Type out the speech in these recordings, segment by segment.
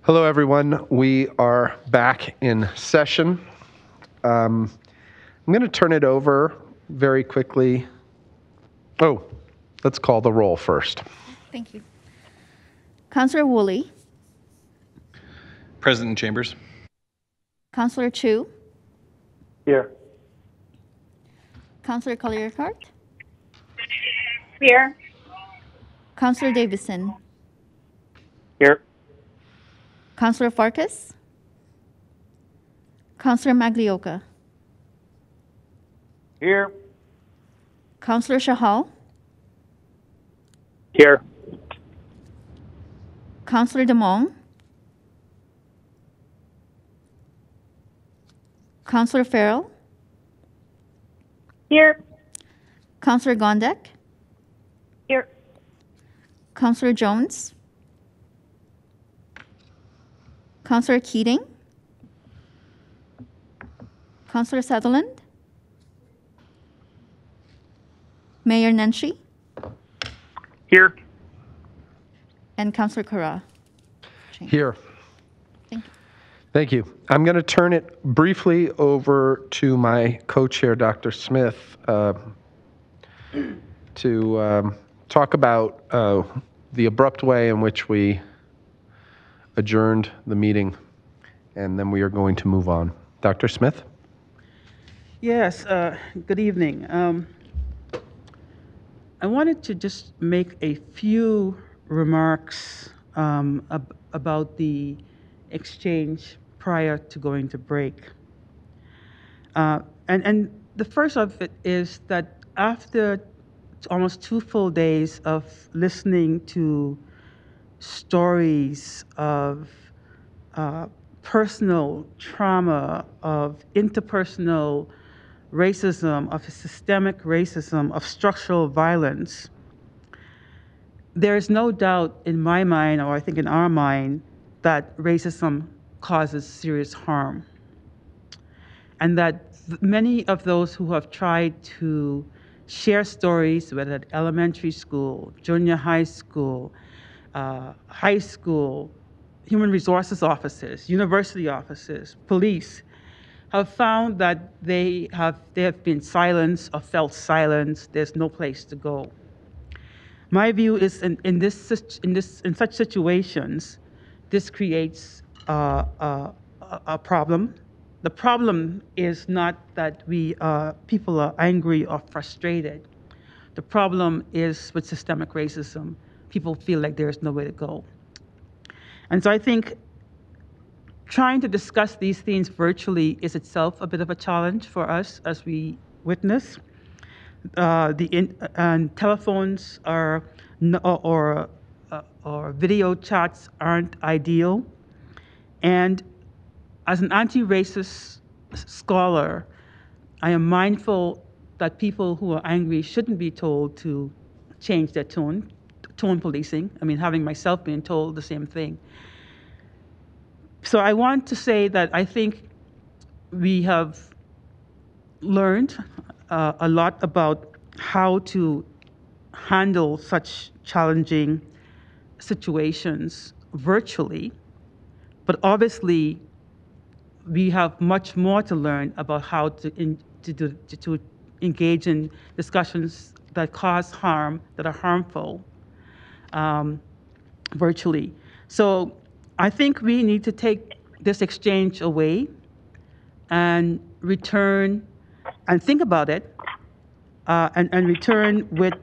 Hello, everyone. We are back in session. I'm going to turn it over very quickly. Oh, let's call the roll first. Thank you. Councillor Woolley. President Chambers. Councillor Chu. Here. Councillor Collier-Cart. Here. Councillor Davison. Here. Councillor Farkas. Councillor Maglioka. Here. Councillor Shahal. Here. Councillor Demong. Councillor Farrell. Here. Councillor Gondek. Here. Councillor Jones. Councillor Keating. Councillor Sutherland. Mayor Nenshi. Here. And Councillor Kara. Here. Thank you. Thank you. I'm going to turn it briefly over to my co-chair, Dr. Smith, to talk about the abrupt way in which we adjourned the meeting, and then we are going to move on. Dr. Smith? Yes, good evening. I wanted to just make a few remarks about the exchange prior to going to break. And the first of it is that after almost 2 full days of listening to stories of personal trauma, of interpersonal racism, of systemic racism, of structural violence, there is no doubt in my mind, or I think in our mind, that racism causes serious harm. And that many of those who have tried to share stories, whether at elementary school, junior high school, human resources officers, university officers, police, have found that they have been silenced or felt silenced. There's no place to go. My view is in such situations, this creates a problem. The problem is not that people are angry or frustrated. The problem is with systemic racism. People feel like there's no way to go. And so I think trying to discuss these things virtually is itself a bit of a challenge for us as we witness. And telephones or video chats aren't ideal. And as an anti-racist scholar, I am mindful that people who are angry shouldn't be told to change their tone policing. I mean, having myself been told the same thing. So I want to say that I think we have learned a lot about how to handle such challenging situations virtually, but obviously we have much more to learn about how to engage in discussions that cause harm, that are harmful virtually. So I think we need to take this exchange away and return and think about it and return with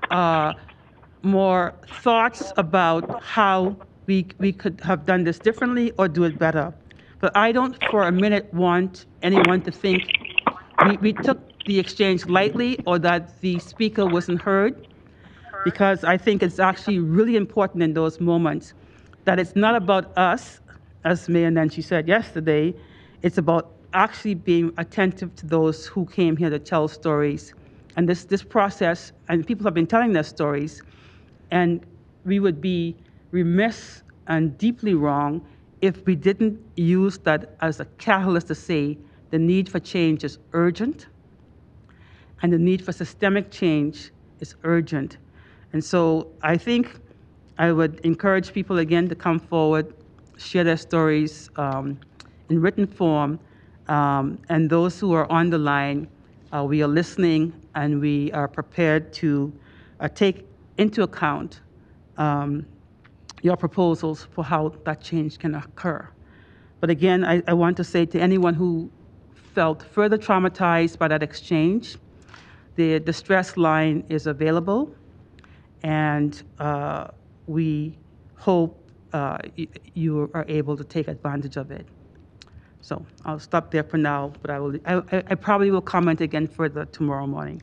more thoughts about how we could have done this differently or do it better. But I don't for a minute want anyone to think we took the exchange lightly or that the speaker wasn't heard, because I think it's actually really important in those moments that it's not about us, as Mayor Nenshi said yesterday, it's about actually being attentive to those who came here to tell stories. And this process, and people have been telling their stories, and we would be remiss and deeply wrong if we didn't use that as a catalyst to say the need for change is urgent and the need for systemic change is urgent. And so I think I would encourage people again to come forward, share their stories in written form. And those who are on the line, we are listening and we are prepared to take into account your proposals for how that change can occur. But again, I want to say to anyone who felt further traumatized by that exchange, the distress line is available, and we hope you are able to take advantage of it. So I'll stop there for now, but I probably will comment again further tomorrow morning.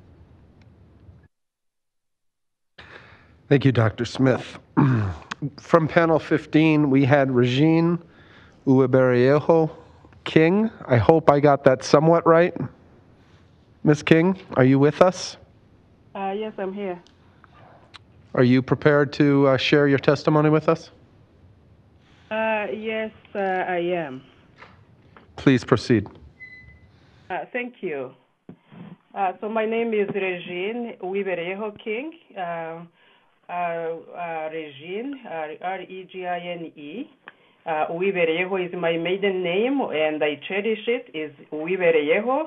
Thank you, Dr. Smith. From panel 15, we had Regine Ueberriejo King. I hope I got that somewhat right. Ms. King, are you with us? Yes, I'm here. Are you prepared to share your testimony with us? Yes, I am. Please proceed. Thank you. So my name is Regine Uiberejo King. Regine, R-E-G-I-N-E. Uiberejo is my maiden name, and I cherish it. Is Uiberejo,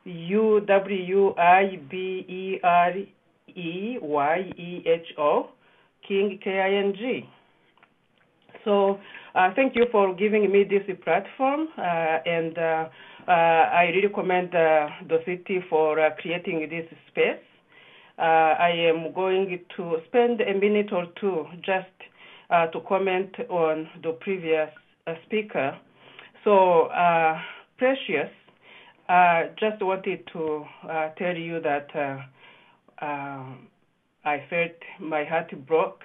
U-W-I-B-E-R-E-Y-E-H-O, King, K-I-N-G. So thank you for giving me this platform, and I really commend the city for creating this space. I am going to spend a minute or two just to comment on the previous speaker. So, Precious, just wanted to tell you that I felt my heart broke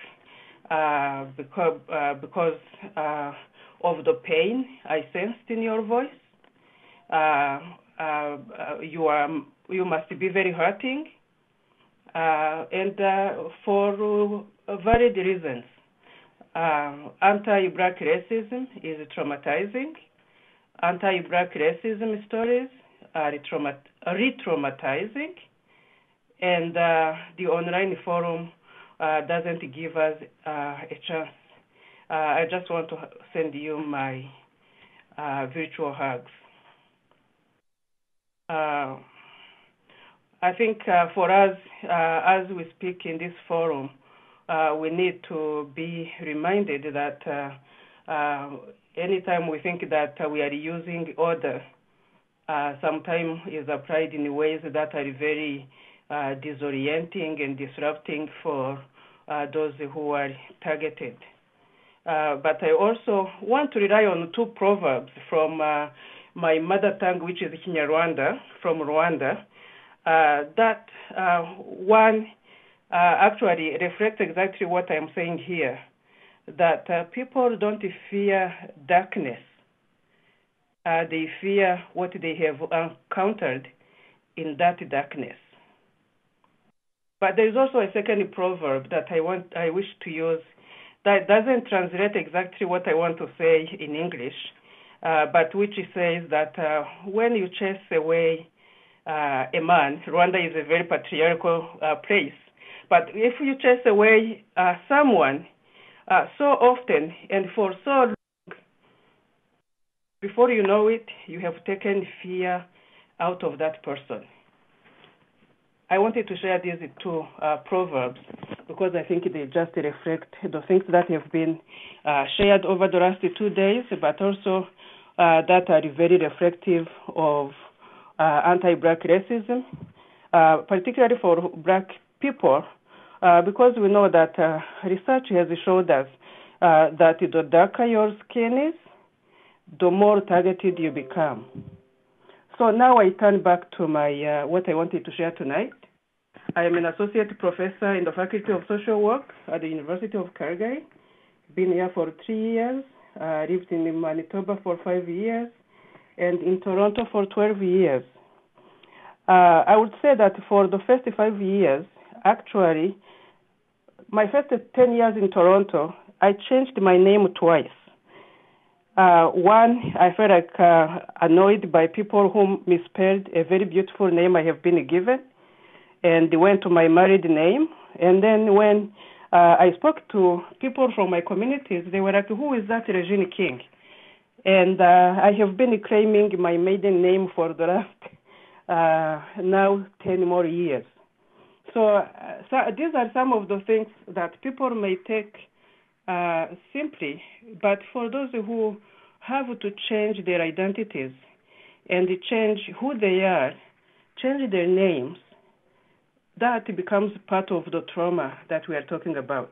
because of the pain I sensed in your voice. You must be very hurting, and for varied reasons. Anti-Black racism is traumatizing. Anti-Black racism stories are re-traumatizing, and the online forum doesn't give us a chance. I just want to send you my virtual hugs. I think for us, as we speak in this forum, we need to be reminded that anytime we think that we are using order, sometimes is applied in ways that are very disorienting and disrupting for those who are targeted. But I also want to rely on two proverbs from my mother tongue, which is Kinyarwanda, from Rwanda, that one actually reflects exactly what I'm saying here, that people don't fear darkness. They fear what they have encountered in that darkness. But there is also a second proverb that I wish to use that doesn't translate exactly what I want to say in English, but which says that when you chase away a man, Rwanda is a very patriarchal place, but if you chase away someone so often and for so long, before you know it, you have taken fear out of that person. I wanted to share these two proverbs because I think they just reflect the things that have been shared over the last 2 days, but also that are very reflective of anti-Black racism, particularly for Black people, because we know that research has showed us that the darker your skin is, the more targeted you become. So now I turn back to my what I wanted to share tonight. I am an associate professor in the Faculty of Social Work at the University of Calgary. Been here for 3 years. Lived in Manitoba for 5 years, and in Toronto for 12 years. I would say that for the first 5 years, actually, my first 10 years in Toronto, I changed my name twice. One, I felt like annoyed by people who misspelled a very beautiful name I have been given, and they went to my married name. And then when I spoke to people from my communities. They were like, who is that Regine King? And I have been claiming my maiden name for the last now 10 more years. So these are some of the things that people may take simply, but for those who have to change their identities and change who they are, change their names, that becomes part of the trauma that we are talking about.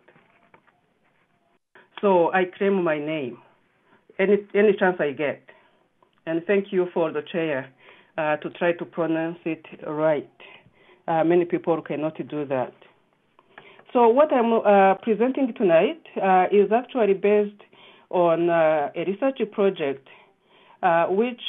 So I claim my name any chance I get. And thank you for the chair to try to pronounce it right. Many people cannot do that. So what I'm presenting tonight is actually based on a research project which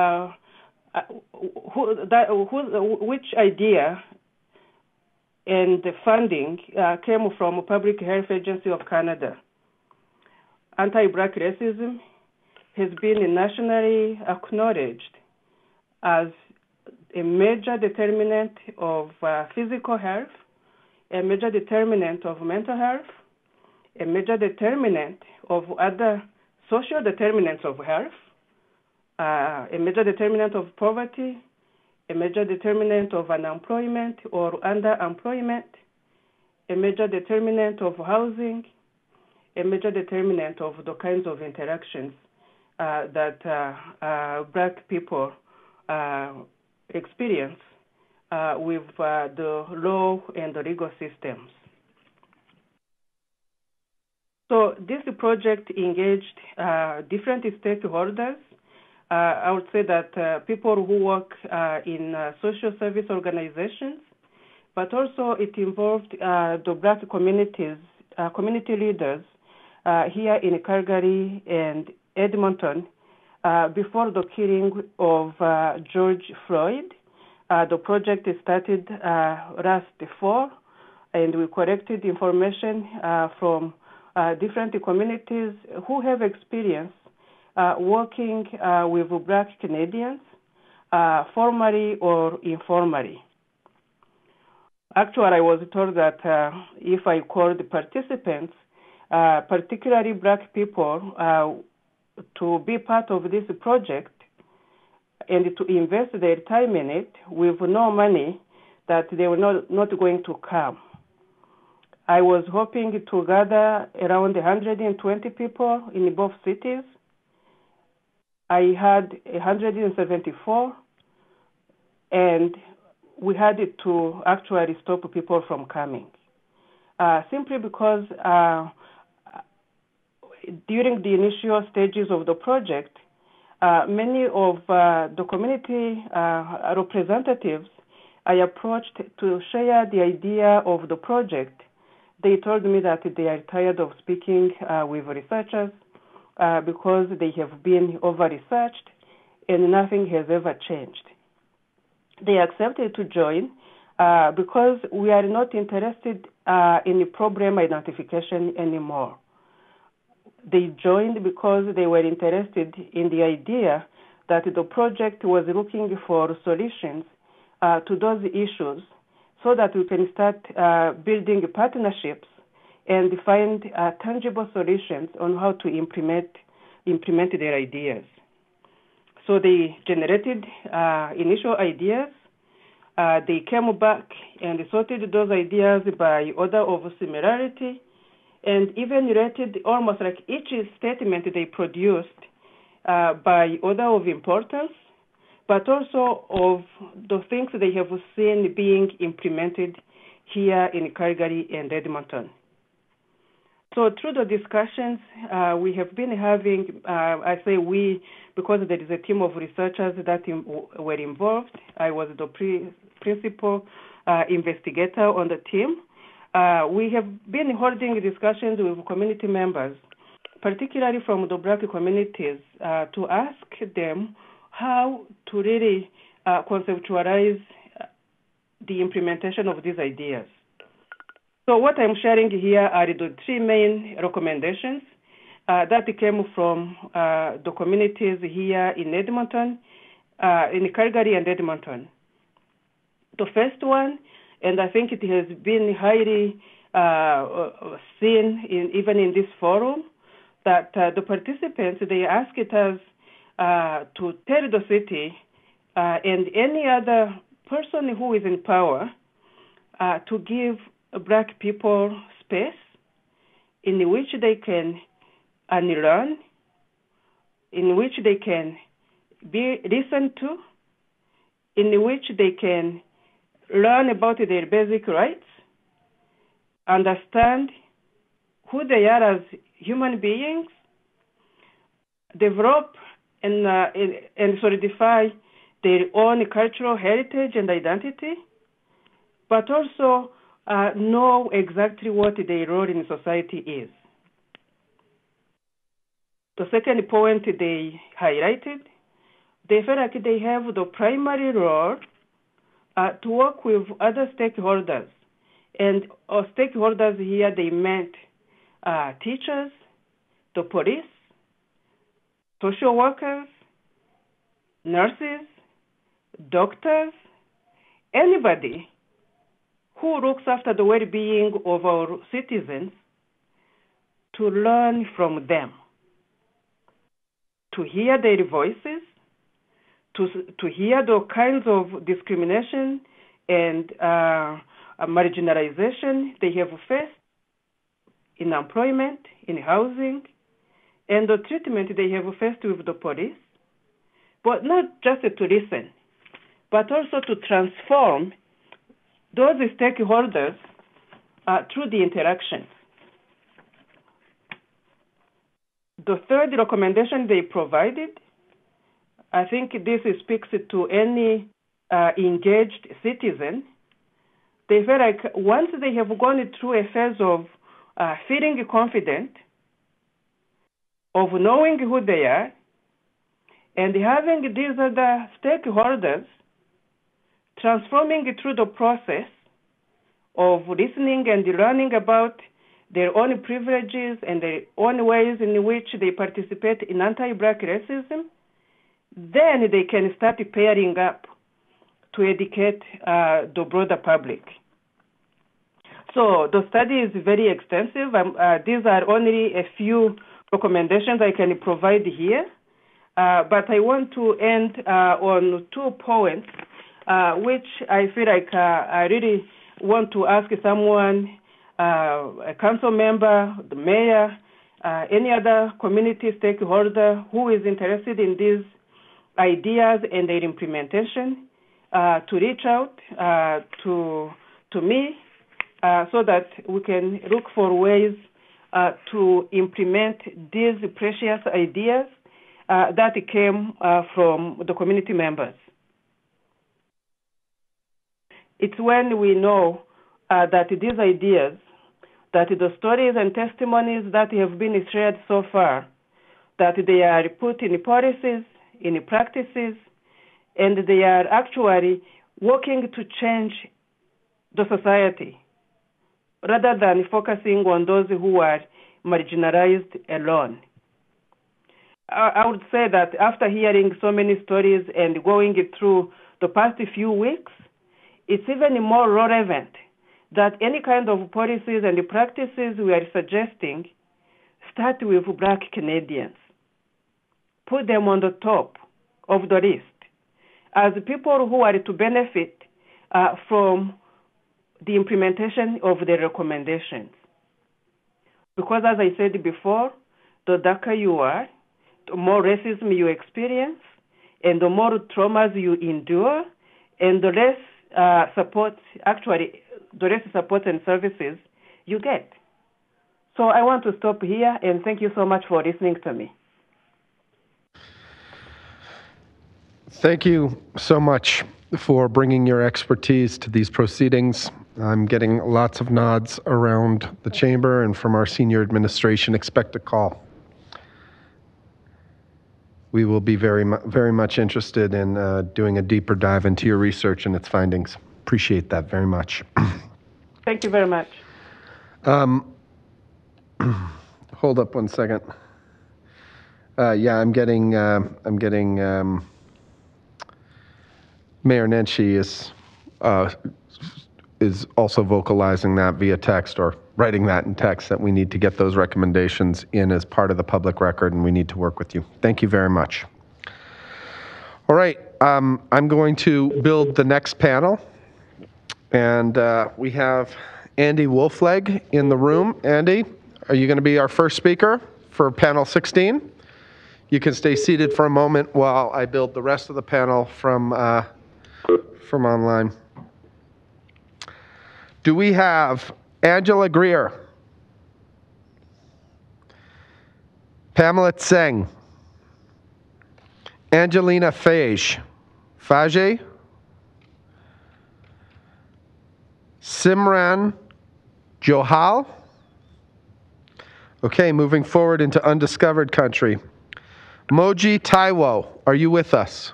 idea and the funding came from Public Health Agency of Canada. Anti-Black racism has been nationally acknowledged as a major determinant of physical health, a major determinant of mental health, a major determinant of other social determinants of health, a major determinant of poverty, a major determinant of unemployment or underemployment, a major determinant of housing, a major determinant of the kinds of interactions that Black people experience with the law and the legal systems. So this project engaged different stakeholders. I would say that people who work in social service organizations, but also it involved the Black communities, community leaders here in Calgary and Edmonton before the killing of George Floyd. The project started last fall, and we collected information from different communities who have experience working with Black Canadians, formally or informally. Actually, I was told that if I called the participants, particularly Black people, to be part of this project and to invest their time in it with no money, that they were not going to come. I was hoping to gather around 120 people in both cities. I had 174, and we had to actually stop people from coming, simply because during the initial stages of the project, many of the community representatives I approached to share the idea of the project. They told me that they are tired of speaking with researchers because they have been over-researched and nothing has ever changed. They accepted to join because we are not interested in problem identification anymore. They joined because they were interested in the idea that the project was looking for solutions to those issues so that we can start building partnerships and find tangible solutions on how to implement their ideas. So they generated initial ideas. They came back and sorted those ideas by order of similarity, and even rated almost like each statement they produced by order of importance, but also of the things they have seen being implemented here in Calgary and Edmonton. So through the discussions we have been having, I say we, because there is a team of researchers that were involved. I was the principal investigator on the team. We have been holding discussions with community members, particularly from the Black communities, to ask them how to really conceptualize the implementation of these ideas. So what I'm sharing here are the three main recommendations that came from the communities here in Edmonton, in Calgary and Edmonton. The first one, and I think it has been highly seen even in this forum, that the participants, they asked us to tell the city and any other person who is in power to give Black people space in which they can learn, in which they can be listened to, in which they can learn about their basic rights, understand who they are as human beings, develop and solidify their own cultural heritage and identity, but also know exactly what their role in society is. The second point they highlighted, they felt like they have the primary role to work with other stakeholders. And stakeholders here, they meant teachers, the police, social workers, nurses, doctors, anybody who looks after the well-being of our citizens, to learn from them, to hear their voices, to hear the kinds of discrimination and marginalization they have faced in employment, in housing, and the treatment they have faced with the police, but not just to listen, but also to transform those stakeholders through the interaction. The third recommendation they provided, I think this speaks to any engaged citizen. They feel like once they have gone through a phase of feeling confident, of knowing who they are, and having these other stakeholders transforming through the process of listening and learning about their own privileges and their own ways in which they participate in anti-Black racism, then they can start pairing up to educate the broader public. So the study is very extensive. These are only a few recommendations I can provide here, but I want to end on 2 points, which I feel like I really want to ask someone, a council member, the mayor, any other community stakeholder who is interested in these ideas and their implementation to reach out to me so that we can look for ways to implement these precious ideas that came from the community members. It's when we know that these ideas, that the stories and testimonies that have been shared so far, that they are put in policies, in practices, and they are actually working to change the society, rather than focusing on those who are marginalized alone. I would say that after hearing so many stories and going through the past few weeks, it's even more relevant that any kind of policies and practices we are suggesting start with Black Canadians. Put them on the top of the list as people who are to benefit from the implementation of the recommendations. Because as I said before, the darker you are, the more racism you experience, and the more traumas you endure, and the less support, actually, the less support and services you get. So I want to stop here, and thank you so much for listening to me. Thank you so much for bringing your expertise to these proceedings. I'm getting lots of nods around the chamber and from our senior administration. Expect a call. We will be very much interested in doing a deeper dive into your research and its findings. Appreciate that very much. Thank you very much. Hold up one second. Yeah, I'm getting Mayor Nenshi is also vocalizing that via text or writing that in text, that we need to get those recommendations in as part of the public record, and we need to work with you. Thank you very much. All right, I'm going to build the next panel, and we have Andy Wolfleg in the room. Andy, are you going to be our first speaker for panel 16? You can stay seated for a moment while I build the rest of the panel from online. Do we have Angela Greer, Pamela Tseng, Angelina Fage, Simran Johal? Okay, moving forward into undiscovered country. Moji Taiwo, are you with us?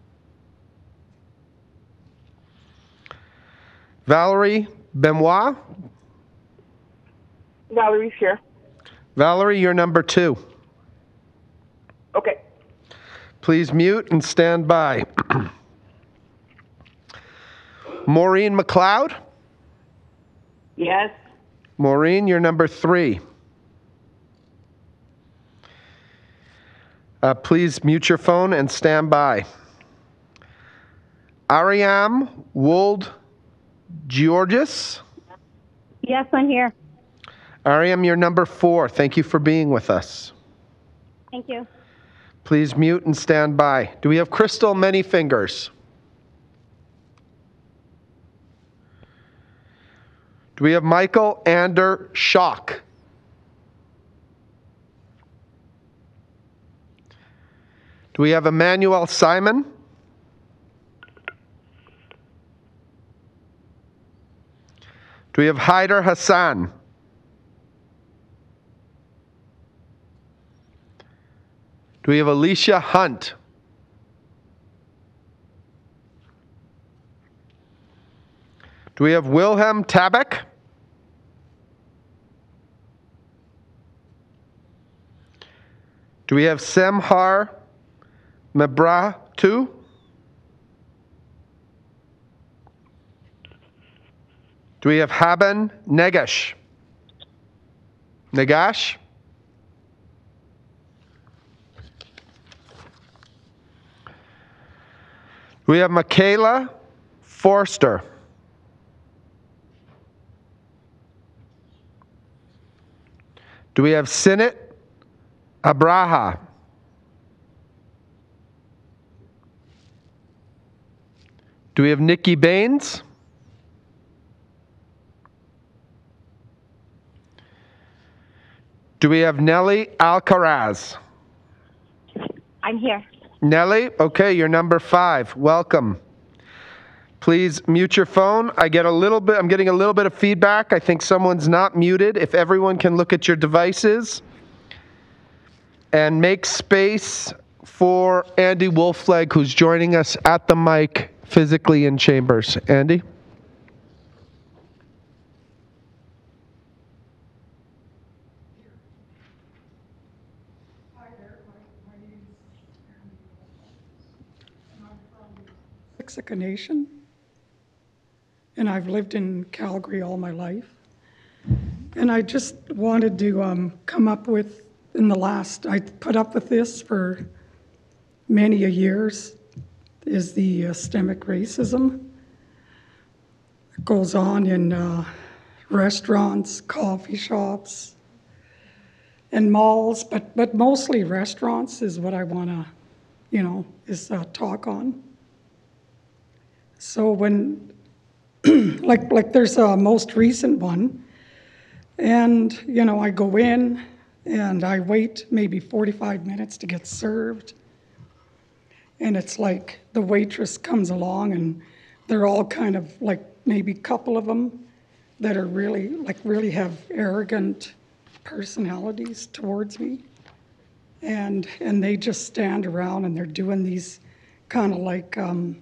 Valerie Benoit? Valerie's here. Valerie, you're number 2. Okay. Please mute and stand by. Maureen McLeod? Yes. Maureen, you're number 3. Please mute your phone and stand by. Ariam Wold Georgis? Yes, I'm here. Ariam, you're number 4. Thank you for being with us. Thank you. Please mute and stand by. Do we have Crystal Manyfingers? Do we have Michael Ander Schock? Do we have Emmanuel Simon? Do we have Haider Hassan? Do we have Alicia Hunt? Do we have Wilhelm Tabak? Do we have Semhar Mebratu? Do we have Haben Negash? Negash? Do we have Michaela Forster? Do we have Sinit Abraha? Do we have Nikki Baines? Do we have Nellie Alcaraz? I'm here. Nellie, okay, you're number 5. Welcome. Please mute your phone. I'm getting a little bit of feedback. I think someone's not muted. If everyone can look at your devices and make space for Andy Wolfleg, who's joining us at the mic physically in chambers. Andy? Siksika Nation, and I've lived in Calgary all my life. And I just wanted to come up with, I put up with this for many a years, is the systemic racism. It goes on in restaurants, coffee shops, and malls, but mostly restaurants is what I want to, talk on. So when, like there's a most recent one, and, I go in and I wait maybe 45 minutes to get served. And it's like the waitress comes along and they're all kind of like maybe a couple of them that are really have arrogant personalities towards me. And they just stand around and they're doing these kind of like,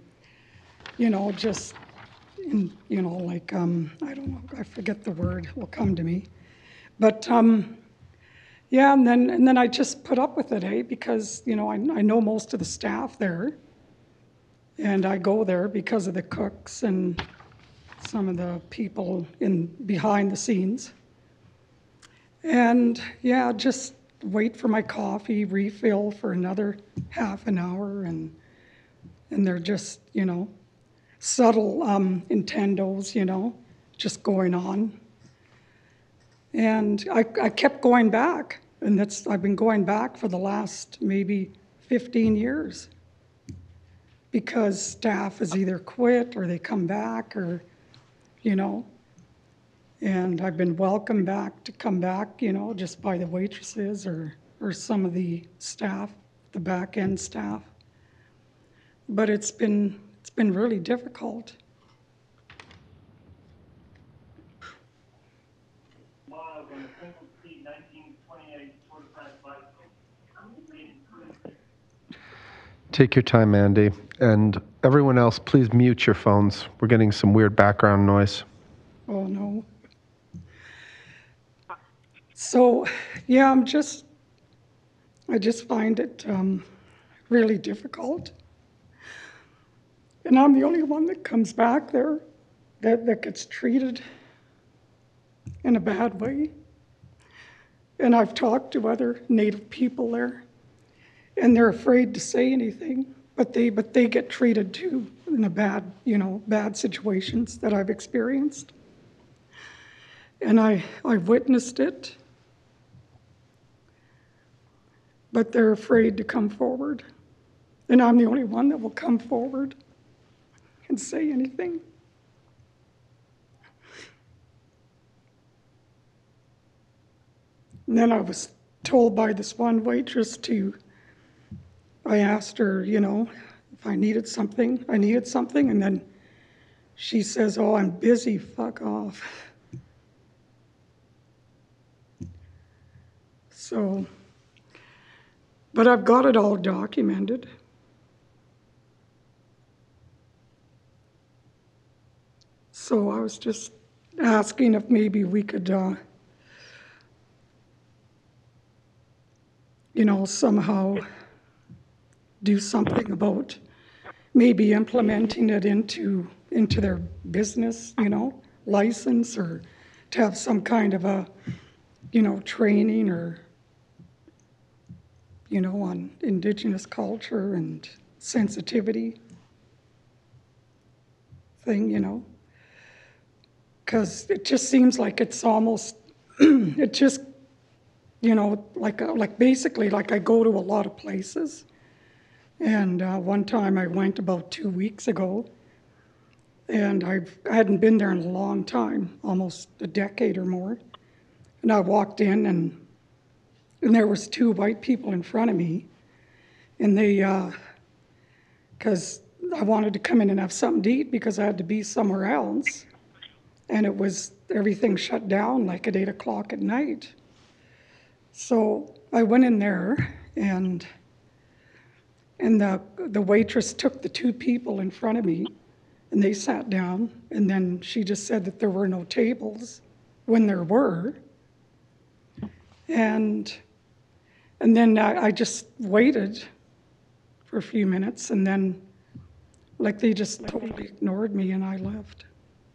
I don't know, I forget the word, it will come to me. But yeah, and then I just put up with it, because, I know most of the staff there, and I go there because of the cooks and some of the people behind the scenes. And yeah, just wait for my coffee, refill for another half an hour, and they're just, subtle intendos, just going on. And I kept going back, and I've been going back for the last maybe 15 years because staff has either quit or they come back or, and I've been welcomed back to come back, just by the waitresses or some of the staff, the back end staff. But it's been really difficult. Take your time, Andy. And everyone else, please mute your phones. We're getting some weird background noise. Oh, no. So, yeah, I just find it really difficult. And I'm the only one that comes back there that gets treated in a bad way. And I've talked to other Native people there, and they're afraid to say anything, but they get treated too in a bad situations that I've experienced. And I've witnessed it, but they're afraid to come forward. And I'm the only one that will come forward and say anything. And then I was told by this one waitress I asked her, if I needed something, and then she says, "Oh, I'm busy, fuck off." So, but I've got it all documented. So I was just asking if maybe we could, somehow do something about maybe implementing it into their business, license, or to have some kind of a, training or, on Indigenous culture and sensitivity thing, because it just seems like it's almost, it just, basically like I go to a lot of places. And one time I went about 2 weeks ago, and I hadn't been there in a long time, almost a decade or more. And I walked in, and there was 2 white people in front of me, and they, because I wanted to come in and have something to eat because I had to be somewhere else, and it was everything shut down like at 8 o'clock at night. So I went in there, and the waitress took the 2 people in front of me, and they sat down, and then she just said that there were no tables when there were. And then I just waited for a few minutes, and then they just totally ignored me, and I left.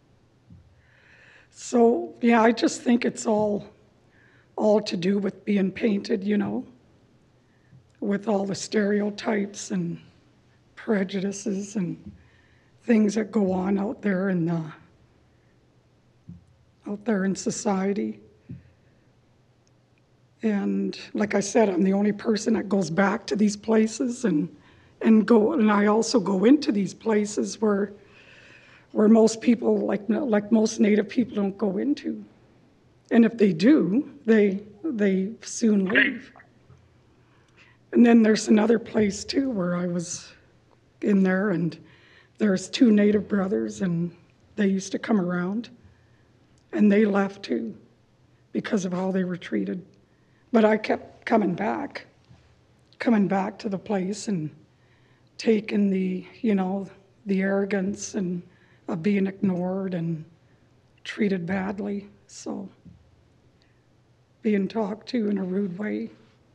So yeah, I just think it's all to do with being painted, with all the stereotypes and prejudices and things that go on out there in society. And like I said, I'm the only person that goes back to these places and I also go into these places where most people, like most Native people, don't go into. And if they do, they soon leave. And then there's another place too where I was in there, and there's 2 Native brothers, and they used to come around, and they left too because of how they were treated. But I kept coming back to the place and taking the arrogance and of being ignored and treated badly, so being talked to in a rude way.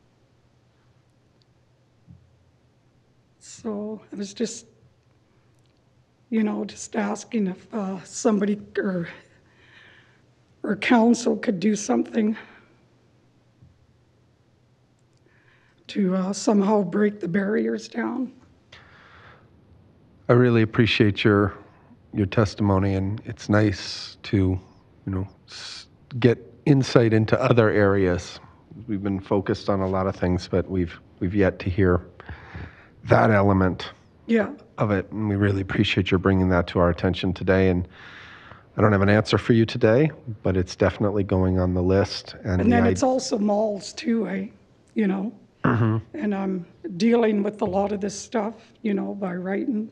So I was just, just asking if somebody or council could do something, to somehow break the barriers down. I really appreciate your testimony, and it's nice to, get insight into other areas. We've been focused on a lot of things, but we've yet to hear that element Yeah. of it, and we really appreciate your bringing that to our attention today. And I don't have an answer for you today, but it's definitely going on the list. And then it's also malls too, and I'm dealing with a lot of this stuff, by writing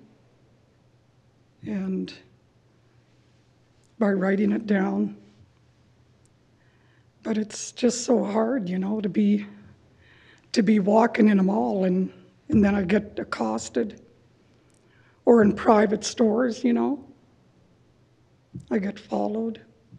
and by writing it down. But it's just so hard, to be walking in a mall and then I get accosted, or in private stores, I get followed.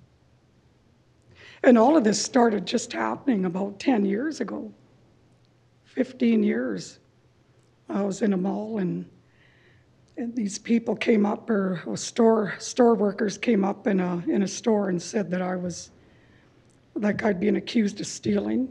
And all of this started just happening about 10 years ago, 15 years. I was in a mall and these people came up, or store workers came up in a store and said that I was, like I'd been accused of stealing.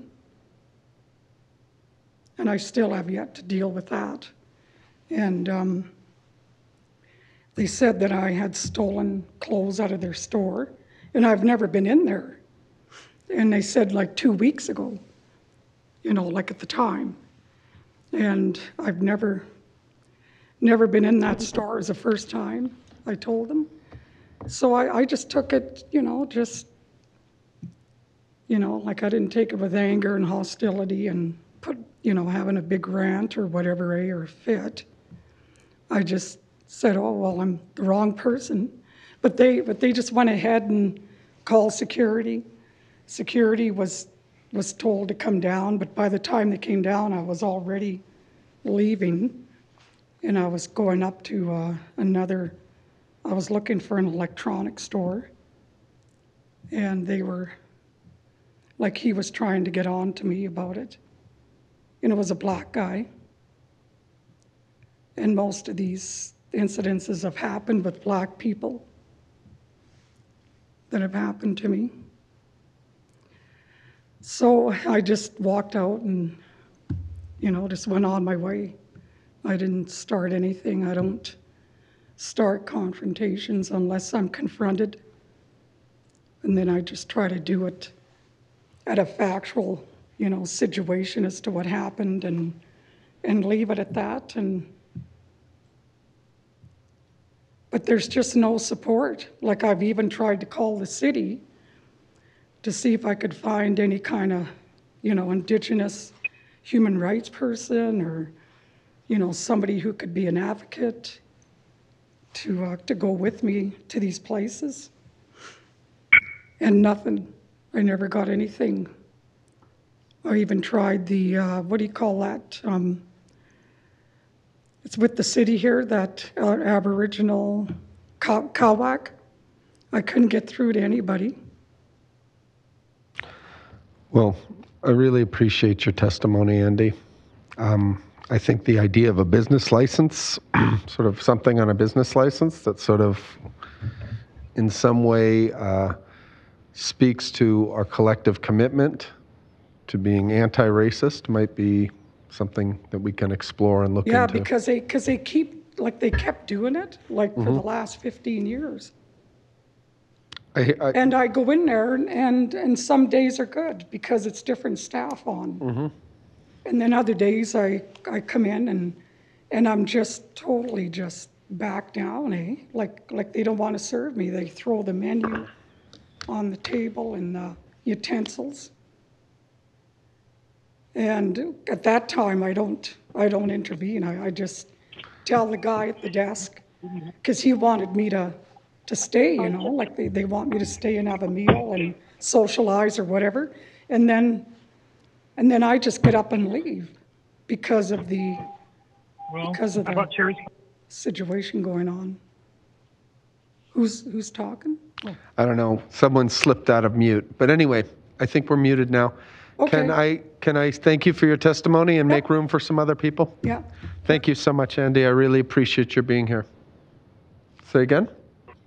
And I still have yet to deal with that. And they said that I had stolen clothes out of their store, and I've never been in there. And they said like 2 weeks ago, like at the time. And I've never been in that store. As the first time I told them. So I just took it, like I didn't take it with anger and hostility and put, having a big rant or whatever, or fit. I just said, oh, well, I'm the wrong person. But they just went ahead and called security. Security was told to come down, but by the time they came down, I was already leaving, and I was going up to I was looking for an electronic store, and they were, like he was trying to get on to me about it. And it was a black guy. And most of these incidences have happened with black people that have happened to me. So I just walked out and, just went on my way. I didn't start anything. I don't start confrontations unless I'm confronted. And then I just try to do it at a factual, situation as to what happened and leave it at that. But there's just no support. Like I've even tried to call the city to see if I could find any kind of, Indigenous human rights person or, somebody who could be an advocate to go with me to these places. And nothing. I never got anything. I even tried the, what do you call that? It's with the city here, that Aboriginal Kawak. I couldn't get through to anybody. Well, I really appreciate your testimony, Andy. I think the idea of a business license, sort of something on a business license that sort of in some way speaks to our collective commitment to being anti-racist might be something that we can explore and look into. Yeah, because they keep, like they kept doing it, like for the last 15 years. And I go in there and some days are good because it's different staff on. And then other days I come in and I'm just totally just back down, Like they don't want to serve me. They throw the menu on the table and the utensils. And at that time, I don't intervene. I just tell the guy at the desk, because he wanted me to stay, like they want me to stay and have a meal and socialize or whatever. And then I just get up and leave because of the situation going on. Who's talking? Oh. I don't know. Someone slipped out of mute. But anyway, I think we're muted now. Okay. Can I thank you for your testimony and make room for some other people? Yeah. Thank you so much, Andy. I really appreciate your being here. Say again?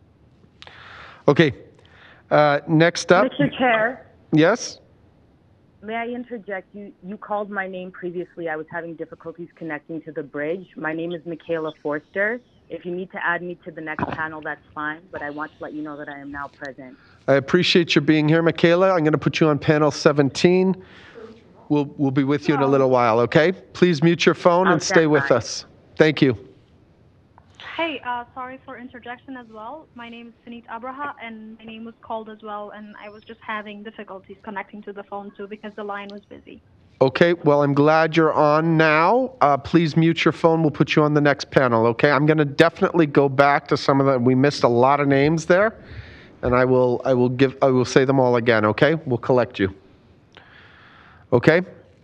Okay. Next up. Mr. Chair, Yes? May I interject? You called my name previously. I was having difficulties connecting to the bridge. My name is Michaela Forster. If you need to add me to the next panel, that's fine, but I want to let you know that I am now present. I appreciate your being here, Michaela. I'm going to put you on panel 17. We'll be with you in a little while, okay? Please mute your phone and stay with us. Thank you. Hey, sorry for interjection as well. My name is Sunit Abraha, and my name was called as well, and I was just having difficulties connecting to the phone too because the line was busy. Okay, well, I'm glad you're on now. Please mute your phone. We'll put you on the next panel, okay? I'm going to definitely go back to some of the, we missed a lot of names there, and I will say them all again, okay? We'll collect you. Okay?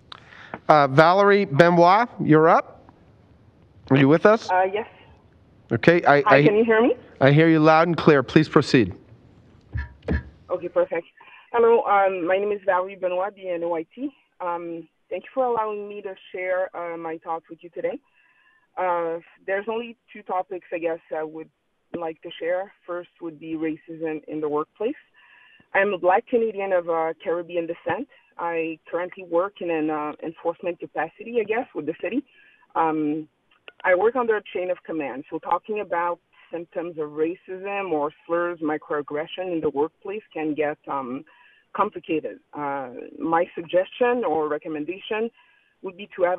Valerie Benoit, you're up. Are you with us? Yes. Okay. Hi, can you hear me? I hear you loud and clear. Please proceed. Okay, perfect. Hello, my name is Valerie Benoit, BNOIT. Thank you for allowing me to share my thoughts with you today. There's only two topics, I guess, I would like to share. First would be racism in the workplace. I'm a Black Canadian of Caribbean descent. I currently work in an enforcement capacity, I guess, with the city. I work under a chain of command. So talking about symptoms of racism or slurs, microaggression in the workplace can get complicated. My suggestion or recommendation would be to have,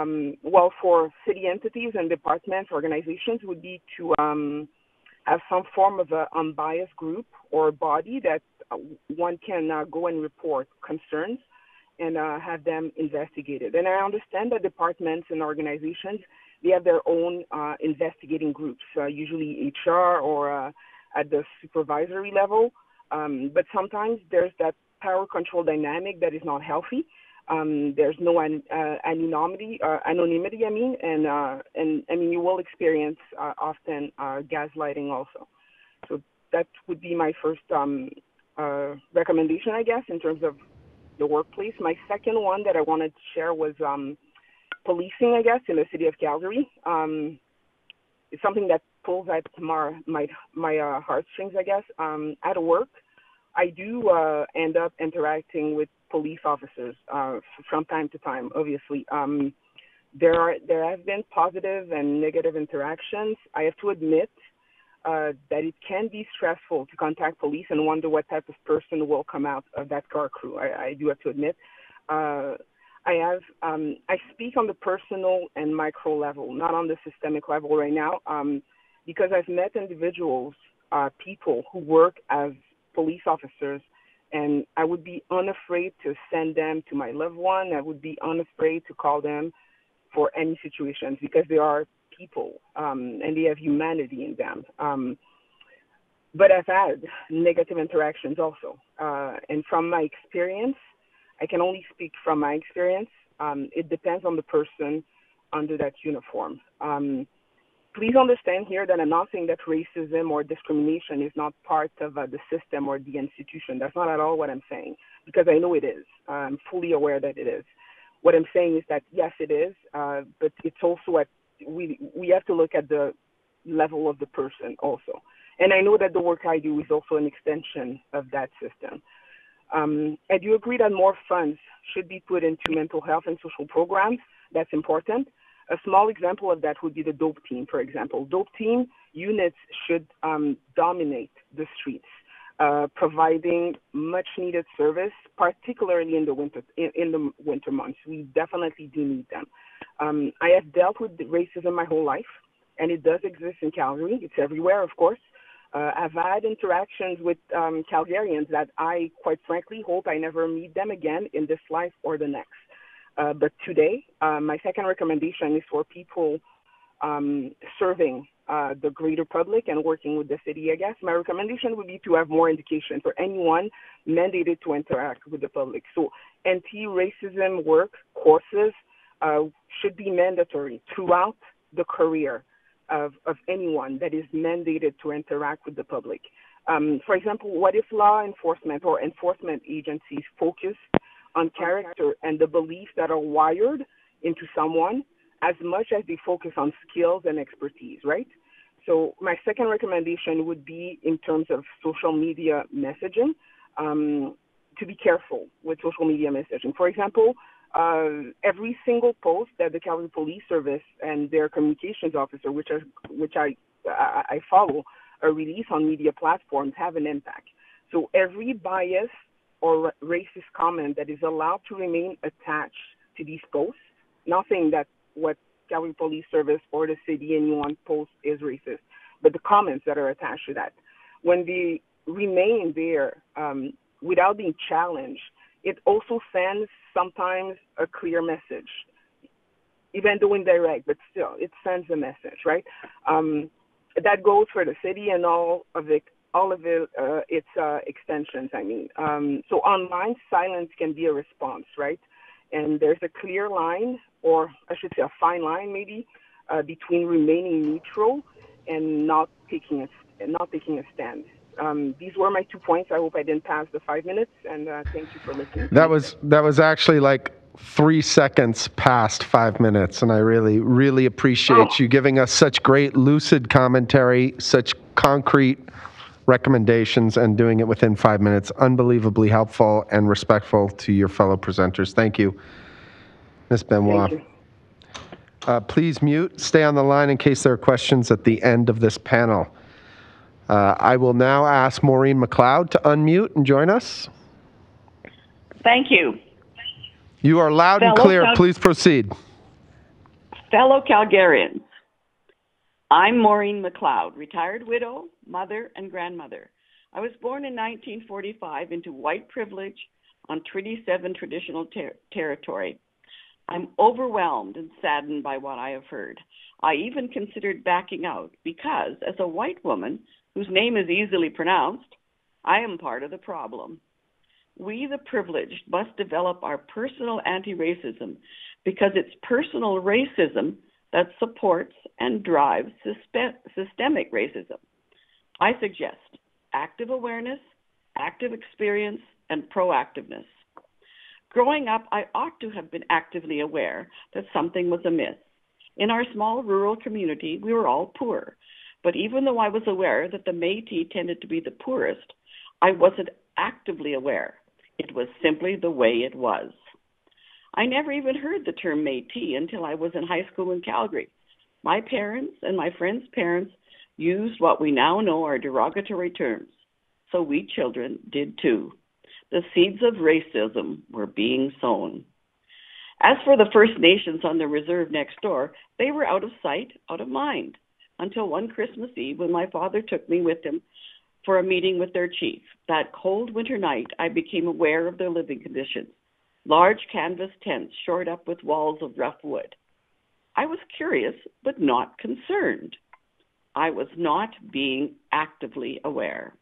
for city entities and departments, organizations, would be to have some form of an unbiased group or body that one can go and report concerns and have them investigated. And I understand that departments and organizations, they have their own investigating groups, usually HR or at the supervisory level. But sometimes there's that power control dynamic that is not healthy. There's no anonymity, and I mean, you will experience often gaslighting also. So that would be my first recommendation, I guess, in terms of the workplace. My second one that I wanted to share was policing, I guess, in the city of Calgary. It's something that pulls at my heartstrings, I guess. At work, I do end up interacting with police officers from time to time, obviously. There have been positive and negative interactions. I have to admit that it can be stressful to contact police and wonder what type of person will come out of that car crew. I do have to admit. I speak on the personal and micro level, not on the systemic level right now, because I've met individuals, people who work as police officers, and I would be unafraid to send them to my loved one. I would be unafraid to call them for any situations because they are people and they have humanity in them. But I've had negative interactions also. And from my experience, I can only speak from my experience. It depends on the person under that uniform. Please understand here that I'm not saying that racism or discrimination is not part of the system or the institution. That's not at all what I'm saying, because I know it is. I'm fully aware that it is. What I'm saying is that, yes, it is, but it's also we have to look at the level of the person also. And I know that the work I do is also an extension of that system. I do agree that more funds should be put into mental health and social programs. That's important. A small example of that would be the DOPE team, for example. DOPE team units should dominate the streets, providing much-needed service, particularly in the winter months. We definitely do need them. I have dealt with racism my whole life, and it does exist in Calgary. It's everywhere, of course. I've had interactions with Calgarians that I, quite frankly, hope I never meet them again in this life or the next. But today, my second recommendation is for people serving the greater public and working with the city, I guess. My recommendation would be to have more education for anyone mandated to interact with the public. So anti-racism work courses should be mandatory throughout the career of anyone that is mandated to interact with the public. For example, what if law enforcement or enforcement agencies focus on character and the beliefs that are wired into someone as much as they focus on skills and expertise, right? So my second recommendation would be in terms of social media messaging, to be careful with social media messaging. For example, every single post that the Calgary Police Service and their communications officer, which I follow, release on media platforms have an impact. So every bias or racist comment that is allowed to remain attached to these posts, not saying that what Calgary Police Service or the city and Yuan post is racist, but the comments that are attached to that, when they remain there without being challenged, it also sends sometimes a clear message, even though indirect, but still, it sends a message, right? That goes for the city and all of its extensions, I mean. So online silence can be a response, right? And there's a clear line, or I should say a fine line maybe, between remaining neutral and not taking a stand. These were my 2 points. I hope I didn't pass the 5 minutes, and thank you for listening. That was actually like 3 seconds past 5 minutes, and I really, really appreciate you giving us such great lucid commentary, such concrete recommendations, and doing it within 5 minutes. Unbelievably helpful and respectful to your fellow presenters. Thank you, Ms. Benoit. Thank you. Please mute. Stay on the line in case there are questions at the end of this panel. I will now ask Maureen McLeod to unmute and join us. Thank you. You are loud and clear. Please proceed. Fellow Calgarians, I'm Maureen McLeod, retired widow, mother, and grandmother. I was born in 1945 into white privilege on Treaty 7 traditional territory. I'm overwhelmed and saddened by what I have heard. I even considered backing out because, as a white woman whose name is easily pronounced, I am part of the problem. We, the privileged, must develop our personal anti-racism because it's personal racism that supports and drives systemic racism. I suggest active awareness, active experience, and proactiveness. Growing up, I ought to have been actively aware that something was amiss. In our small rural community, we were all poor. But even though I was aware that the Métis tended to be the poorest, I wasn't actively aware. It was simply the way it was. I never even heard the term Métis until I was in high school in Calgary. My parents and my friends' parents used what we now know are derogatory terms, so we children did too. The seeds of racism were being sown. As for the First Nations on the reserve next door, they were out of sight, out of mind, until one Christmas Eve when my father took me with him for a meeting with their chief. That cold winter night, I became aware of their living conditions. Large canvas tents shored up with walls of rough wood. I was curious, but not concerned. I was not being actively aware.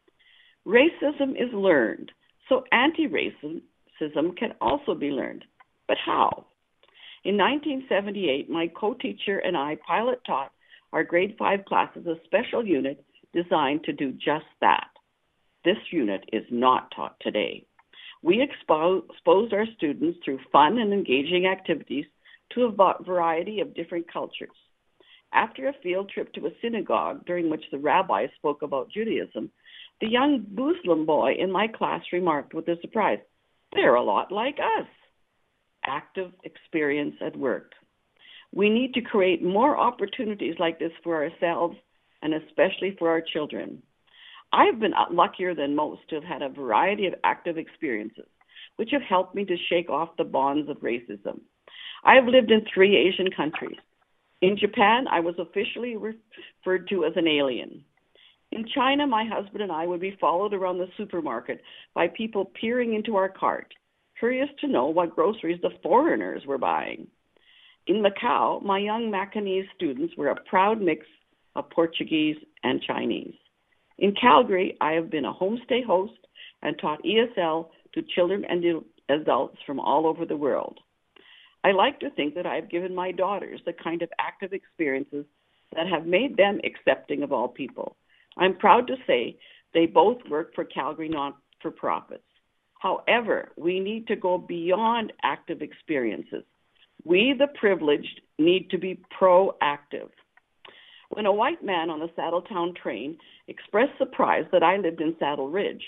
Racism is learned, so anti-racism can also be learned. But how? In 1978, my co-teacher and I pilot taught our grade 5 classes a special unit designed to do just that. This unit is not taught today. We exposed our students through fun and engaging activities to a variety of different cultures. After a field trip to a synagogue during which the rabbi spoke about Judaism, the young Muslim boy in my class remarked with a surprise, "They're a lot like us." Active experience at work. We need to create more opportunities like this for ourselves and especially for our children. I've been luckier than most to have had a variety of active experiences, which have helped me to shake off the bonds of racism. I have lived in 3 Asian countries. In Japan, I was officially referred to as an alien. In China, my husband and I would be followed around the supermarket by people peering into our cart, curious to know what groceries the foreigners were buying. In Macau, my young Macanese students were a proud mix of Portuguese and Chinese. In Calgary, I have been a homestay host and taught ESL to children and adults from all over the world. I like to think that I have given my daughters the kind of active experiences that have made them accepting of all people. I'm proud to say they both work for Calgary not-for-profits. However, we need to go beyond active experiences. We, the privileged, need to be proactive. When a white man on the Saddletown train expressed surprise that I lived in Saddle Ridge,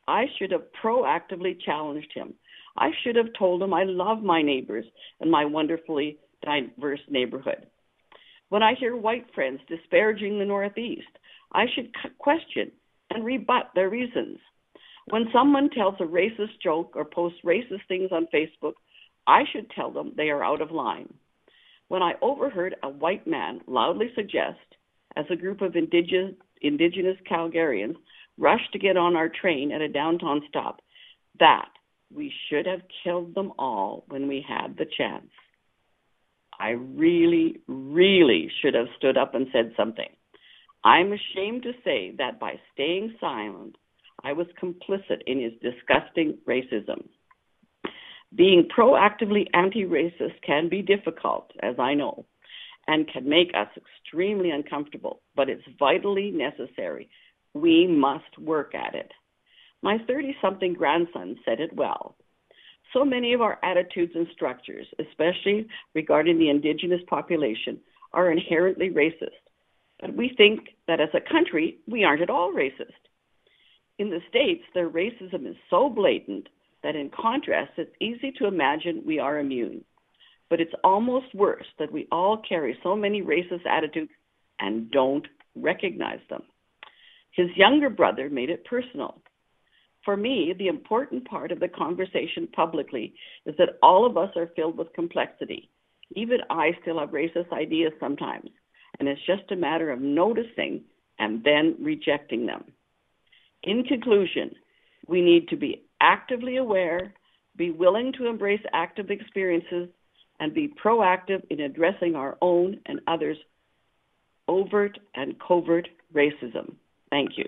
I should have proactively challenged him. I should have told him I love my neighbors and my wonderfully diverse neighborhood. When I hear white friends disparaging the Northeast, I should question and rebut their reasons. When someone tells a racist joke or posts racist things on Facebook, I should tell them they are out of line. When I overheard a white man loudly suggest, as a group of Indigenous Calgarians rushed to get on our train at a downtown stop, that we should have killed them all when we had the chance, I really, really should have stood up and said something. I'm ashamed to say that by staying silent, I was complicit in his disgusting racism. Being proactively anti-racist can be difficult, as I know, and can make us extremely uncomfortable, but it's vitally necessary. We must work at it. My 30-something grandson said it well. So many of our attitudes and structures, especially regarding the Indigenous population, are inherently racist. But we think that as a country, we aren't at all racist. In the States, their racism is so blatant that in contrast, it's easy to imagine we are immune. But it's almost worse that we all carry so many racist attitudes and don't recognize them. His younger brother made it personal. For me, the important part of the conversation publicly is that all of us are filled with complexity. Even I still have racist ideas sometimes, and it's just a matter of noticing and then rejecting them. In conclusion, we need to be actively aware, be willing to embrace active experiences, and be proactive in addressing our own and others' overt and covert racism. Thank you.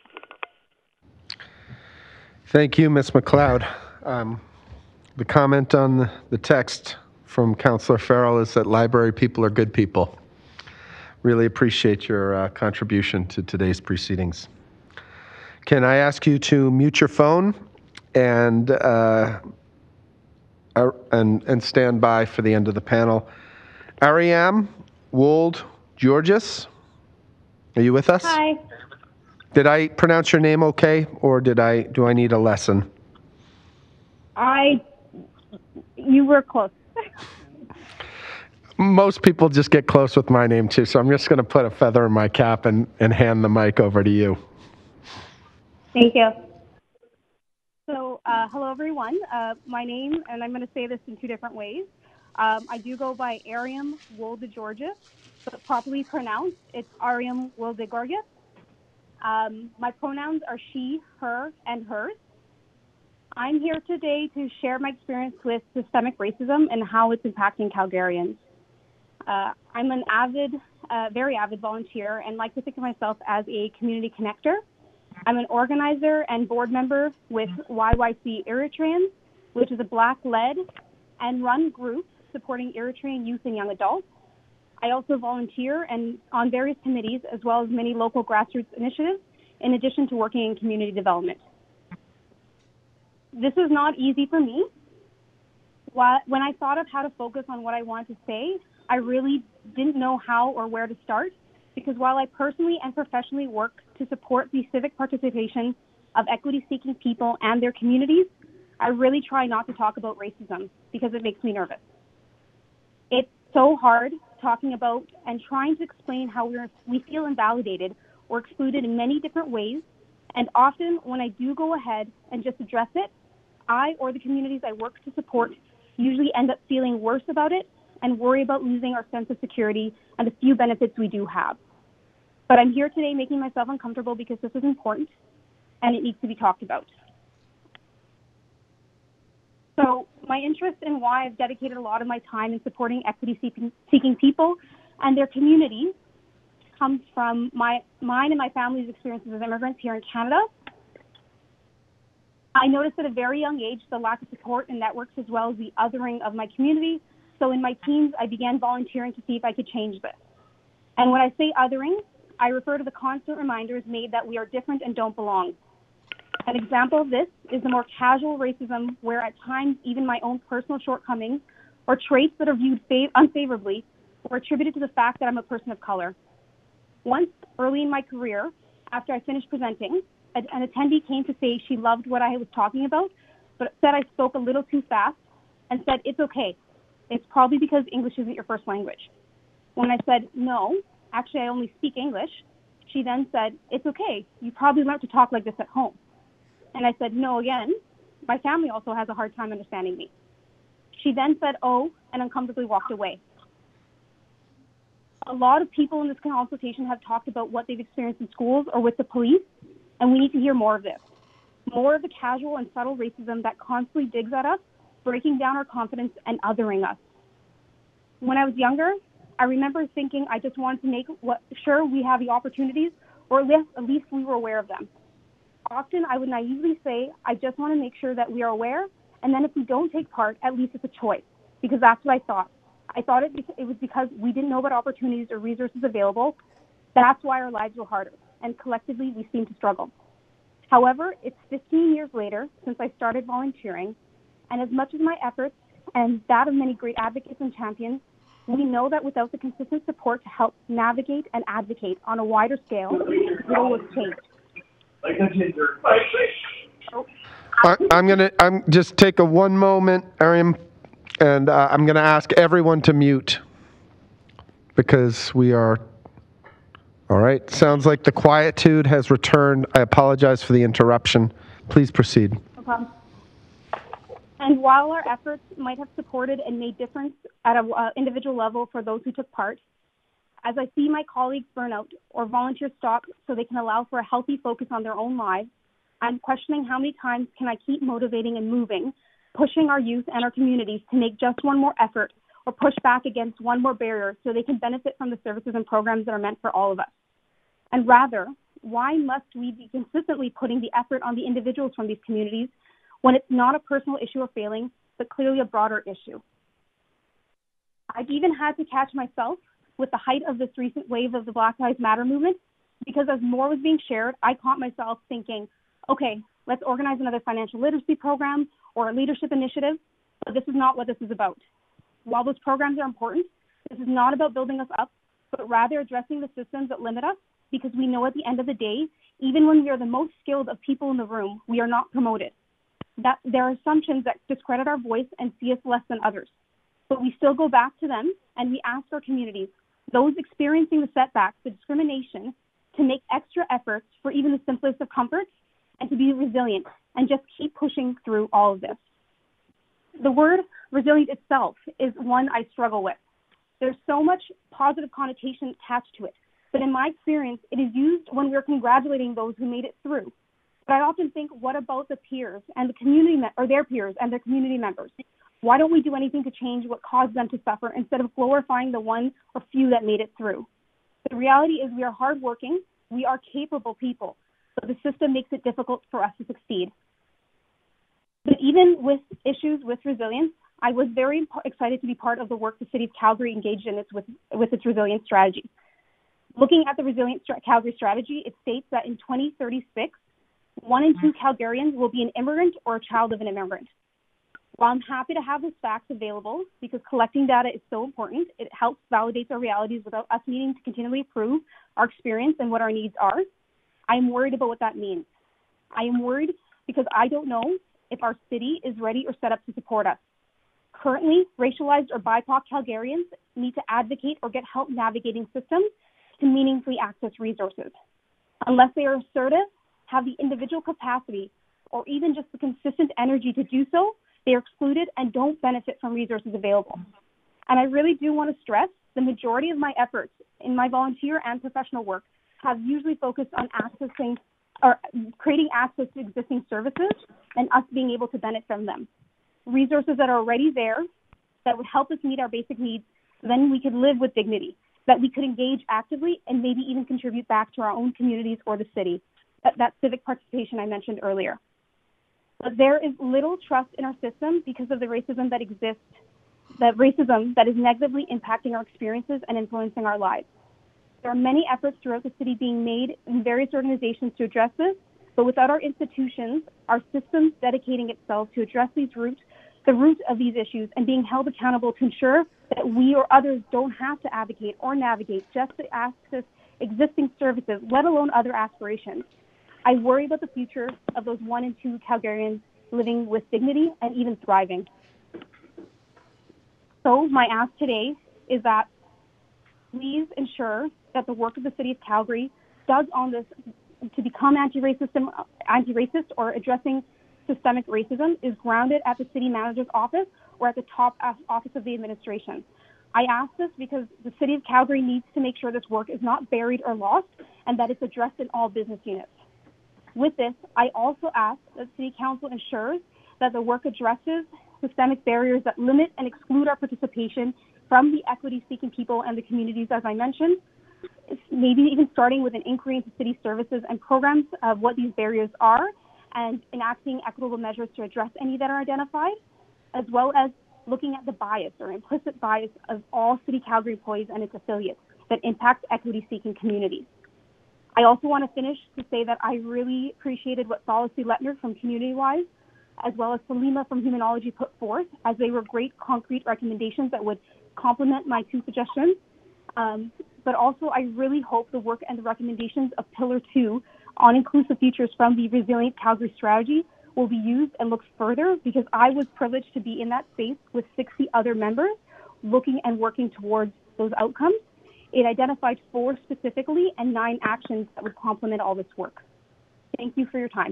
Thank you, Ms. McLeod. The comment on the text from Councillor Farrell is that library people are good people. Really appreciate your contribution to today's proceedings. Can I ask you to mute your phone and stand by for the end of the panel? Ariam Wold Georges, are you with us? Hi. Did I pronounce your name okay, or do I need a lesson? You were close. Most people just get close with my name too, so I'm just going to put a feather in my cap and hand the mic over to you. Thank you. So, hello everyone. My name, and I'm going to say this in two different ways. I do go by Ariam Wolde Georgia, but properly pronounced, it's Ariam Wolde Gorgia. My pronouns are she, her, and hers. I'm here today to share my experience with systemic racism and how it's impacting Calgarians. I'm an very avid volunteer and like to think of myself as a community connector. I'm an organizer and board member with YYC Eritreans, which is a Black-led and run group supporting Eritrean youth and young adults. I also volunteer and on various committees as well as many local grassroots initiatives, in addition to working in community development. This is not easy for me. When I thought of how to focus on what I wanted to say, I really didn't know how or where to start, because while I personally and professionally work to support the civic participation of equity-seeking people and their communities, I really try not to talk about racism because it makes me nervous. It's so hard talking about and trying to explain how we feel invalidated or excluded in many different ways, and often when I do go ahead and just address it, I or the communities I work to support usually end up feeling worse about it and worry about losing our sense of security and the few benefits we do have. But I'm here today making myself uncomfortable because this is important and it needs to be talked about. So my interest in why I've dedicated a lot of my time in supporting equity-seeking people and their communities comes from mine and my family's experiences as immigrants here in Canada. I noticed at a very young age the lack of support and networks as well as the othering of my community. So in my teens, I began volunteering to see if I could change this. And when I say othering, I refer to the constant reminders made that we are different and don't belong. An example of this is the more casual racism where at times even my own personal shortcomings or traits that are viewed unfavorably were attributed to the fact that I'm a person of color. Once, early in my career, after I finished presenting, an attendee came to say she loved what I was talking about, but said I spoke a little too fast and said, it's okay. It's probably because English isn't your first language. When I said, no, actually I only speak English, she then said, it's okay. You probably learned to talk like this at home. And I said, no, again, my family also has a hard time understanding me. She then said, oh, and uncomfortably walked away. A lot of people in this consultation have talked about what they've experienced in schools or with the police, and we need to hear more of this. More of the casual and subtle racism that constantly digs at us, breaking down our confidence and othering us. When I was younger, I remember thinking I just wanted to make sure we have the opportunities, or at least we were aware of them. Often I would naively say, I just want to make sure that we are aware, and then if we don't take part, at least it's a choice, because that's what I thought. I thought it was because we didn't know about opportunities or resources available. That's why our lives were harder, and collectively we seem to struggle. However, it's 15 years later since I started volunteering, and as much as my efforts and that of many great advocates and champions, we know that without the consistent support to help navigate and advocate on a wider scale, little was changed. I'm just take a one moment, Ariam, and I'm going to ask everyone to mute because we are. All right. Sounds like the quietude has returned. I apologize for the interruption. Please proceed. No problem. And while our efforts might have supported and made difference at an individual level for those who took part, as I see my colleagues burn out or volunteers stop so they can allow for a healthy focus on their own lives, I'm questioning how many times can I keep motivating and moving, pushing our youth and our communities to make just one more effort or push back against one more barrier so they can benefit from the services and programs that are meant for all of us. And rather, why must we be consistently putting the effort on the individuals from these communities when it's not a personal issue or failing, but clearly a broader issue? I've even had to catch myself with the height of this recent wave of the Black Lives Matter movement, because as more was being shared, I caught myself thinking, okay, let's organize another financial literacy program or a leadership initiative, but this is not what this is about. While those programs are important, this is not about building us up, but rather addressing the systems that limit us, because we know at the end of the day, even when we are the most skilled of people in the room, we are not promoted. That there are assumptions that discredit our voice and see us less than others. But we still go back to them and we ask our communities, those experiencing the setbacks, the discrimination, to make extra efforts for even the simplest of comforts and to be resilient and just keep pushing through all of this. The word resilient itself is one I struggle with. There's so much positive connotation attached to it, but in my experience, it is used when we're congratulating those who made it through. But I often think, what about the peers and the community, or their peers and their community members? Why don't we do anything to change what caused them to suffer instead of glorifying the one or few that made it through? The reality is we are hardworking, we are capable people, but the system makes it difficult for us to succeed. But even with issues with resilience, I was very excited to be part of the work the City of Calgary engaged in with its resilience strategy. Looking at the Resilient Calgary strategy, it states that in 2036, 1 in 2 Calgarians will be an immigrant or a child of an immigrant. While I'm happy to have those facts available because collecting data is so important, it helps validate our realities without us needing to continually prove our experience and what our needs are, I'm worried about what that means. I am worried because I don't know if our city is ready or set up to support us. Currently, racialized or BIPOC Calgarians need to advocate or get help navigating systems to meaningfully access resources. Unless they are assertive, have the individual capacity, or even just the consistent energy to do so, they are excluded and don't benefit from resources available. And I really do want to stress the majority of my efforts in my volunteer and professional work have usually focused on accessing or creating access to existing services and us being able to benefit from them. Resources that are already there that would help us meet our basic needs, so then we could live with dignity, that we could engage actively and maybe even contribute back to our own communities or the city. That civic participation I mentioned earlier. But there is little trust in our system because of the racism that exists, that racism that is negatively impacting our experiences and influencing our lives. There are many efforts throughout the city being made in various organizations to address this, but without our institutions, our systems dedicating itself to address these roots, the root of these issues, and being held accountable to ensure that we or others don't have to advocate or navigate just to access existing services, let alone other aspirations. I worry about the future of those 1 and 2 Calgarians living with dignity and even thriving. So my ask today is that please ensure that the work of the City of Calgary does on this to become anti-racist or addressing systemic racism is grounded at the City Manager's office or at the top office of the administration. I ask this because the City of Calgary needs to make sure this work is not buried or lost and that it's addressed in all business units. With this, I also ask that City Council ensures that the work addresses systemic barriers that limit and exclude our participation from the equity-seeking people and the communities, as I mentioned, maybe even starting with an inquiry into city services and programs of what these barriers are and enacting equitable measures to address any that are identified, as well as looking at the bias or implicit bias of all City Calgary employees and its affiliates that impacts equity-seeking communities. I also want to finish to say that I really appreciated what Solicy Letner from CommunityWise, as well as Salima from Humanology put forth, as they were great concrete recommendations that would complement my 2 suggestions. But also, I really hope the work and the recommendations of Pillar 2 on inclusive futures from the Resilient Calgary strategy will be used and looked further, because I was privileged to be in that space with 60 other members looking and working towards those outcomes. It identified 4 specifically and 9 actions that would complement all this work. Thank you for your time.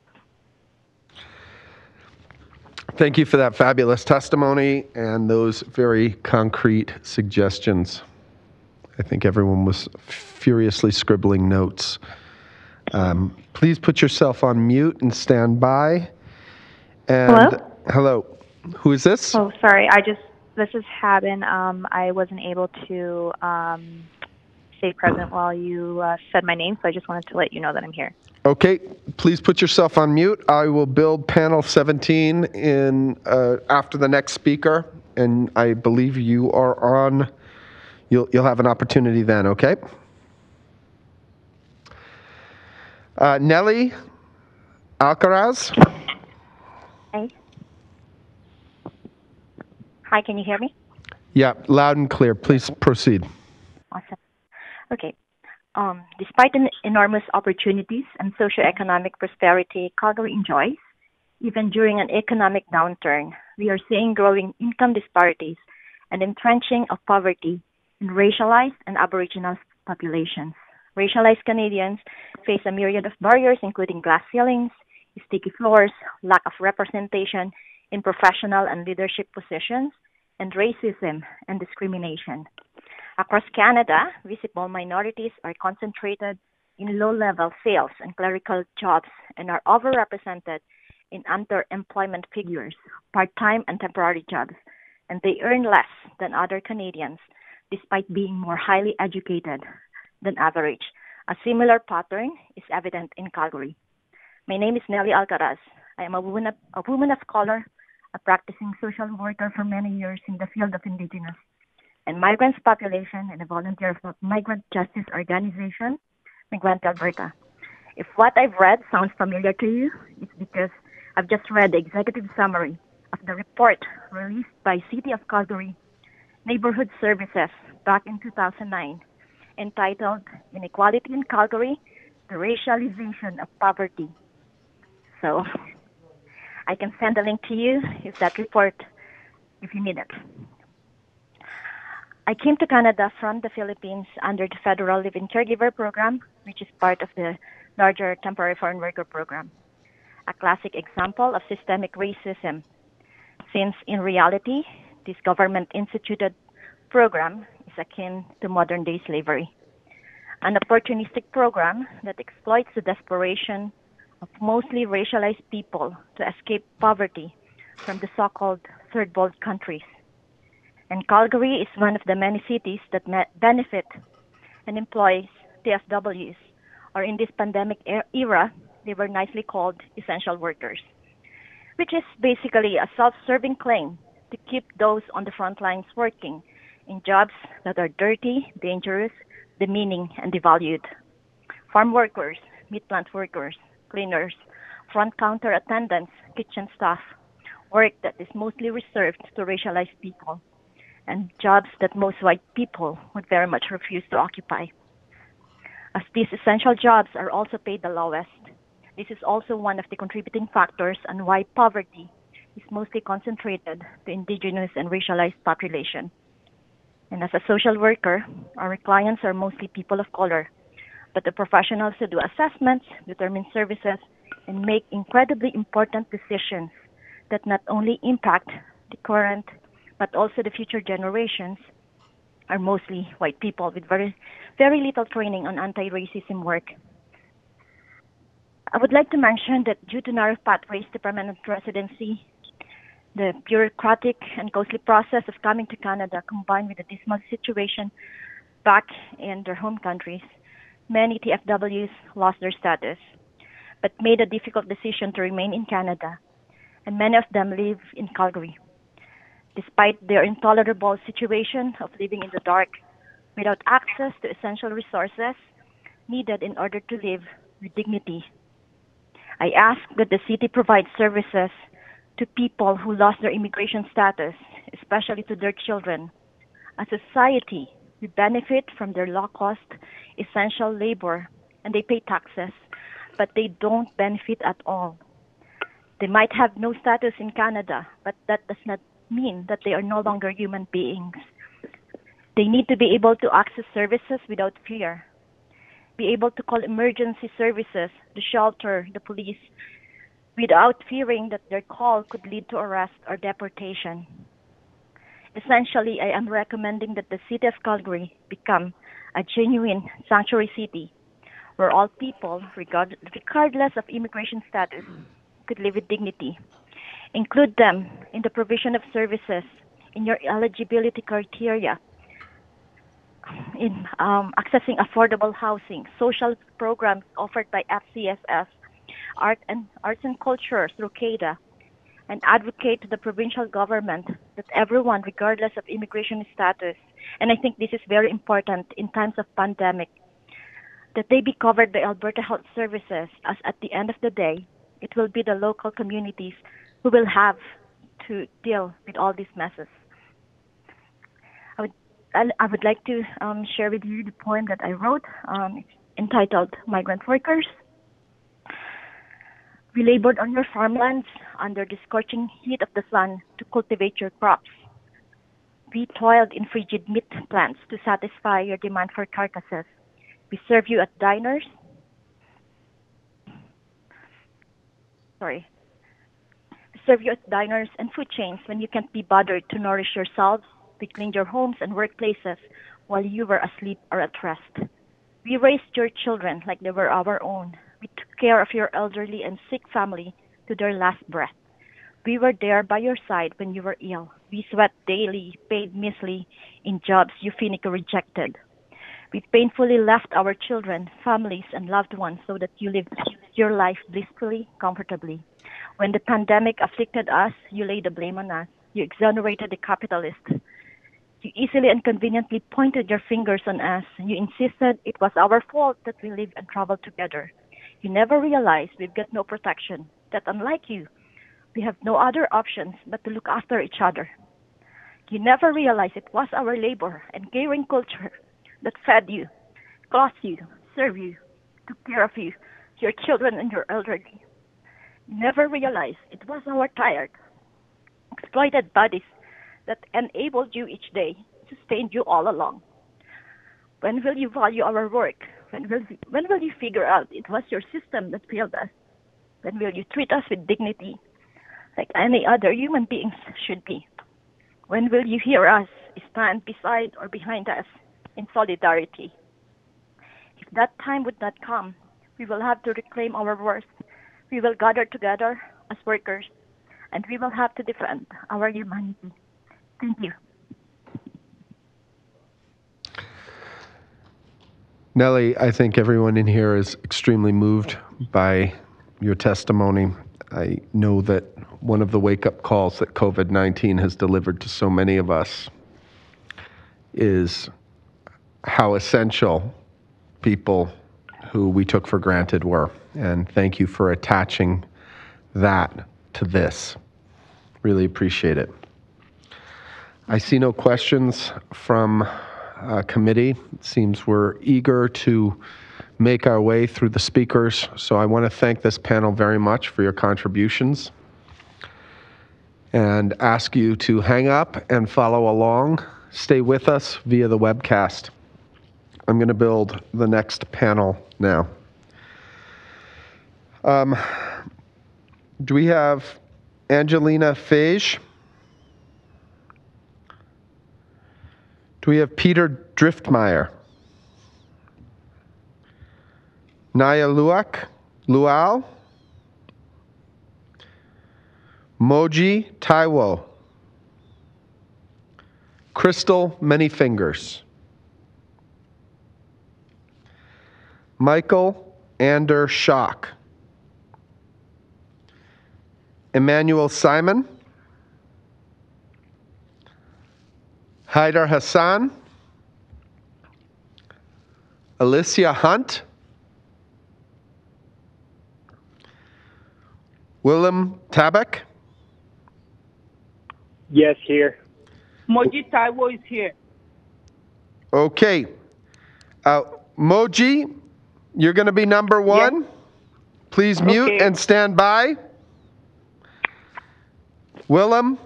Thank you for that fabulous testimony and those very concrete suggestions. I think everyone was furiously scribbling notes. Please put yourself on mute and stand by. And hello. Who is this? Oh, sorry. This is Haben. I wasn't able to stay present while you said my name, so I just wanted to let you know that I'm here. Okay, please put yourself on mute. I will build panel 17 in after the next speaker, and I believe you are on. You'll have an opportunity then. Okay. Nelly Alcaraz. Hey. Hi, can you hear me? Yeah, loud and clear. Please proceed. Awesome. Okay. Despite the enormous opportunities and socioeconomic prosperity Calgary enjoys, even during an economic downturn, we are seeing growing income disparities and entrenching of poverty in racialized and Aboriginal populations. Racialized Canadians face a myriad of barriers, including glass ceilings, sticky floors, lack of representation in professional and leadership positions, and racism and discrimination. Across Canada, visible minorities are concentrated in low-level sales and clerical jobs and are overrepresented in underemployment figures, part-time and temporary jobs, and they earn less than other Canadians despite being more highly educated than average. A similar pattern is evident in Calgary. My name is Nelly Alcaraz. I am a woman of color, a practicing social worker for many years in the field of Indigenous and migrants population, and a volunteer of the Migrant Justice Organization, Migrant Alberta. If what I've read sounds familiar to you, it's because I've just read the executive summary of the report released by City of Calgary Neighborhood Services back in 2009, entitled Inequality in Calgary, the Racialization of Poverty. So I can send a link to you if you need it. I came to Canada from the Philippines under the Federal Live-In Caregiver Program, which is part of the larger Temporary Foreign Worker Program, a classic example of systemic racism, since in reality, this government-instituted program is akin to modern-day slavery, an opportunistic program that exploits the desperation of mostly racialized people to escape poverty from the so-called third world countries. And Calgary is one of the many cities that benefit and employs TFWs, or in this pandemic era, they were nicely called essential workers, which is basically a self-serving claim to keep those on the front lines working in jobs that are dirty, dangerous, demeaning, and devalued. Farm workers, meat plant workers, cleaners, front counter attendants, kitchen staff, work that is mostly reserved to racialized people, and jobs that most white people would very much refuse to occupy. As these essential jobs are also paid the lowest, This is also one of the contributing factors on why poverty is mostly concentrated to Indigenous and racialized population. And as a social worker, our clients are mostly people of color, but the professionals who do assessments, determine services, and make incredibly important decisions that not only impact the current, but also the future generations are mostly white people with very little training on anti-racism work. I would like to mention that due to narrow pathways to permanent residency, the bureaucratic and costly process of coming to Canada combined with the dismal situation back in their home countries, many TFWs lost their status, but made a difficult decision to remain in Canada, and many of them live in Calgary. Despite their intolerable situation of living in the dark without access to essential resources needed in order to live with dignity, I ask that the city provide services to people who lost their immigration status, especially to their children. As a society, we benefit from their low-cost, essential labor, and they pay taxes, but they don't benefit at all. They might have no status in Canada, but that does not mean that they are no longer human beings. They need to be able to access services without fear, be able to call emergency services, the shelter, the police, without fearing that their call could lead to arrest or deportation. Essentially, I am recommending that the city of Calgary become a genuine sanctuary city where all people, regardless of immigration status, could live with dignity. Include them in the provision of services, in your eligibility criteria, in accessing affordable housing, social programs offered by FCSS, arts and culture through CADA, and advocate to the provincial government that everyone, regardless of immigration status, and I think this is very important in times of pandemic, that they be covered by Alberta Health Services, as at the end of the day, it will be the local communities who will have to deal with all these messes. I would like to share with you the poem that I wrote. It's entitled Migrant Workers. We labored on your farmlands under the scorching heat of the sun to cultivate your crops. We toiled in frigid meat plants to satisfy your demand for carcasses. We serve you at diners. We serve you at diners and food chains when you can't be bothered to nourish yourselves. We cleaned your homes and workplaces while you were asleep or at rest. We raised your children like they were our own. We took care of your elderly and sick family to their last breath. We were there by your side when you were ill. We sweat daily, paid measly in jobs you cynically rejected. We painfully left our children, families, and loved ones so that you lived your life blissfully, comfortably. When the pandemic afflicted us, you laid the blame on us. You exonerated the capitalists. You easily and conveniently pointed your fingers on us. You insisted it was our fault that we live and travel together. You never realized we've got no protection, that unlike you, we have no other options but to look after each other. You never realized it was our labor and caring culture that fed you, clothed you, served you, took care of you, your children and your elderly. You never realized it was our tired, exploited bodies that enabled you each day, sustained you all along. When will you value our work? When will you figure out it was your system that failed us? When will you treat us with dignity like any other human beings should be? When will you hear us stand beside or behind us in solidarity? If that time would not come, we will have to reclaim our worth. We will gather together as workers, and we will have to defend our humanity. Thank you. Nellie, I think everyone in here is extremely moved by your testimony. I know that one of the wake-up calls that COVID-19 has delivered to so many of us is how essential people who we took for granted were. And thank you for attaching that to this. Really appreciate it. I see no questions from committee. It seems we're eager to make our way through the speakers. So I want to thank this panel very much for your contributions and ask you to hang up and follow along. Stay with us via the webcast. I'm going to build the next panel now. Do we have Angelina Fage? Do we have Peter Driftmeyer? Naya Luau? Moji Taiwo? Crystal Manyfingers? Michael Ander Schock? Emmanuel Simon? Haidar Hassan? Alicia Hunt? Willem Tabak? Yes, here. Moji Taiwo is here. Okay. Moji, you're going to be number one. Yes. Please mute and stand by. Willem?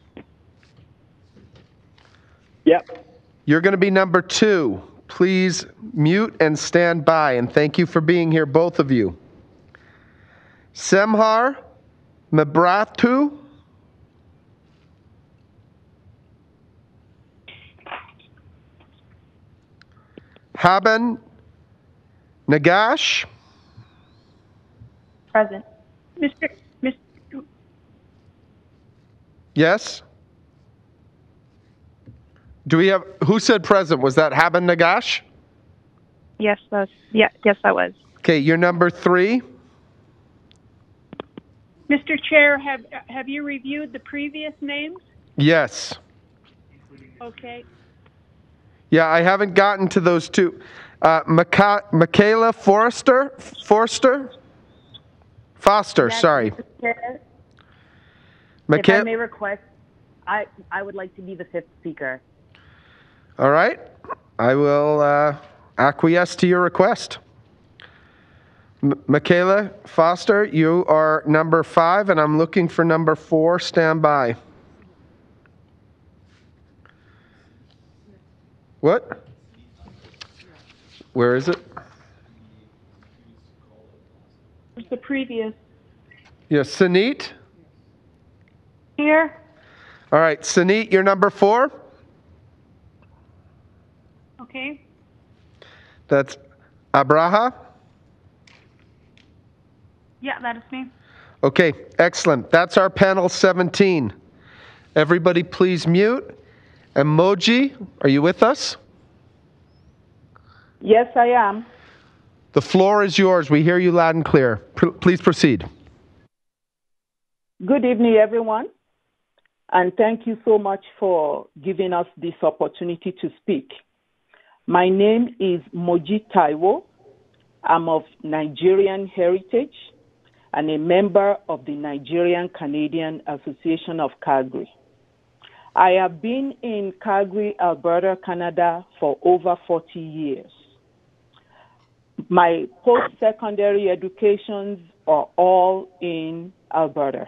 Yep. You're going to be number two. Please mute and stand by. And thank you for being here, both of you. Semhar Mebratu? Haben Nagash? Present. Mr. Yes? Do we have, who said present? Was that Haben Nagash? Yes, that was. Okay, you're number three. Mr. Chair, have you reviewed the previous names? Yes. Okay. Yeah, I haven't gotten to those two. Michaela Foster, sorry. If I may request, I would like to be the fifth speaker. All right. I will acquiesce to your request. Michaela Foster, you are number 5, and I'm looking for number 4. Stand by. What? Where is it? Where's the previous? Yeah, Sanit? Here. All right, Sanit, you're number 4? Okay. That's Abraha? Yeah, that is me. Okay, excellent. That's our panel 17. Everybody please mute. Emoji, are you with us? Yes, I am. The floor is yours. We hear you loud and clear. Please proceed. Good evening, everyone. And thank you so much for giving us this opportunity to speak. My name is Moji Taiwo. I'm of Nigerian heritage and a member of the Nigerian Canadian Association of Calgary. I have been in Calgary, Alberta, Canada for over 40 years. My post-secondary educations are all in Alberta.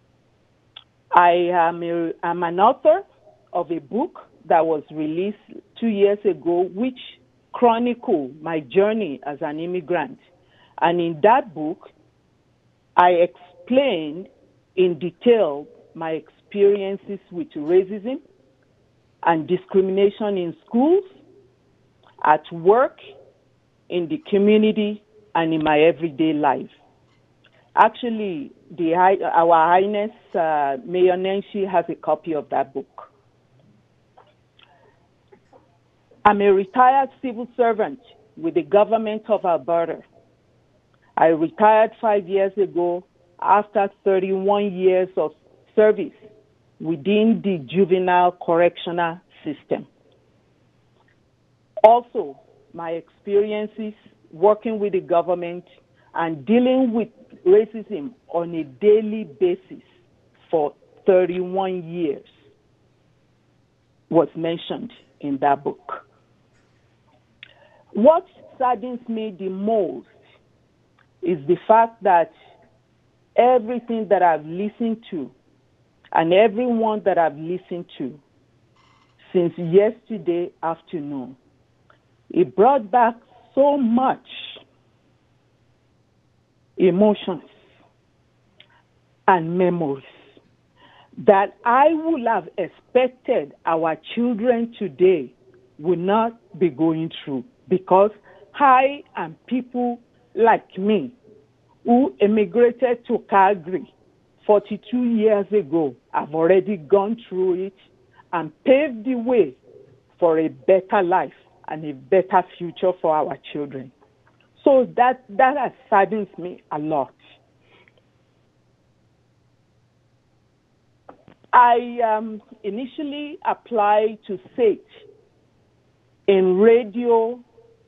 I'm an author of a book that was released 2 years ago, which chronicles my journey as an immigrant. And in that book, I explain in detail my experiences with racism and discrimination in schools, at work, in the community, and in my everyday life. Actually, Our Highness Mayor Nenshi has a copy of that book. I'm a retired civil servant with the government of Alberta. I retired 5 years ago after 31 years of service within the juvenile correctional system. Also, my experiences working with the government and dealing with racism on a daily basis for 31 years was mentioned in that book. what saddens me the most is the fact that everything that I've listened to and everyone that I've listened to since yesterday afternoon, it brought back so much emotions and memories that I would have expected our children today would not be going through, because I and people like me who immigrated to Calgary 42 years ago have already gone through it and paved the way for a better life and a better future for our children. So that has saddened me a lot. I initially applied to SAT in radio,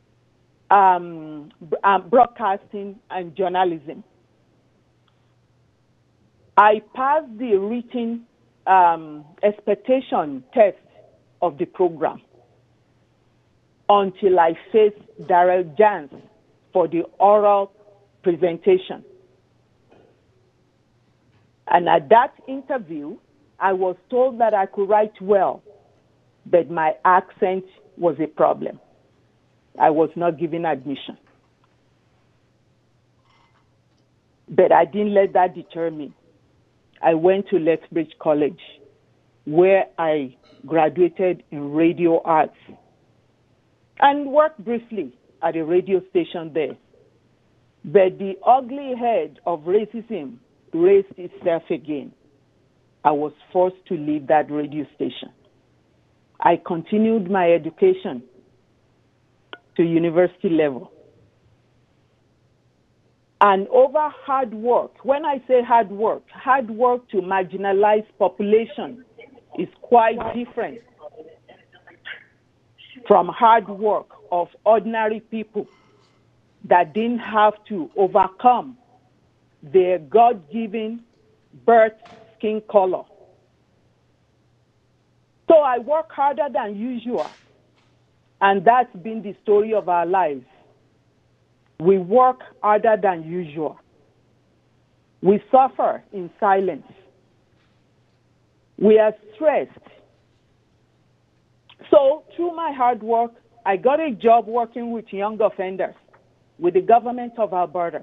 broadcasting, and journalism. I passed the written expectation test of the program until I faced Darrell Jans for the oral presentation. And at that interview, I was told that I could write well, but my accent was a problem. I was not given admission. But I didn't let that deter me. I went to Lethbridge College, where I graduated in radio arts and worked briefly at a radio station there. But the ugly head of racism raised itself again. I was forced to leave that radio station. I continued my education to university level. And over hard work, when I say hard work to marginalized population is quite different from hard work of ordinary people that didn't have to overcome their God-given birth skin color. So I work harder than usual, and that's been the story of our lives. We work harder than usual. We suffer in silence. We are stressed. So through my hard work, I got a job working with young offenders with the government of Alberta.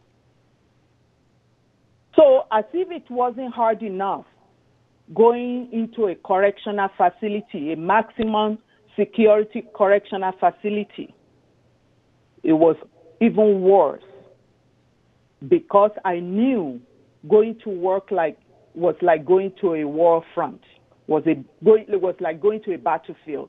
So as if it wasn't hard enough, going into a correctional facility, a maximum security correctional facility, it was even worse, because I knew going to work was like going to a war front, it was like going to a battlefield.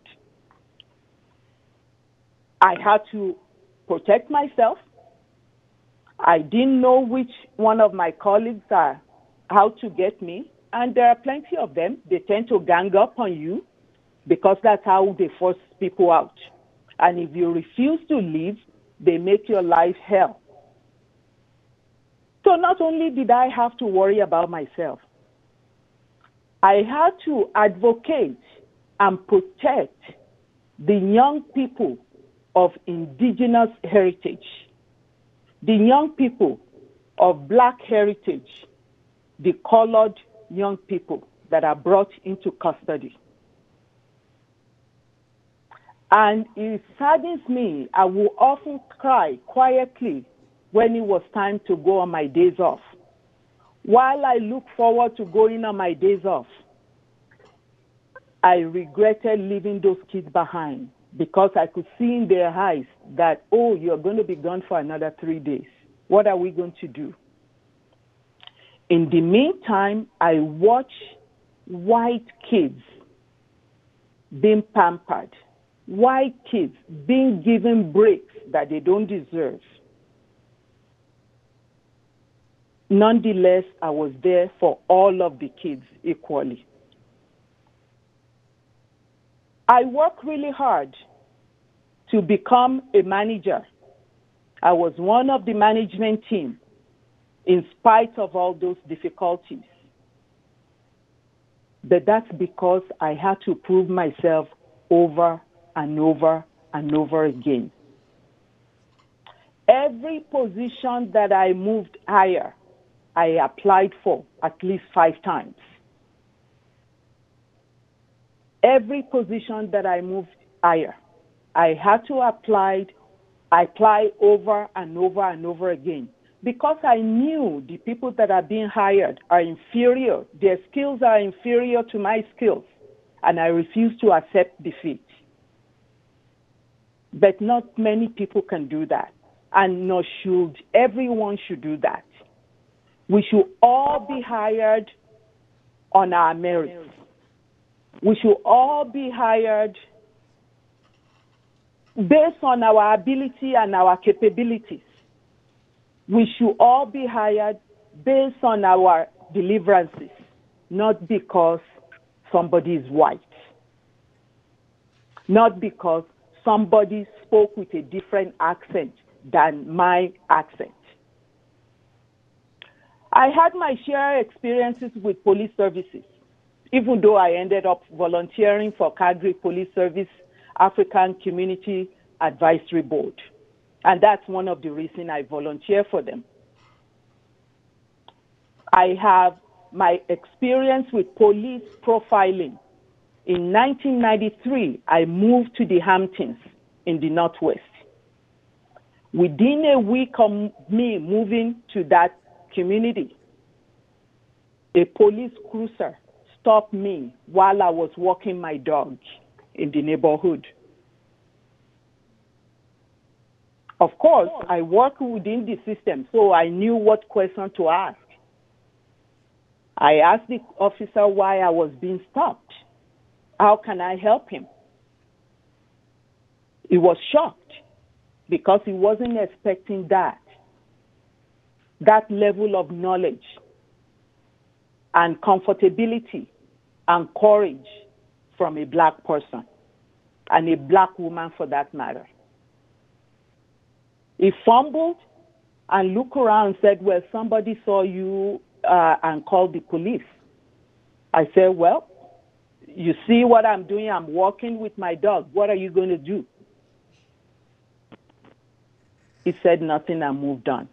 I had to protect myself. I didn't know which one of my colleagues are out to get me, and there are plenty of them. They tend to gang up on you because that's how they force people out. And if you refuse to leave, they make your life hell. So not only did I have to worry about myself, I had to advocate and protect the young people of Indigenous heritage, the young people of Black heritage, the colored young people that are brought into custody. And it saddens me. I will often cry quietly when it was time to go on my days off. While I look forward to going on my days off, I regretted leaving those kids behind, because I could see in their eyes that, oh, you're going to be gone for another 3 days. What are we going to do? In the meantime, I watch white kids being pampered, white kids being given breaks that they don't deserve. Nonetheless, I was there for all of the kids equally. I worked really hard to become a manager. I was one of the management team in spite of all those difficulties. But that's because I had to prove myself over and over and over again. every position that I moved higher, I applied for at least 5 times. Every position that I moved higher, I had to apply over and over and over again, because I knew the people that are being hired are inferior. Their skills are inferior to my skills, and I refused to accept defeat. But not many people can do that, and nor should everyone should do that. We should all be hired on our merits. We should all be hired based on our ability and our capabilities. We should all be hired based on our deliverances, not because somebody is white, not because somebody spoke with a different accent than my accent. I had my share experiences with police services, even though I ended up volunteering for Calgary Police Service African Community Advisory Board. And that's one of the reasons I volunteer for them. I have my experience with police profiling. In 1993, I moved to the Hamptons in the Northwest. Within a week of me moving to that community, a police cruiser stopped me while I was walking my dog in the neighborhood. Of course, I work within the system, so I knew what question to ask. I asked the officer why I was being stopped. How can I help him? He was shocked because he wasn't expecting that level of knowledge and comfortability and courage from a black person, and a black woman for that matter. He fumbled and looked around and said, well, somebody saw you and called the police. I said, well, you see what I'm doing? I'm walking with my dog. What are you going to do? He said nothing and moved on.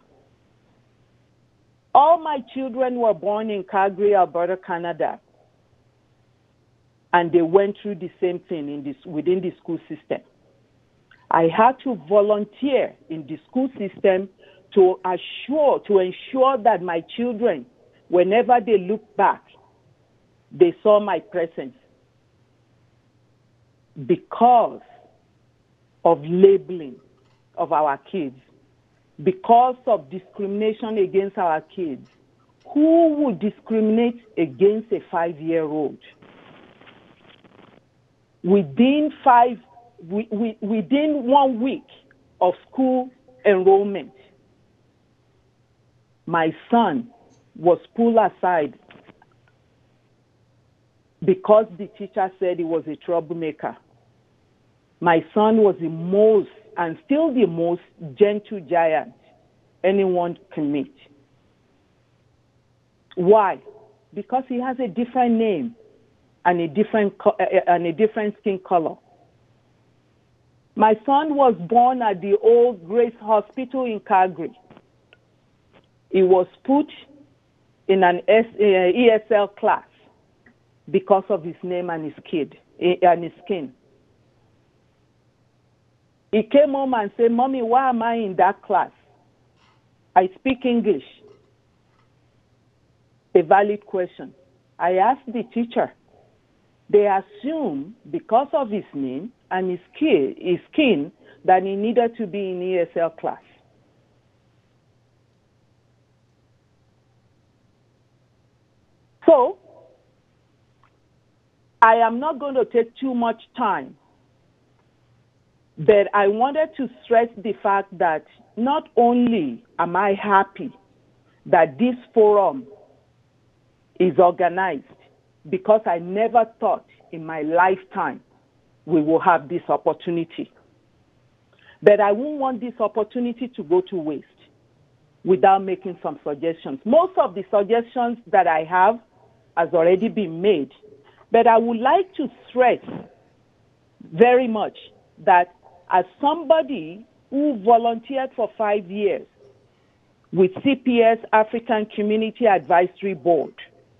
All my children were born in Calgary, Alberta, Canada. And they went through the same thing within the school system. I had to volunteer in the school system to ensure that my children, whenever they looked back, they saw my presence. Because of labeling of our kids, because of discrimination against our kids, who would discriminate against a 5-year-old? Within 1 week of school enrollment, my son was pulled aside because the teacher said he was a troublemaker. My son was the most, and still the most, gentle giant anyone can meet. Why? Because he has a different name and a different skin color. My son was born at the Old Grace Hospital in Calgary. He was put in an ESL class because of his name and his skin. He came home and said, Mommy, why am I in that class? I speak English. A valid question. I asked the teacher. They assume because of his name and his skin that he needed to be in ESL class. So, I am not going to take too much time, but I wanted to stress the fact that not only am I happy that this forum is organized, because I never thought in my lifetime we will have this opportunity. But I won't want this opportunity to go to waste without making some suggestions. Most of the suggestions that I have has already been made, but I would like to stress very much that as somebody who volunteered for 5 years with CPS African Community Advisory Board.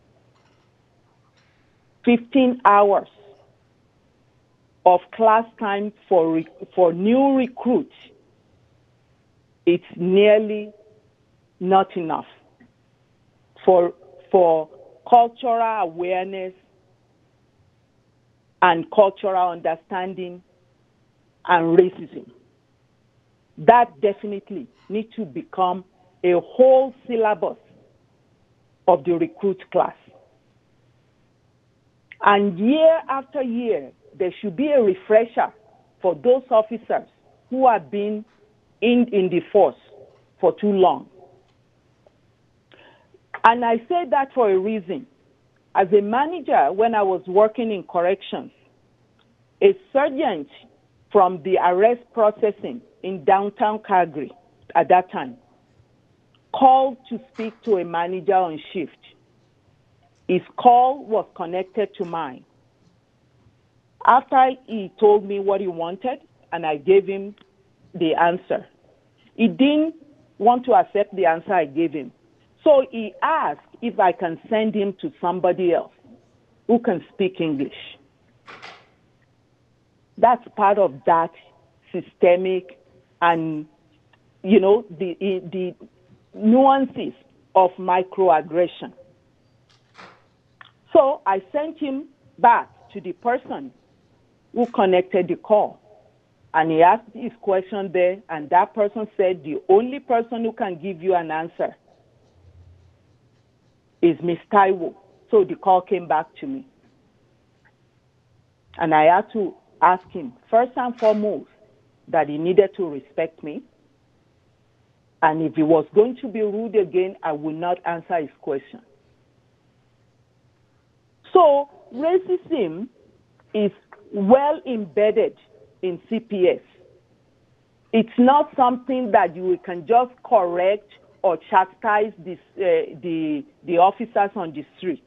15 hours of class time for new recruits. It's nearly not enough for cultural awareness and cultural understanding and racism. That definitely needs to become a whole syllabus of the recruit class. And year after year, there should be a refresher for those officers who have been in the force for too long. And I say that for a reason. As a manager, when I was working in corrections, a sergeant from the arrest processing in downtown Calgary at that time called to speak to a manager on shift. His call was connected to mine. After he told me what he wanted, and I gave him the answer, he didn't want to accept the answer I gave him. So he asked if I can send him to somebody else who can speak English. That's part of that systemic and, the nuances of microaggression. So I sent him back to the person who connected the call. And he asked his question there, and that person said the only person who can give you an answer is Miss Taiwo. So the call came back to me. And I had to ask him, first and foremost, that he needed to respect me. And if he was going to be rude again, I would not answer his question. So racism is well embedded in CPS. It's not something that you can just correct or chastise the officers on the street.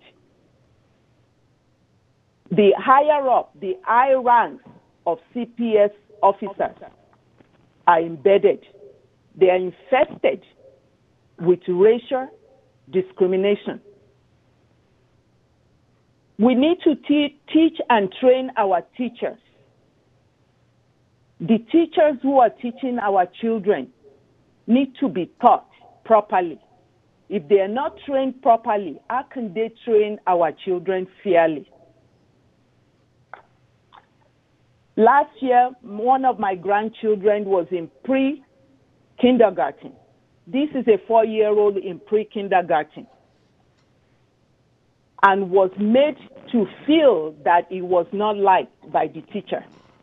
The higher up, the high ranks of CPS officers are embedded. They are infested with racial discrimination. We need to teach and train our teachers. The teachers who are teaching our children need to be taught properly. If they are not trained properly, how can they train our children fairly? Last year, one of my grandchildren was in pre-kindergarten. This is a 4-year-old in pre-kindergarten, and was made to feel that he was not liked by the teacher.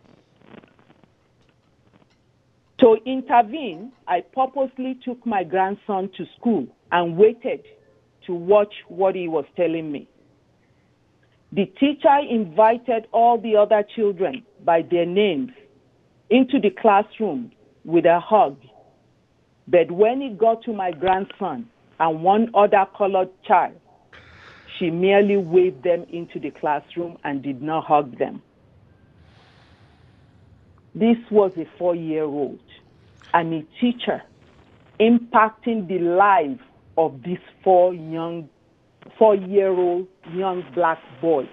To intervene, I purposely took my grandson to school and waited to watch what he was telling me. The teacher invited all the other children by their names into the classroom with a hug. But when it got to my grandson and one other colored child, she merely waved them into the classroom and did not hug them. This was a 4-year-old and a teacher impacting the life of this 4-year-old young black boy.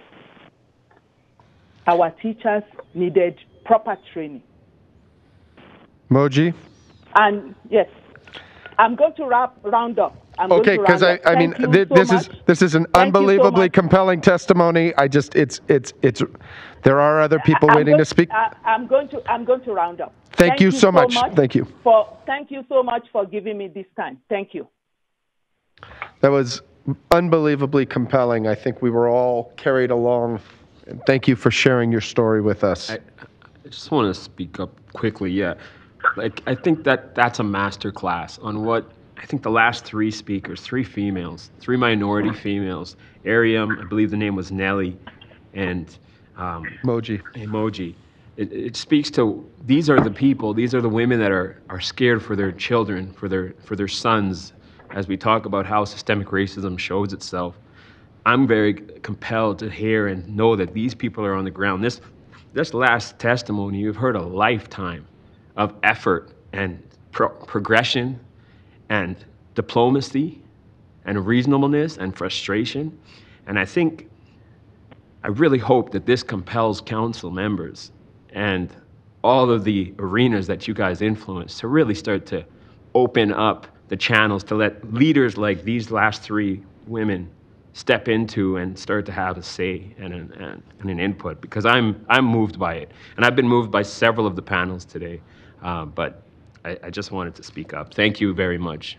Our teachers needed proper training. Moji? And yes, I'm going to round up. Okay, because I mean, this is an unbelievably compelling testimony. There are other people waiting to speak. I'm going to round up. Thank you so much. Thank you. Thank you so much for giving me this time. Thank you. That was unbelievably compelling. I think we were all carried along. And thank you for sharing your story with us. I just want to speak up quickly. Yeah, I think that's a master class on what I think the last 3 speakers, 3 females, 3 minority females, Ariam, I believe the name was Nellie, and Emoji. It speaks to, these are the people, these are the women that are scared for their children, for their sons, as we talk about how systemic racism shows itself. I'm very compelled to hear and know that these people are on the ground. This last testimony, you've heard a lifetime of effort and progression and diplomacy and reasonableness and frustration. And I really hope that this compels council members and all of the arenas that you guys influence to really start to open up the channels to let leaders like these last three women step into and start to have a say and an input, because I'm moved by it. And I've been moved by several of the panels today, but I just wanted to speak up. Thank you very much.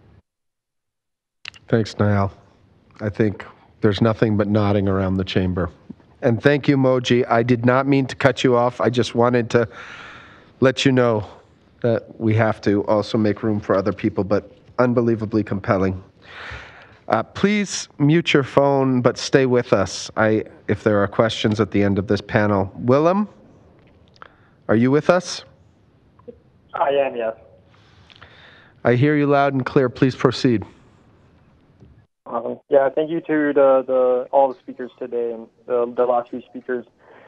Thanks, Niall. I think there's nothing but nodding around the chamber. And thank you, Moji. I did not mean to cut you off. I just wanted to let you know that we have to also make room for other people, but unbelievably compelling. Please mute your phone, but stay with us if there are questions at the end of this panel. Willem, are you with us? I am, yes. I hear you loud and clear. Please proceed. Yeah, thank you to all the speakers today and the last few speakers.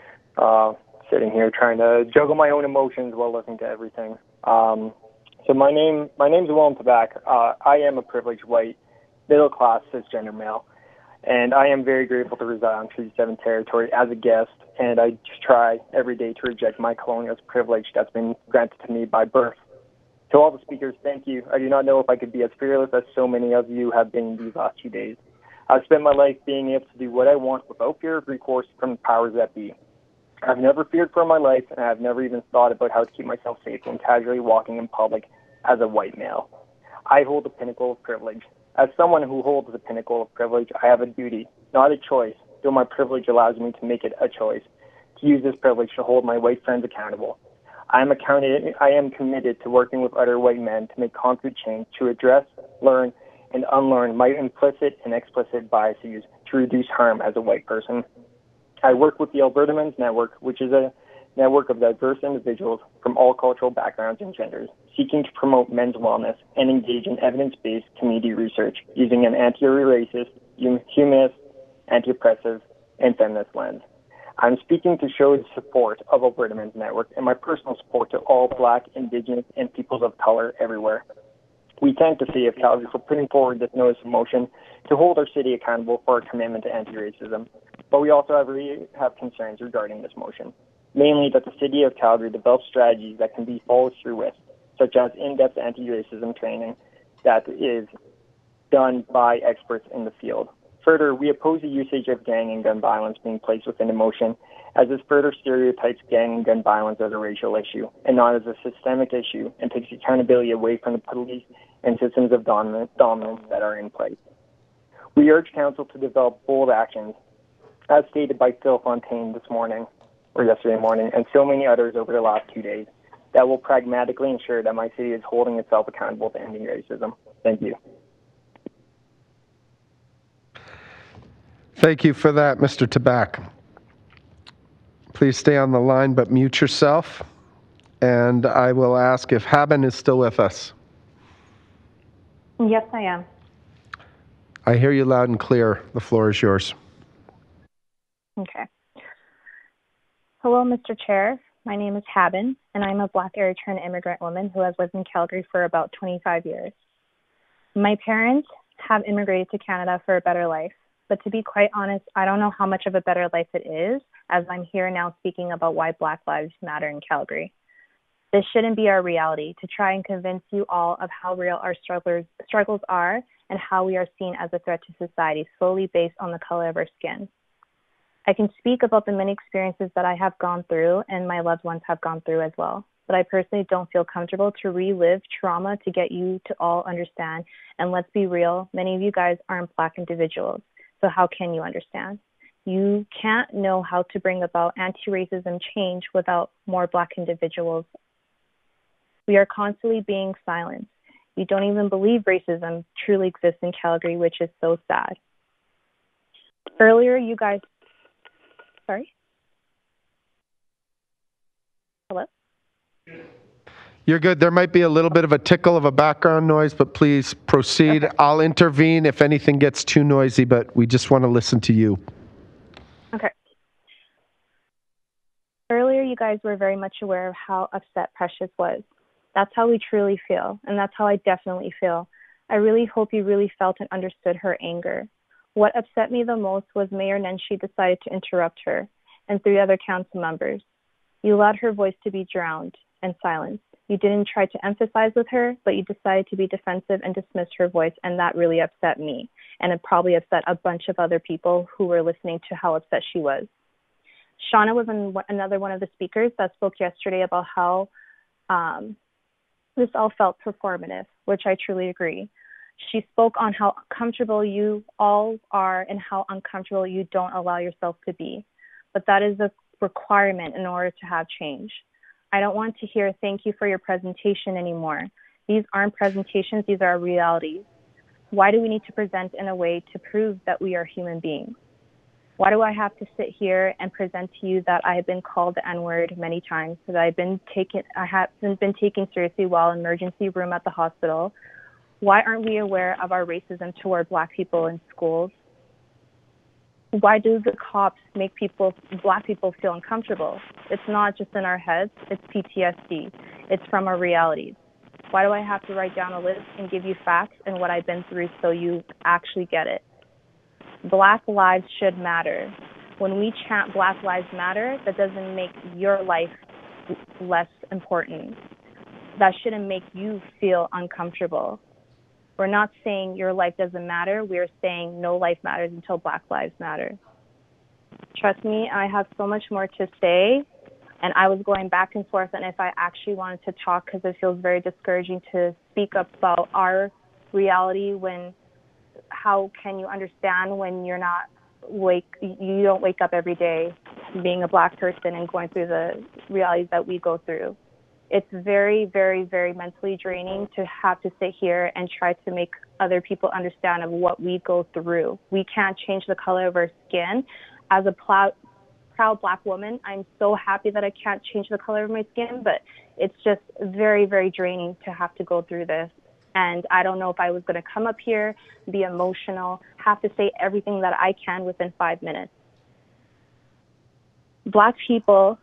Sitting here trying to juggle my own emotions while listening to everything. So my name's Willem Tabak. I am a privileged white middle-class cisgender male, and I am very grateful to reside on Treaty 7 territory as a guest, and I just try every day to reject my colonialist privilege that's been granted to me by birth. To all the speakers, thank you. I do not know if I could be as fearless as so many of you have been these last 2 days. I've spent my life being able to do what I want without fear of recourse from the powers that be. I've never feared for my life, and I've never even thought about how to keep myself safe when casually walking in public as a white male. I hold the pinnacle of privilege. As someone who holds the pinnacle of privilege, I have a duty, not a choice, though my privilege allows me to make it a choice, to use this privilege to hold my white friends accountable. I am committed to working with other white men to make concrete change, to address, learn, and unlearn my implicit and explicit biases to reduce harm as a white person. I work with the Alberta Men's Network, which is a network of diverse individuals from all cultural backgrounds and genders, seeking to promote men's wellness and engage in evidence-based community research using an anti-racist, humanist, anti-oppressive, and feminist lens. I'm speaking to show the support of Alberta Men's Network and my personal support to all Black, Indigenous, and peoples of color everywhere. We thank the City of Calgary for putting forward this notice of motion to hold our city accountable for our commitment to anti-racism, but we also have concerns regarding this motion, mainly that the City of Calgary develop strategies that can be followed through with, such as in-depth anti-racism training that is done by experts in the field. Further, we oppose the usage of gang and gun violence being placed within the motion, as this further stereotypes gang and gun violence as a racial issue and not as a systemic issue, and takes accountability away from the police and systems of dominance that are in place. We urge Council to develop bold actions, as stated by Phil Fontaine this morning, or yesterday morning, and so many others over the last 2 days, that will pragmatically ensure that my city is holding itself accountable to ending racism. Thank you. Thank you for that, Mr. Tabak. Please stay on the line, but mute yourself. And I will ask if Haben is still with us. Yes, I am. I hear you loud and clear. The floor is yours. Okay. Hello, Mr. Chair. My name is Haben, and I'm a Black Eritrean immigrant woman who has lived in Calgary for about 25 years. My parents have immigrated to Canada for a better life. But to be quite honest, I don't know how much of a better life it is, as I'm here now speaking about why Black lives matter in Calgary. This shouldn't be our reality, to try and convince you all of how real our struggles are and how we are seen as a threat to society solely based on the color of our skin. I can speak about the many experiences that I have gone through and my loved ones have gone through as well. But I personally don't feel comfortable to relive trauma to get you to all understand. And let's be real, many of you guys aren't Black individuals. So how can you understand? You can't know how to bring about anti-racism change without more Black individuals. We are constantly being silenced. You don't even believe racism truly exists in Calgary, which is so sad. Earlier, you guys... Sorry? Hello? You're good. There might be a little bit of a tickle of a background noise, but please proceed. Okay. I'll intervene if anything gets too noisy, but we just want to listen to you. Okay. Earlier, you guys were very much aware of how upset Precious was. That's how we truly feel, and that's how I definitely feel. I really hope you really felt and understood her anger. What upset me the most was Mayor Nenshi decided to interrupt her and 3 other council members. You allowed her voice to be drowned and silenced. You didn't try to emphasize with her, but you decided to be defensive and dismiss her voice, and that really upset me. And it probably upset a bunch of other people who were listening to how upset she was. Shauna was another one of the speakers that spoke yesterday about how this all felt performative, which I truly agree. She spoke on how comfortable you all are and how uncomfortable you don't allow yourself to be. But that is a requirement in order to have change. I don't want to hear thank you for your presentation anymore. These aren't presentations, these are realities. Why do we need to present in a way to prove that we are human beings? Why do I have to sit here and present to you that I have been called the N-word many times, that I haven't been taken seriously while in emergency room at the hospital? Why aren't we aware of our racism toward Black people in schools? Why do the cops make Black people feel uncomfortable? It's not just in our heads, it's PTSD. It's from our realities. Why do I have to write down a list and give you facts and what I've been through so you actually get it? Black lives should matter. When we chant Black Lives Matter, that doesn't make your life less important. That shouldn't make you feel uncomfortable. We're not saying your life doesn't matter. We're saying no life matters until Black lives matter. Trust me, I have so much more to say, and I was going back and forth on if I actually wanted to talk because it feels very discouraging to speak up about our reality when how can you understand when you don't wake up every day being a Black person and going through the realities that we go through. It's very, very, very mentally draining to have to sit here and try to make other people understand of what we go through. We can't change the color of our skin. As a proud Black woman, I'm so happy that I can't change the color of my skin, but it's just very, very draining to have to go through this. And I don't know if I was going to come up here, be emotional, have to say everything that I can within 5 minutes. Black people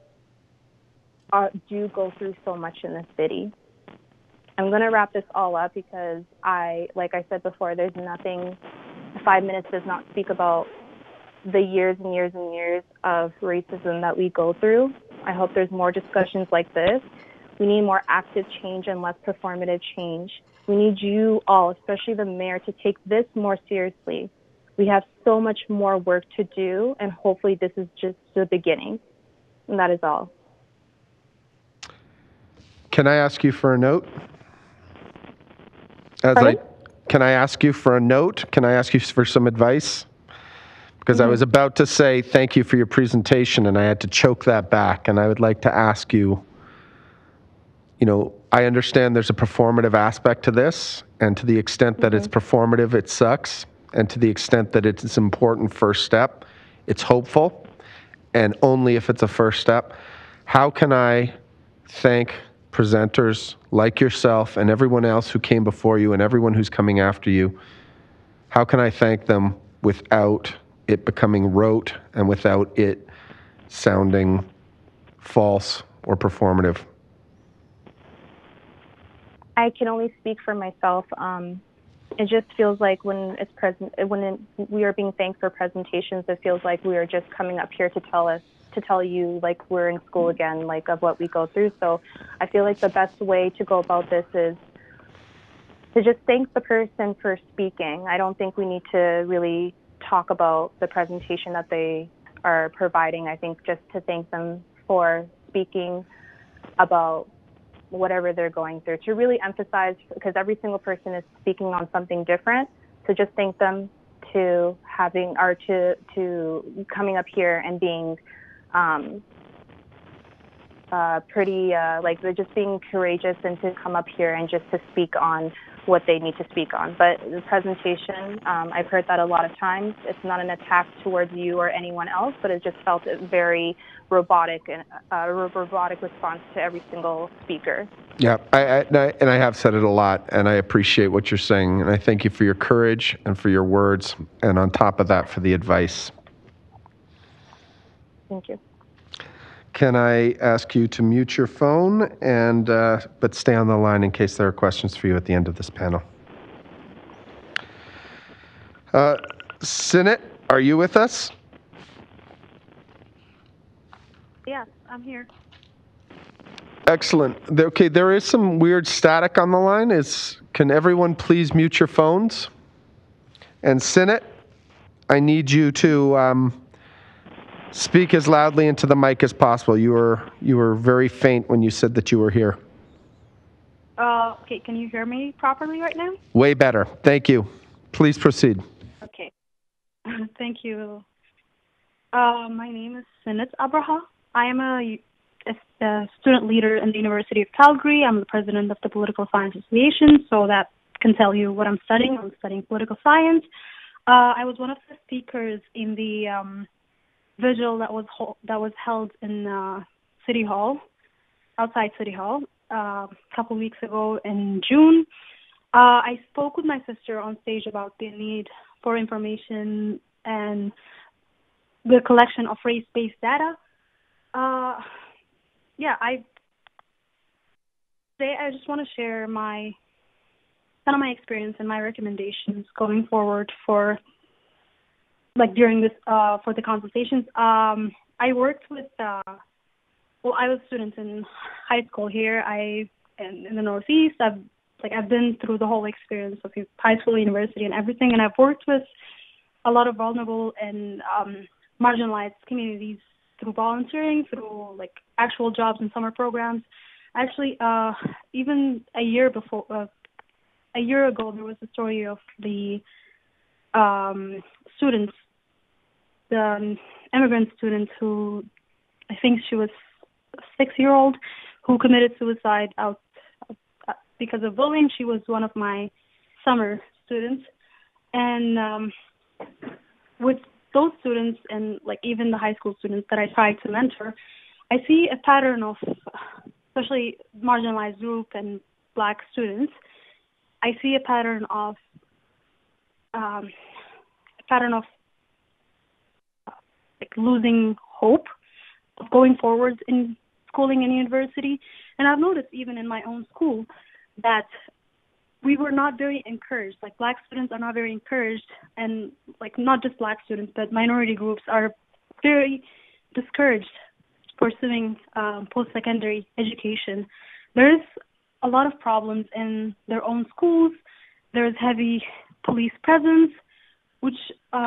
do go through so much in this city. I'm going to wrap this all up because like I said before, there's nothing, 5 minutes does not speak about the years and years and years of racism that we go through. I hope there's more discussions like this. We need more active change and less performative change. We need you all, especially the mayor, to take this more seriously. We have so much more work to do, and hopefully this is just the beginning. And that is all. Can I ask you for a note? Pardon? Can I ask you for a note? Can I ask you for some advice? Because I was about to say thank you for your presentation, and I had to choke that back. And I would like to ask you, I understand there's a performative aspect to this, and to the extent that it's performative, it sucks. And to the extent that it's an important first step, it's hopeful. And only if it's a first step. How can I thank presenters like yourself and everyone else who came before you and everyone who's coming after you? How can I thank them without it becoming rote and without it sounding false or performative? I can only speak for myself. It just feels like when we are being thanked for presentations, it feels like we are just coming up here to tell you like we're in school again, like of what we go through. So I feel like the best way to go about this is to just thank the person for speaking. I don't think we need to really talk about the presentation that they are providing. I think just to thank them for speaking about whatever they're going through, to really emphasize, because every single person is speaking on something different. So just thank them to coming up here and being they're just being courageous and to come up here and just to speak on what they need to speak on. But the presentation, I've heard that a lot of times. It's not an attack towards you or anyone else, but it just felt very robotic and a robotic response to every single speaker. Yeah, and I have said it a lot, and I appreciate what you're saying, and I thank you for your courage and for your words, and on top of that, for the advice. Thank you. Can I ask you to mute your phone and but stay on the line in case there are questions for you at the end of this panel? Sinnott, are you with us? Yes, I'm here. Excellent. Okay, there is some weird static on the line. Can everyone please mute your phones? And Sinnott, I need you to speak as loudly into the mic as possible. You were very faint when you said that you were here. Okay, can you hear me properly right now? Way better. Thank you. Please proceed. Okay. Thank you. My name is Sinnott Abraha. I am a student leader in the University of Calgary. I'm the president of the Political Science Association, so that can tell you what I'm studying. I'm studying political science. I was one of the speakers in the vigil that was held in City Hall, outside City Hall, a couple weeks ago in June. I spoke with my sister on stage about the need for information and the collection of race-based data. I just want to share my experience and my recommendations going forward for during this for the consultations. I worked with I was a student in high school here. In the Northeast. I've been through the whole experience of high school, university, and everything, and I've worked with a lot of vulnerable and marginalized communities through volunteering, through actual jobs and summer programs. Actually, even a year ago, there was a story of the students, the immigrant student who, I think she was a 6-year-old, who committed suicide out because of bullying. She was one of my summer students, and with those students and even the high school students that I try to mentor, I see a pattern of, especially marginalized group and Black students, I see a pattern of losing hope of going forward in schooling and university. And I've noticed even in my own school that we were not very encouraged. Black students are not very encouraged, and not just Black students, but minority groups are very discouraged pursuing post-secondary education. There's a lot of problems in their own schools. There's heavy police presence, which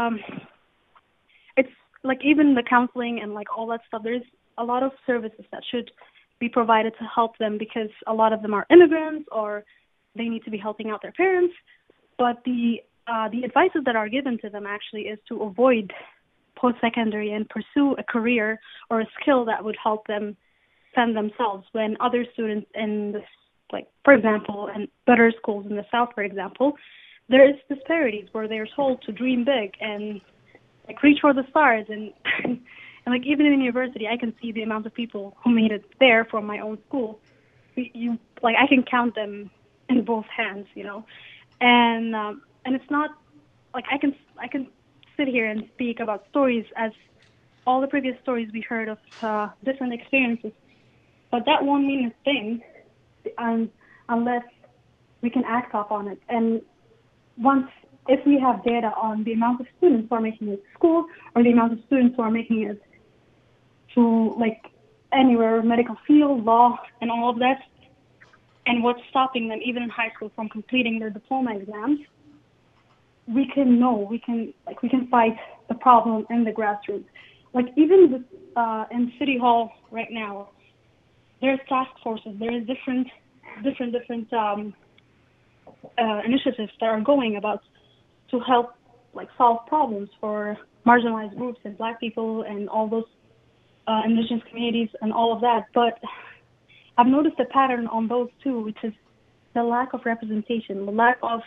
it's even the counseling and all that stuff. There's a lot of services that should be provided to help them, because a lot of them are immigrants or they need to be helping out their parents. But the advices that are given to them actually is to avoid post-secondary and pursue a career or a skill that would help them fend themselves, when other students in this, for example, in better schools in the South, for example, there is disparities where they're told to dream big and reach for the stars. And and even in university, I can see the amount of people who made it there from my own school. I can count them in both hands, and it's not I can sit here and speak about stories as all the previous stories we heard of different experiences, but that won't mean a thing unless we can act upon it. And if we have data on the amount of students who are making it to school, or the amount of students who are making it to anywhere, medical field, law, and all of that, and what's stopping them even in high school from completing their diploma exams, we can fight the problem in the grassroots. Even in City Hall right now, there's task forces, there's different initiatives that are going about to help solve problems for marginalized groups and Black people and all those Indigenous communities and all of that. But I've noticed a pattern on those too, which is the lack of representation, the lack of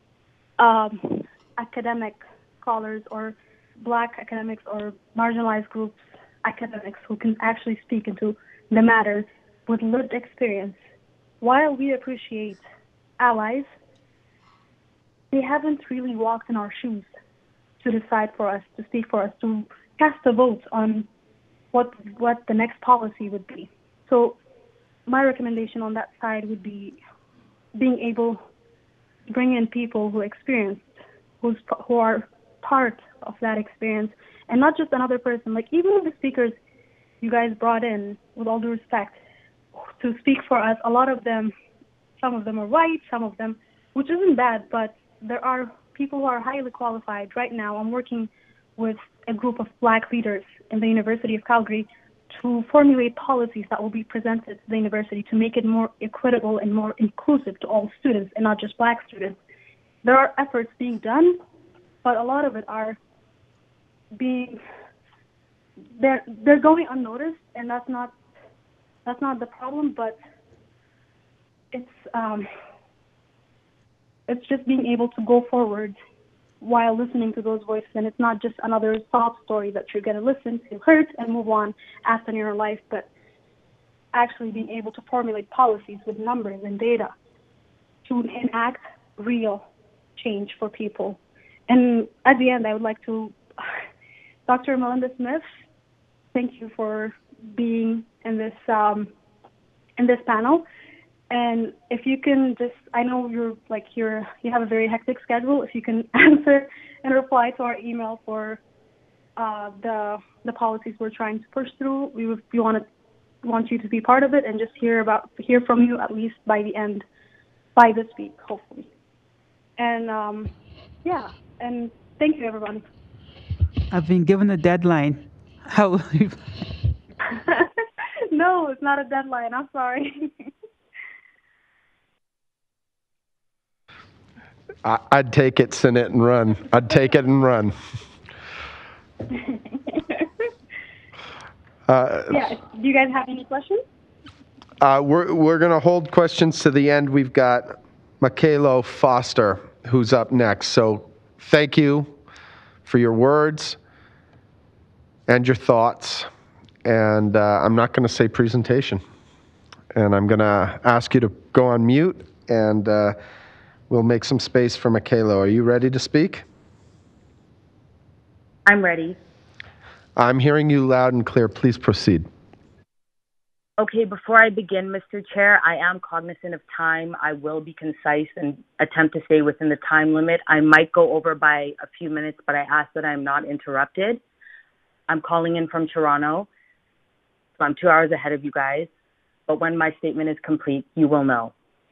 academic scholars or Black academics or marginalized groups academics who can actually speak into the matter with lived experience. While we appreciate allies, they haven't really walked in our shoes to decide for us, to speak for us, to cast a vote on what the next policy would be. So my recommendation on that side would be being able to bring in people who who are part of that experience, and not just another person. Like, even with the speakers you guys brought in, with all due respect, to speak for us, a lot of them, some of them are white, some of them, which isn't bad, but there are people who are highly qualified. Right now, I'm working with a group of Black leaders in the University of Calgary to formulate policies that will be presented to the university to make it more equitable and more inclusive to all students and not just Black students. There are efforts being done, but a lot of it are they're going unnoticed, and that's not the problem, but it's just being able to go forward while listening to those voices, and it's not just another sob story that you're going to listen to, hurt, and move on after your life, but actually being able to formulate policies with numbers and data to enact real change for people. And at the end, I would like to, Dr. Malinda Smith, thank you for being in this panel. And if you can just, I know you have a very hectic schedule. If you can answer and reply to our email for the policies we're trying to push through, we want you to be part of it and just hear from you at least by this week, hopefully. And and thank you, everyone. I've been given a deadline. How will you? No, it's not a deadline. I'm sorry. I'd take it, Senate, and run. I'd take it and run. Yeah. Do you guys have any questions? We're going to hold questions to the end. We've got Michaela Foster, who's up next. So thank you for your words and your thoughts. And I'm not going to say presentation. And I'm going to ask you to go on mute, and we'll make some space for Michaela. Are you ready to speak? I'm ready. I'm hearing you loud and clear. Please proceed. Okay, before I begin, Mr. Chair, I am cognizant of time. I will be concise and attempt to stay within the time limit. I might go over by a few minutes, but I ask that I'm not interrupted. I'm calling in from Toronto, so I'm 2 hours ahead of you guys. But when my statement is complete, you will know.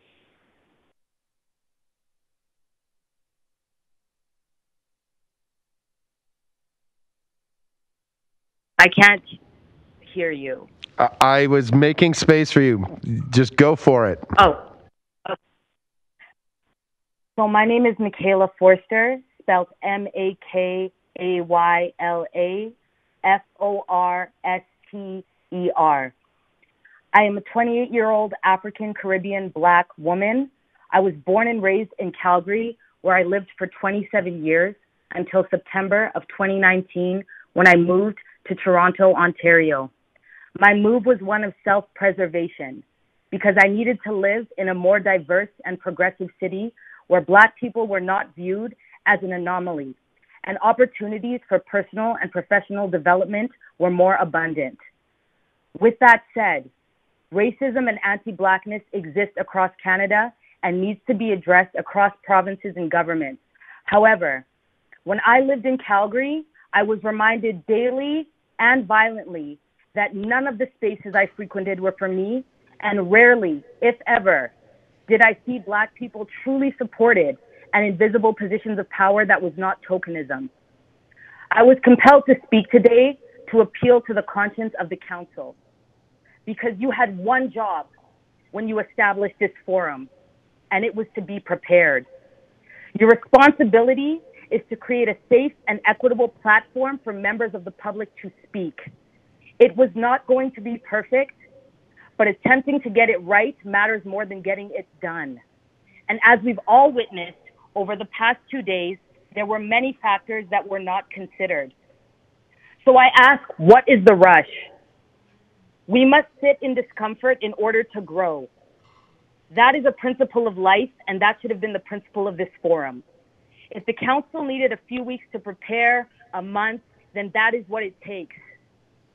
I can't hear you. I was making space for you. Just go for it. Oh. Okay. So my name is Michaela Forster, spelled Makaylaforster. I am a 28-year-old African Caribbean Black woman. I was born and raised in Calgary, where I lived for 27 years until September of 2019, when I moved to Toronto, Ontario. My move was one of self-preservation because I needed to live in a more diverse and progressive city where Black people were not viewed as an anomaly, and opportunities for personal and professional development were more abundant. With that said, racism and anti-Blackness exist across Canada and needs to be addressed across provinces and governments. However, when I lived in Calgary, I was reminded daily and violently that none of the spaces I frequented were for me, and rarely, if ever, did I see Black people truly supported and in visible positions of power that was not tokenism. I was compelled to speak today to appeal to the conscience of the Council, because you had one job when you established this forum, and it was to be prepared. Your responsibility is to create a safe and equitable platform for members of the public to speak. It was not going to be perfect, but attempting to get it right matters more than getting it done. And as we've all witnessed over the past 2 days, there were many factors that were not considered. So I ask, what is the rush? We must sit in discomfort in order to grow. That is a principle of life, and that should have been the principle of this forum. If the Council needed a few weeks to prepare, a month, then that is what it takes.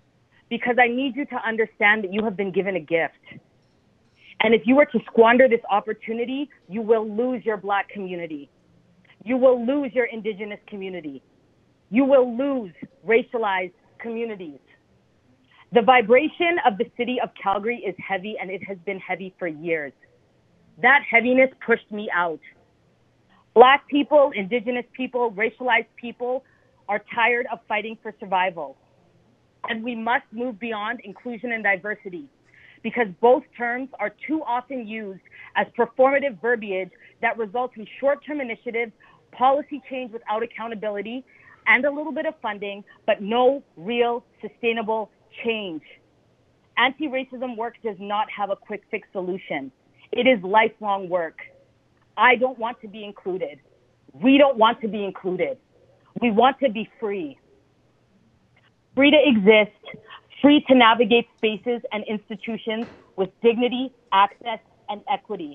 because I need you to understand that you have been given a gift. And if you were to squander this opportunity, you will lose your Black community. You will lose your Indigenous community. You will lose racialized communities. The vibration of the city of Calgary is heavy, and it has been heavy for years. That heaviness pushed me out. Black people, Indigenous people, racialized people are tired of fighting for survival. And we must move beyond inclusion and diversity, because both terms are too often used as performative verbiage that results in short-term initiatives, policy change without accountability, and a little bit of funding, but no real sustainable change. Anti-racism work does not have a quick fix solution. It is lifelong work. I don't want to be included. We don't want to be included. We want to be free. Free to exist, free to navigate spaces and institutions with dignity, access, and equity.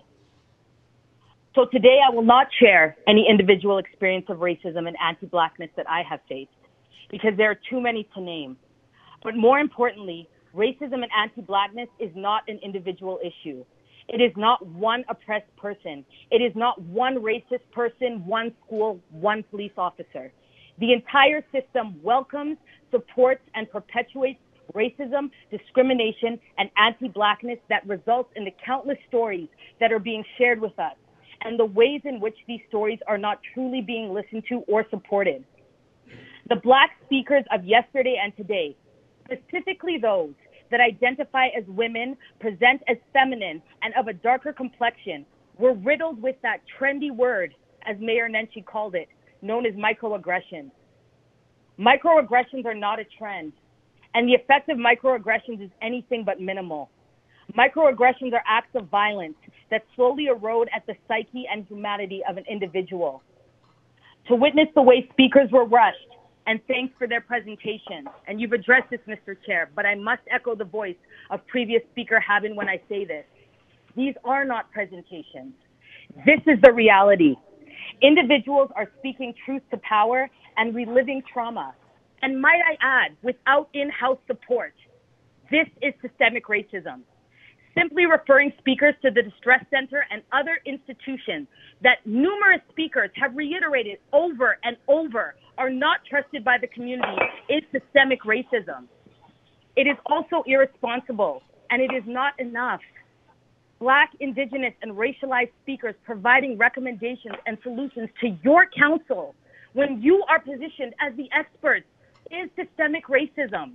So today I will not share any individual experience of racism and anti-Blackness that I have faced, because there are too many to name. But more importantly, racism and anti-Blackness is not an individual issue. It is not one oppressed person. It is not one racist person, one school, one police officer. The entire system welcomes, supports, and perpetuates racism, discrimination, and anti-Blackness that results in the countless stories that are being shared with us, and the ways in which these stories are not truly being listened to or supported. The Black speakers of yesterday and today, specifically those that identify as women, present as feminine, and of a darker complexion, were riddled with that trendy word, as Mayor Nenshi called it, known as microaggressions. Microaggressions are not a trend, and the effect of microaggressions is anything but minimal. Microaggressions are acts of violence that slowly erode at the psyche and humanity of an individual. To witness the way speakers were rushed, and thanks for their presentation, and you've addressed this, Mr. Chair, but I must echo the voice of previous Speaker Haben when I say this. These are not presentations. This is the reality. Individuals are speaking truth to power and reliving trauma. And might I add, without in-house support. This is systemic racism. Simply referring speakers to the Distress Center and other institutions that numerous speakers have reiterated over and over are not trusted by the community is systemic racism. It is also irresponsible, and it is not enough. Black, Indigenous, and racialized speakers providing recommendations and solutions to your council when you are positioned as the experts is systemic racism.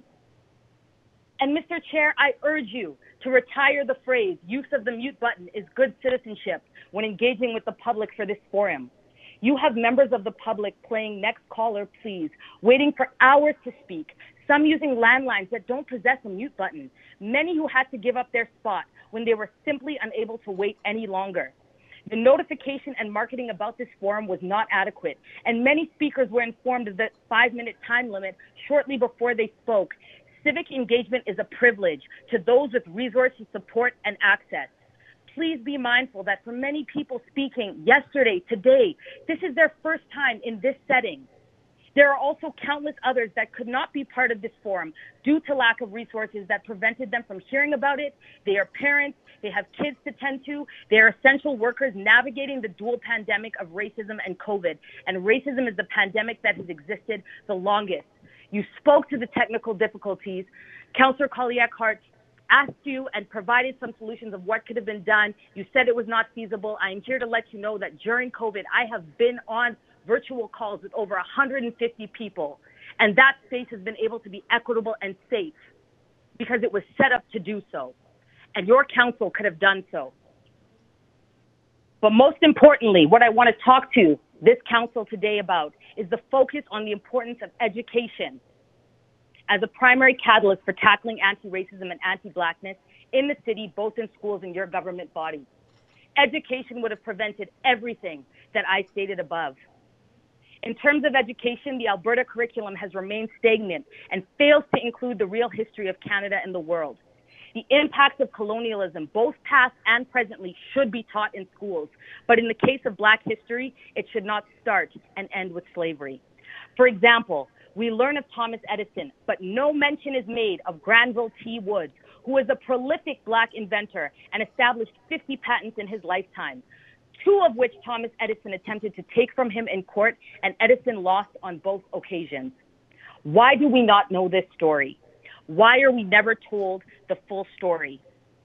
And Mr. Chair, I urge you to retire the phrase, use of the mute button is good citizenship when engaging with the public for this forum. You have members of the public playing next caller, please, waiting for hours to speak, some using landlines that don't possess a mute button, many who had to give up their spot when they were simply unable to wait any longer. The notification and marketing about this forum was not adequate, and many speakers were informed of the 5-minute time limit shortly before they spoke. Civic engagement is a privilege to those with resources, support, and access. Please be mindful that for many people speaking yesterday, today, this is their first time in this setting. There are also countless others that could not be part of this forum due to lack of resources that prevented them from hearing about it. They are parents, they have kids to tend to, they are essential workers navigating the dual pandemic of racism and COVID. And racism is the pandemic that has existed the longest. You spoke to the technical difficulties. Councillor Collier-Hart asked you and provided some solutions of what could have been done. You said it was not feasible. I am here to let you know that during COVID, I have been on virtual calls with over 150 people, and that space has been able to be equitable and safe because it was set up to do so, and your council could have done so. But most importantly, what I want to talk to this council today about is the focus on the importance of education as a primary catalyst for tackling anti-racism and anti-Blackness in the city, both in schools and your government body. Education would have prevented everything that I stated above. In terms of education, the Alberta curriculum has remained stagnant and fails to include the real history of Canada and the world. The impacts of colonialism, both past and presently, should be taught in schools. But in the case of Black history, it should not start and end with slavery. For example, We learn of Thomas Edison, but no mention is made of Granville T. Woods, who was a prolific Black inventor and established 50 patents in his lifetime, 2 of which Thomas Edison attempted to take from him in court, and Edison lost on both occasions. Why do we not know this story? Why are we never told the full story?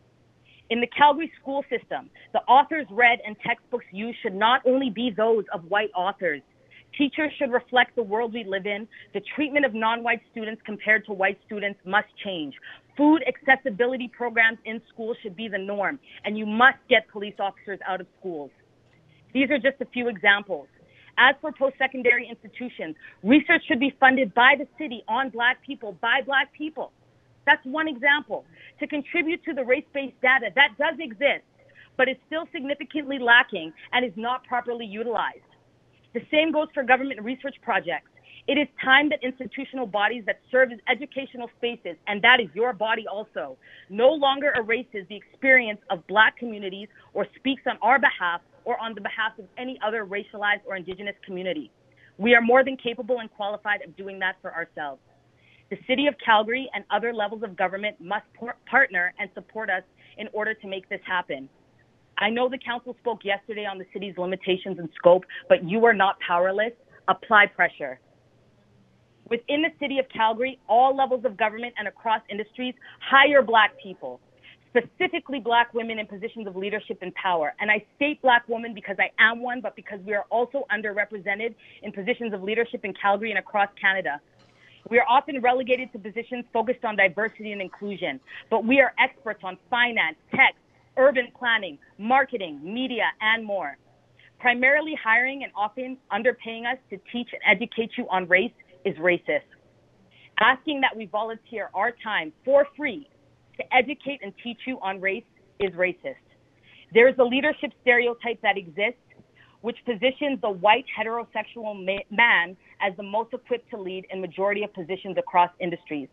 In the Calgary school system, the authors read and textbooks used should not only be those of white authors. Teachers should reflect the world we live in. The treatment of non-white students compared to white students must change. Food accessibility programs in schools should be the norm, and you must get police officers out of schools. These are just a few examples. As for post-secondary institutions, research should be funded by the city on Black people, by Black people. That's one example. To contribute to the race-based data, that does exist, but it's still significantly lacking and is not properly utilized. The same goes for government research projects. It is time that institutional bodies that serve as educational spaces, and that is your body also, no longer erases the experience of Black communities or speaks on our behalf or on the behalf of any other racialized or Indigenous community. We are more than capable and qualified of doing that for ourselves. The City of Calgary and other levels of government must partner and support us in order to make this happen. I know the council spoke yesterday on the city's limitations and scope, but you are not powerless. Apply pressure. Within the City of Calgary, all levels of government and across industries hire Black people, specifically Black women in positions of leadership and power. And I state Black woman because I am one, but because we are also underrepresented in positions of leadership in Calgary and across Canada. We are often relegated to positions focused on diversity and inclusion, but we are experts on finance, tech, urban planning, marketing, media, and more. Primarily hiring and often underpaying us to teach and educate you on race is racist. Asking that we volunteer our time for free to educate and teach you on race is racist. There is a leadership stereotype that exists, which positions the white heterosexual man as the most equipped to lead in majority of positions across industries.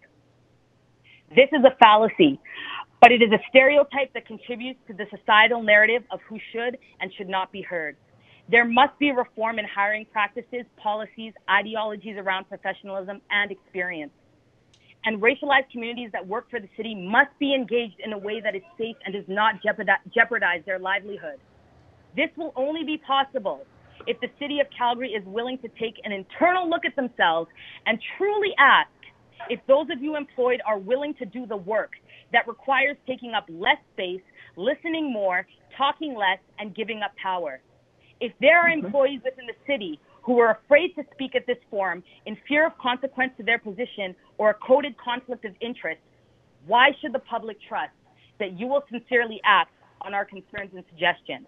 This is a fallacy, but it is a stereotype that contributes to the societal narrative of who should and should not be heard. There must be reform in hiring practices, policies, ideologies around professionalism and experience. And racialized communities that work for the city must be engaged in a way that is safe and does not jeopardize their livelihood. This will only be possible if the City of Calgary is willing to take an internal look at themselves and truly ask if those of you employed are willing to do the work that requires taking up less space, listening more, talking less, and giving up power. If there are employees within the city who are afraid to speak at this forum in fear of consequence to their position or a coded conflict of interest, why should the public trust that you will sincerely act on our concerns and suggestions?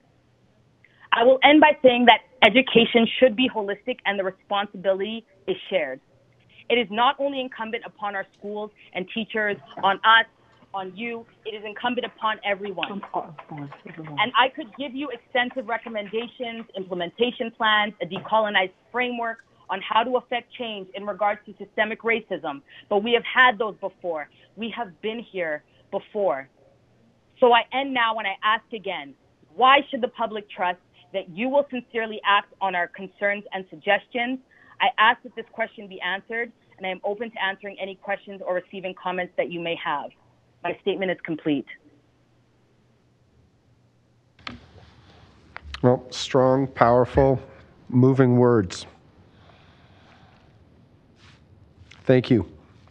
I will end by saying that education should be holistic and the responsibility is shared. It is not only incumbent upon our schools and teachers, on us, on you, it is incumbent upon everyone. And I could give you extensive recommendations, implementation plans, a decolonized framework on how to affect change in regards to systemic racism, but we have had those before. We have been here before. So I end now and I ask again, why should the public trust that you will sincerely act on our concerns and suggestions? I ask that this question be answered, and I am open to answering any questions or receiving comments that you may have. My statement is complete. Well, strong, powerful, moving words. Thank you.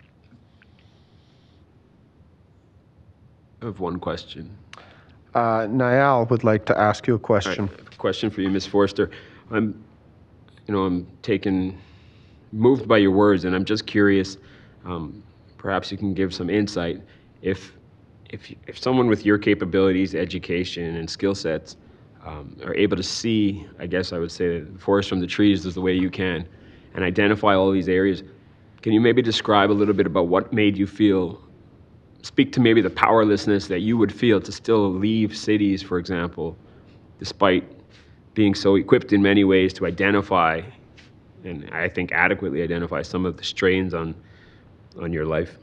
I have one question. Niall would like to ask you a question. I have a question for you, Ms. Forster. I'm moved by your words, and I'm just curious. Perhaps you can give some insight. If someone with your capabilities, education, and skill sets are able to see, I guess I would say, the forest from the trees is the way you can, and identify all these areas, can you maybe describe a little bit about what made you speak to maybe the powerlessness that you would feel to still leave cities, for example, despite being so equipped in many ways to identify, and I think adequately identify, some of the strains on your life?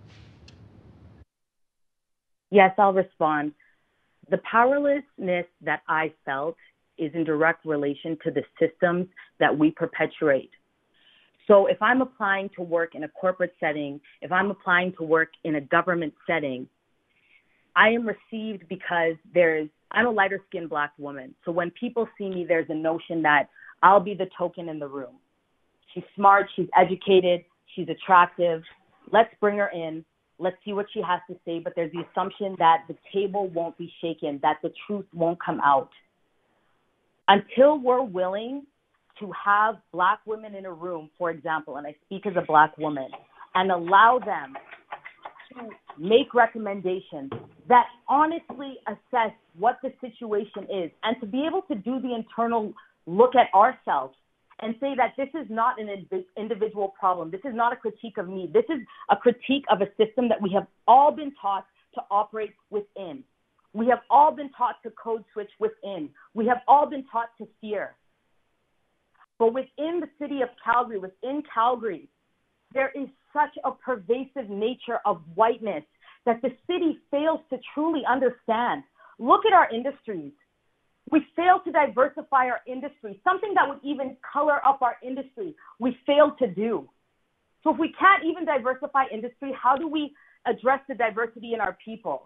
Yes, I'll respond. The powerlessness that I felt is in direct relation to the systems that we perpetuate. So if I'm applying to work in a corporate setting, if I'm applying to work in a government setting, I am received because I'm a lighter skinned Black woman. So when people see me, there's a notion that I'll be the token in the room. She's smart, she's educated, she's attractive. Let's bring her in. Let's see what she has to say. But there's the assumption that the table won't be shaken, that the truth won't come out. Until we're willing to have Black women in a room, for example, and I speak as a Black woman, and allow them to make recommendations that honestly assess what the situation is, and to be able to do the internal look at ourselves and say that this is not an individual problem. This is not a critique of me. This is a critique of a system that we have all been taught to operate within. We have all been taught to code switch within. We have all been taught to fear. But within the city of Calgary, within Calgary, there is such a pervasive nature of whiteness that the city fails to truly understand. Look at our industries. We fail to diversify our industry, something that would even color up our industry. We fail to do. So if we can't even diversify industry, how do we address the diversity in our people?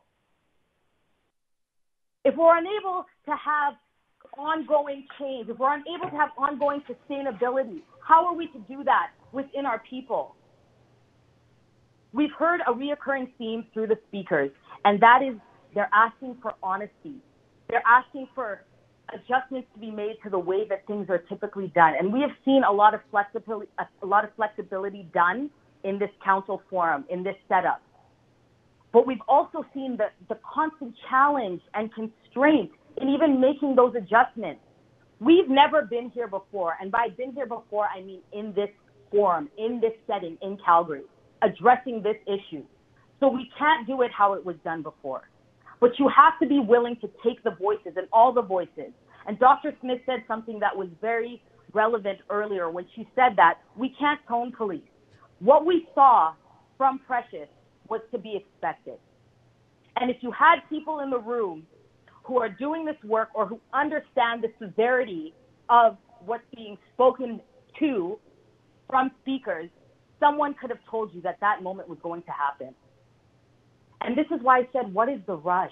If we're unable to have ongoing change, if we're unable to have ongoing sustainability, how are we to do that within our people? We've heard a reoccurring theme through the speakers, and that is they're asking for honesty. They're asking for adjustments to be made to the way that things are typically done. And we have seen a lot of flexibility done in this council forum, in this setup. But we've also seen the constant challenge and constraint in even making those adjustments. We've never been here before, and by been here before, I mean in this forum, in this setting, in Calgary, addressing this issue. So we can't do it how it was done before. But you have to be willing to take the voices and all the voices. And Dr. Smith said something that was very relevant earlier when she said that we can't tone police. What we saw from Precious was to be expected. And if you had people in the room who are doing this work or who understand the severity of what's being spoken to from speakers, someone could have told you that that moment was going to happen. And this is why I said, what is the rush?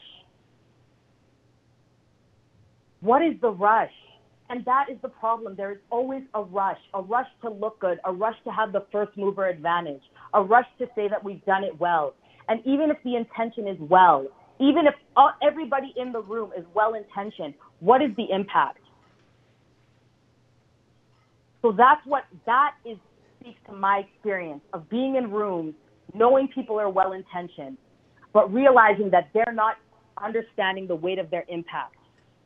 What is the rush? And that is the problem. There is always a rush to look good, a rush to have the first mover advantage, a rush to say that we've done it well. And even if the intention is well, even if everybody in the room is well-intentioned, what is the impact? So that speaks to my experience of being in rooms, knowing people are well-intentioned, but realizing that they're not understanding the weight of their impact.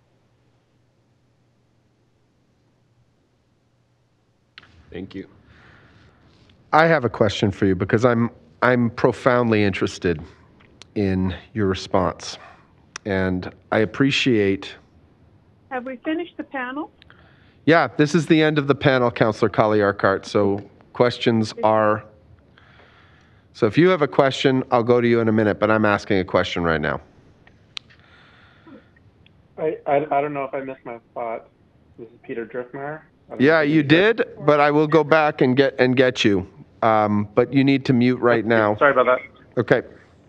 Thank you. I have a question for you because I'm profoundly interested in your response, and I appreciate. Have we finished the panel? Yeah, this is the end of the panel, Councillor Kali-Urquhart. So questions are. So if you have a question, I'll go to you in a minute, but I'm asking a question right now. I don't know if I missed my spot. This is Peter Driftmeyer. Yeah, you did, but I will go back and get you. But you need to mute right now. Sorry about that. Okay.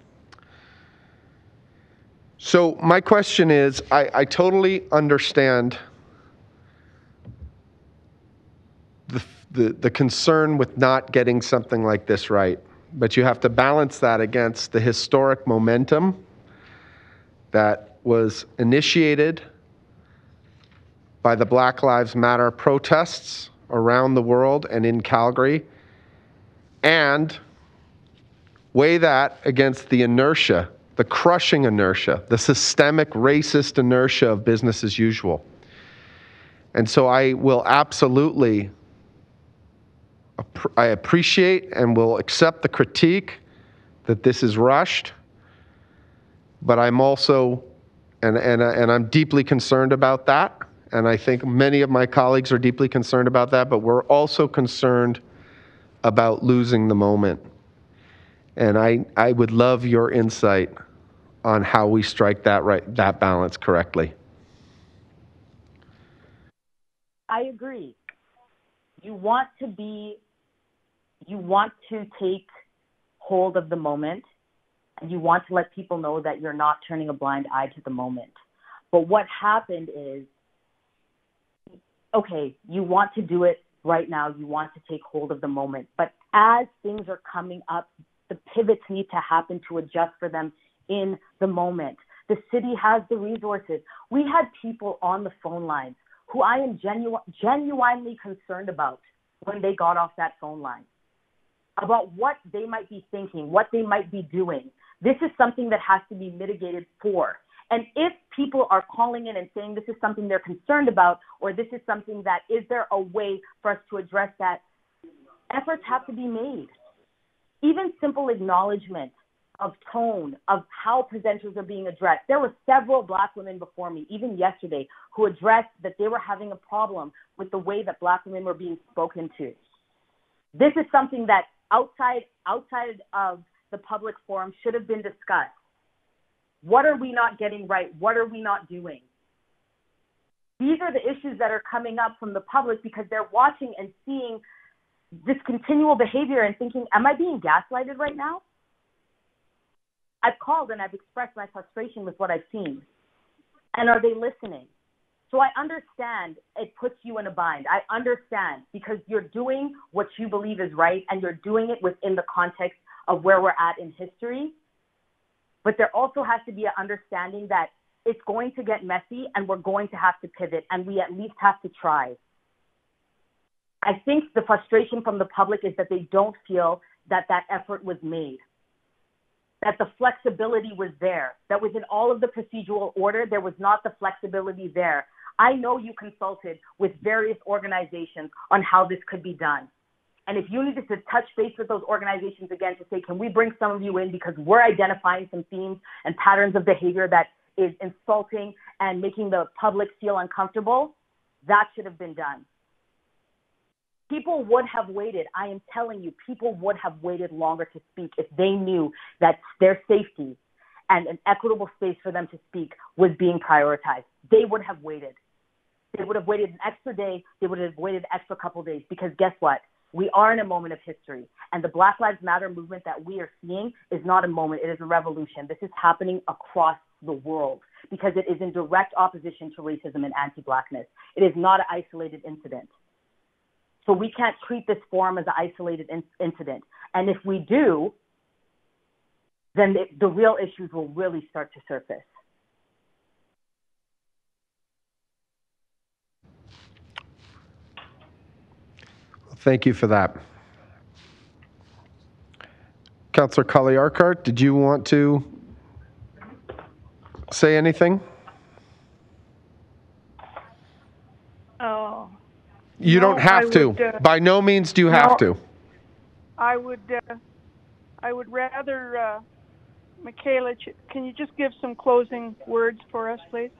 So my question is, I totally understand the concern with not getting something like this right, but you have to balance that against the historic momentum that was initiated by the Black Lives Matter protests around the world and in Calgary, and weigh that against the inertia, the crushing inertia, the systemic racist inertia of business as usual. And so I will absolutely, I appreciate and will accept the critique that this is rushed, but I'm also, and I'm deeply concerned about that. And I think many of my colleagues are deeply concerned about that, but we're also concerned about losing the moment. And I would love your insight on how we strike that balance correctly. I agree. You want to be You want to take hold of the moment, and you want to let people know that you're not turning a blind eye to the moment. But what happened is, okay, you want to do it right now. You want to take hold of the moment. But as things are coming up, the pivots need to happen to adjust for them in the moment. The city has the resources. We had people on the phone lines who I am genuinely concerned about when they got off that phone line, about what they might be thinking, what they might be doing. This is something that has to be mitigated for. And if people are calling in and saying this is something they're concerned about, or this is something that, is there a way for us to address that, efforts have to be made. Even simple acknowledgement of tone, of how presenters are being addressed. There were several Black women before me, even yesterday, who addressed that they were having a problem with the way that Black women were being spoken to. This is something that outside of the public forum should have been discussed. What are we not getting right? What are we not doing? These are the issues that are coming up from the public because they're watching and seeing this continual behavior and thinking, am I being gaslighted right now? I've called and I've expressed my frustration with what I've seen. And are they listening? So I understand it puts you in a bind. I understand because you're doing what you believe is right and you're doing it within the context of where we're at in history. But there also has to be an understanding that it's going to get messy and we're going to have to pivot and we at least have to try. I think the frustration from the public is that they don't feel that that effort was made, that the flexibility was there, that within all of the procedural order, there was not the flexibility there. I know you consulted with various organizations on how this could be done. And if you needed to touch base with those organizations again to say, can we bring some of you in because we're identifying some themes and patterns of behavior that is insulting and making the public feel uncomfortable, that should have been done. People would have waited. I am telling you, people would have waited longer to speak if they knew that their safety and an equitable space for them to speak was being prioritized. They would have waited. They would have waited an extra day. They would have waited an extra couple days because guess what? We are in a moment of history. And the Black Lives Matter movement that we are seeing is not a moment. It is a revolution. This is happening across the world because it is in direct opposition to racism and anti-Blackness. It is not an isolated incident. So we can't treat this forum as an isolated incident. And if we do, then the real issues will really start to surface. Thank you for that. Councillor Kaliarkart, did you want to say anything? Oh. You don't have to. By no means do you have to. I would rather, Michaela, can you just give some closing words for us, please?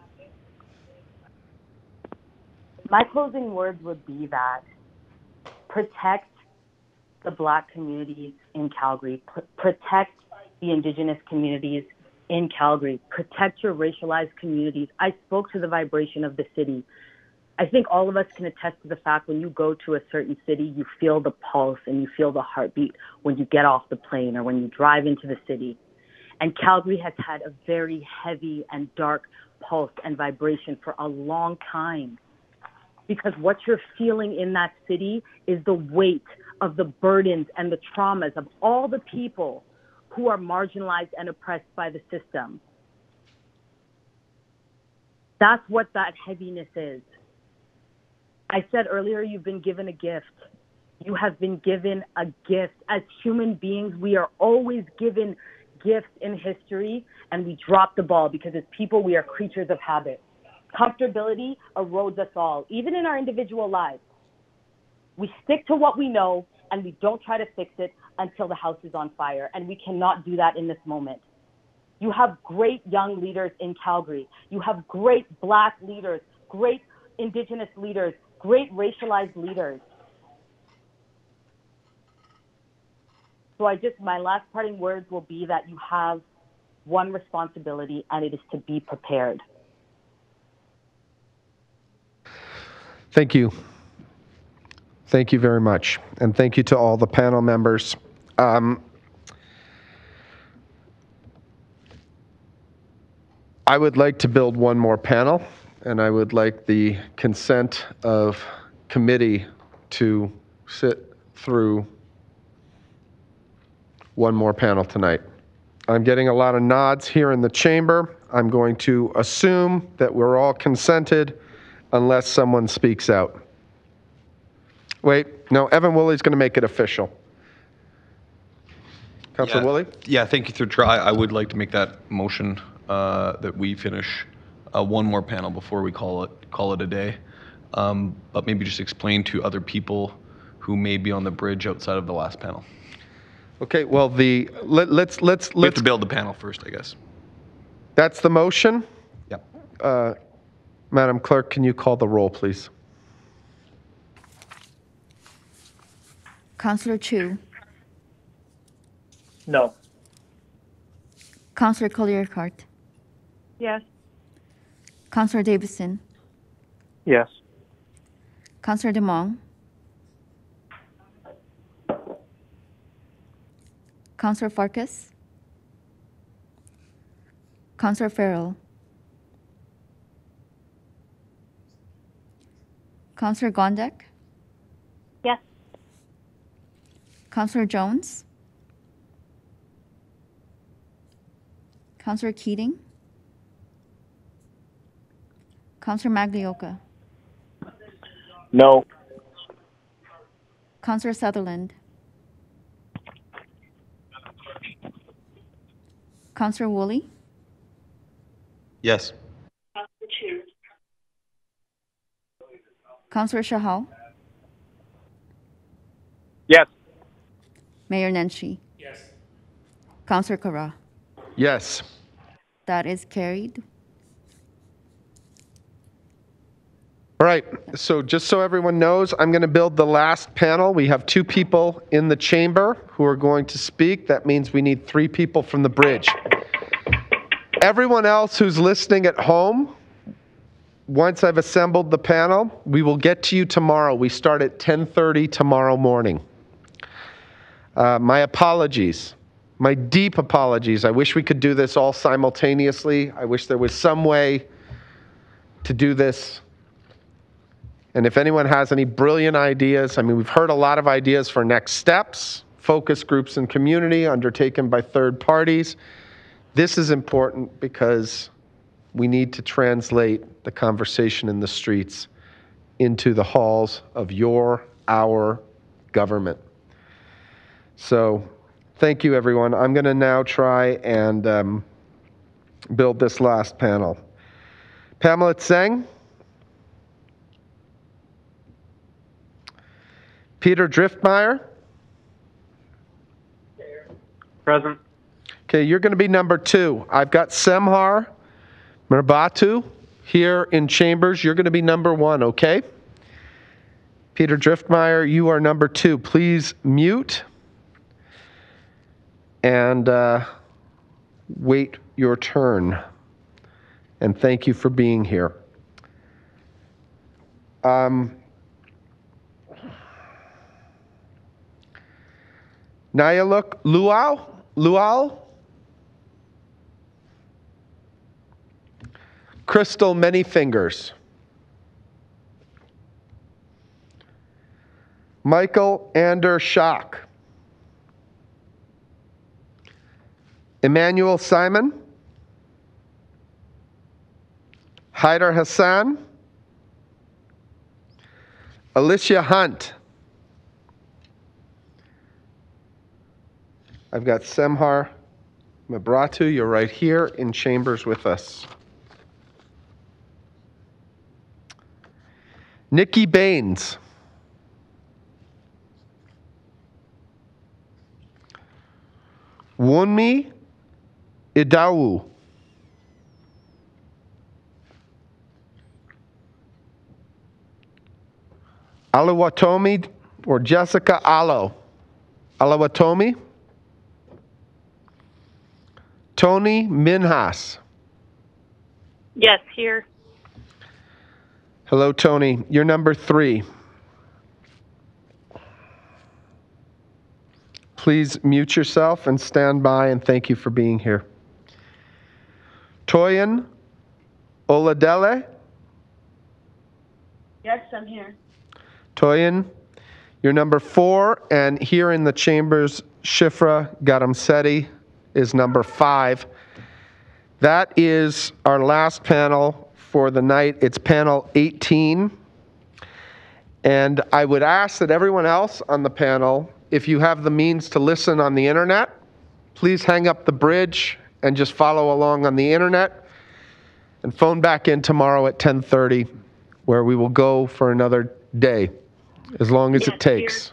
My closing words would be that protect the Black communities in Calgary, protect the Indigenous communities in Calgary, protect your racialized communities. I spoke to the vibration of the city. I think all of us can attest to the fact when you go to a certain city, you feel the pulse and you feel the heartbeat when you get off the plane or when you drive into the city. And Calgary has had a very heavy and dark pulse and vibration for a long time. Because what you're feeling in that city is the weight of the burdens and the traumas of all the people who are marginalized and oppressed by the system. That's what that heaviness is. I said earlier, you've been given a gift. You have been given a gift. As human beings, we are always given gifts in history, and we drop the ball because as people, we are creatures of habit. Comfortability erodes us all, even in our individual lives. We stick to what we know, and we don't try to fix it until the house is on fire, and we cannot do that in this moment. You have great young leaders in Calgary. You have great Black leaders, great Indigenous leaders, great racialized leaders. So my last parting words will be that you have one responsibility, and it is to be prepared. Thank you. Thank you very much. And thank you to all the panel members. I would like to build one more panel, and I would like the consent of committee to sit through one more panel tonight. I'm getting a lot of nods here in the chamber. I'm going to assume that we're all consented unless someone speaks out. Wait, no, Evan Woolley's going to make it official. Councillor Woolley? Yeah, thank you, through chair. I would like to make that motion that we finish one more panel before we call it a day. But maybe just explain to other people who may be on the bridge outside of the last panel. Okay, well, let's We have to build the panel first, I guess. That's the motion? Yep. Madam Clerk, can you call the roll, please? Councillor Chu. No. Councillor Collier-Cart. Yes. Councillor Davison. Yes. Councillor Demong. Councillor Farkas. Councillor Farrell. Councillor Gondek. Yes. Councillor Jones. Councillor Keating. Councillor Maglioka. No. Councillor Sutherland. Councillor Woolley. Yes. Councillor Shahal. Yes. Mayor Nenshi. Yes. Councillor Kara. Yes. That is carried. All right, so just so everyone knows, I'm going to build the last panel. We have 2 people in the chamber who are going to speak. That means we need 3 people from the bridge. Everyone else who's listening at home, once I've assembled the panel, we will get to you tomorrow. We start at 10:30 tomorrow morning. My apologies. My deep apologies. I wish we could do this all simultaneously. I wish there was some way to do this. And if anyone has any brilliant ideas, I mean, we've heard a lot of ideas for next steps, focus groups and community undertaken by third parties. This is important because we need to translate the conversation in the streets into the halls of our government. So thank you, everyone. I'm going to now try and build this last panel. Pamela Tseng. Peter Driftmeyer. Present. Okay, you're going to be number 2. I've got Semhar Merbatu here in chambers. You're going to be number 1, okay? Peter Driftmeyer, you are number 2. Please mute and wait your turn. And thank you for being here. Nayaluk Luau? Crystal Many Fingers. Michael Ander Schock. Emmanuel Simon. Haider Hassan. Alicia Hunt. I've got Semhar Mebratu. You're right here in chambers with us. Nikki Baines. Wunmi Idawu. Alawatomi or Jessica Allo. Alawatomi. Tony Minhas. Yes, here. Hello, Tony. You're number 3. please mute yourself and stand by, and thank you for being here. Toyin Oladele. Yes, I'm here. Toyin, you're number 4, and here in the chambers, Shifra Garamseti is number 5. That is our last panel for the night. It's panel 18. And I would ask that everyone else on the panel, if you have the means to listen on the internet, please hang up the bridge and just follow along on the internet and phone back in tomorrow at 10:30, where we will go for another day, as long as it takes.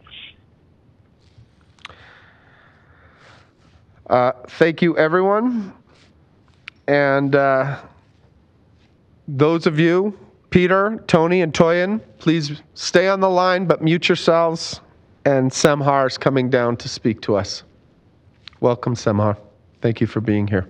Thank you, everyone. And those of you, Peter, Tony, and Toyin, please stay on the line, but mute yourselves. And Semhar is coming down to speak to us. Welcome, Semhar. Thank you for being here.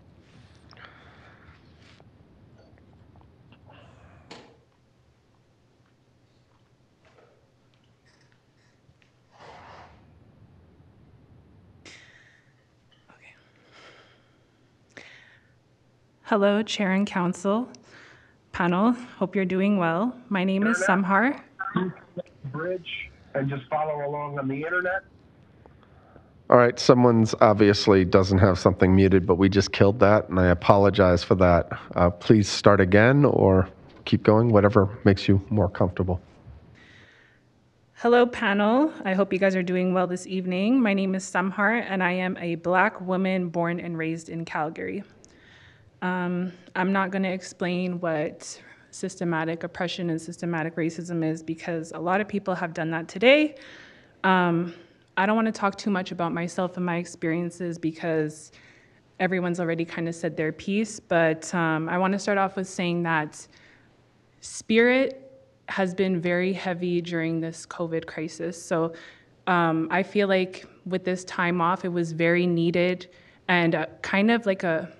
Hello, Chair and Council, panel. Hope you're doing well. My name is Semhar. Bridge and just follow along on the internet. All right, someone's obviously doesn't have something muted, but we just killed that, and I apologize for that. Please start again or keep going, whatever makes you more comfortable. Hello, panel. I hope you guys are doing well this evening. My name is Semhar, and I am a Black woman born and raised in Calgary. I'm not going to explain what systematic oppression and systematic racism is, because a lot of people have done that today. I don't want to talk too much about myself and my experiences, because everyone's already kind of said their piece, but I want to start off with saying that spirit has been very heavy during this COVID crisis. So I feel like with this time off, it was very needed, and kind of like a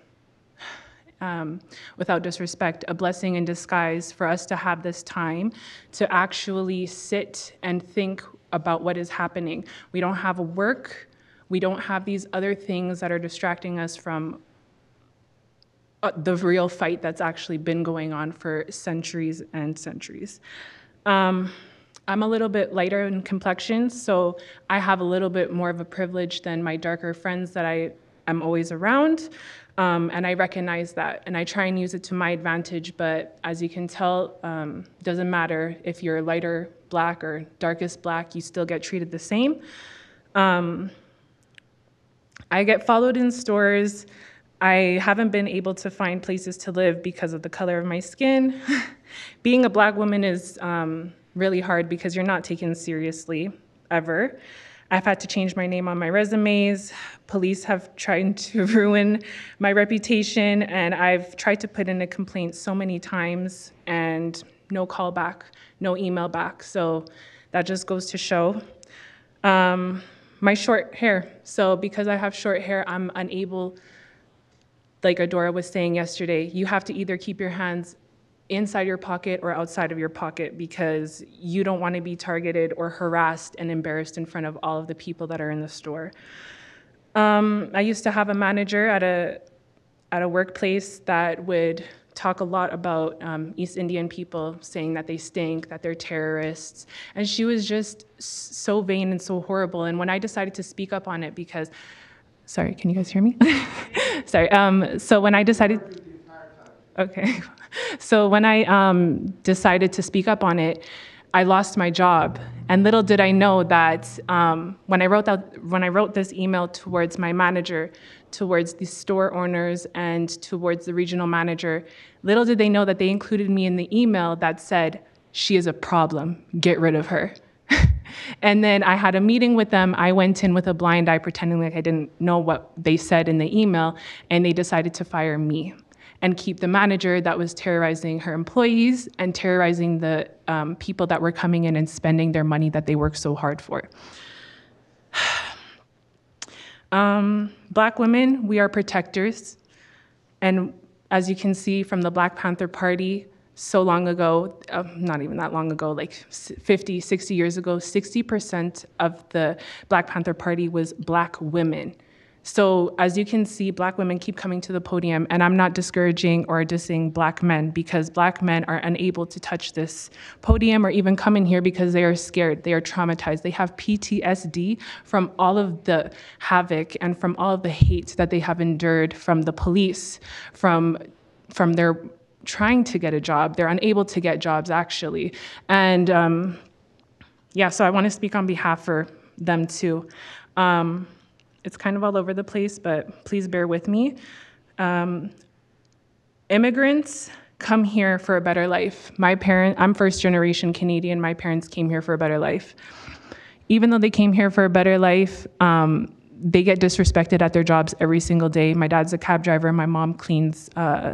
without disrespect, a blessing in disguise for us to have this time to actually sit and think about what is happening. We don't have a work, we don't have these other things that are distracting us from the real fight that's actually been going on for centuries and centuries. I'm a little bit lighter in complexion, so I have a little bit more of a privilege than my darker friends that I am always around. And I recognize that, and I try and use it to my advantage, but as you can tell, doesn't matter if you're lighter Black or darkest Black, you still get treated the same. I get followed in stores. I haven't been able to find places to live because of the color of my skin. Being a Black woman is really hard because you're not taken seriously, ever. I've had to change my name on my resumes. Police have tried to ruin my reputation, and I've tried to put in a complaint so many times, and no call back, no email back. So that just goes to show. My short hair. So because I have short hair, I'm unable, like Adora was saying yesterday, you have to either keep your hands inside your pocket or outside of your pocket, because you don't want to be targeted or harassed and embarrassed in front of all of the people that are in the store. I used to have a manager at a workplace that would talk a lot about East Indian people, saying that they stink, that they're terrorists, and she was just so vain and so horrible. And when I decided to speak up on it, because, sorry, can you guys hear me? Sorry, so when I decided, okay. So when I decided to speak up on it, I lost my job. And little did I know that when I wrote this email towards my manager, towards the store owners, and towards the regional manager, little did they know that they included me in the email that said, "She is a problem, get rid of her." And then I had a meeting with them. I went in with a blind eye, pretending like I didn't know what they said in the email, and they decided to fire me and keep the manager that was terrorizing her employees and terrorizing the people that were coming in and spending their money that they worked so hard for. Black women, we are protectors. And as you can see from the Black Panther Party, so long ago, not even that long ago, like 50, 60 years ago, 60% of the Black Panther Party was Black women. So as you can see, Black women keep coming to the podium, and I'm not discouraging or dissing Black men, because Black men are unable to touch this podium or even come in here because they are scared, they are traumatized, they have PTSD from all of the havoc and from all of the hate that they have endured from the police, from their trying to get a job. They're unable to get jobs, actually. And yeah, so I want to speak on behalf for them too. It's kind of all over the place, but please bear with me. Immigrants come here for a better life. I'm first generation Canadian. My parents came here for a better life. Even though they came here for a better life, they get disrespected at their jobs every single day. My dad's a cab driver. My mom cleans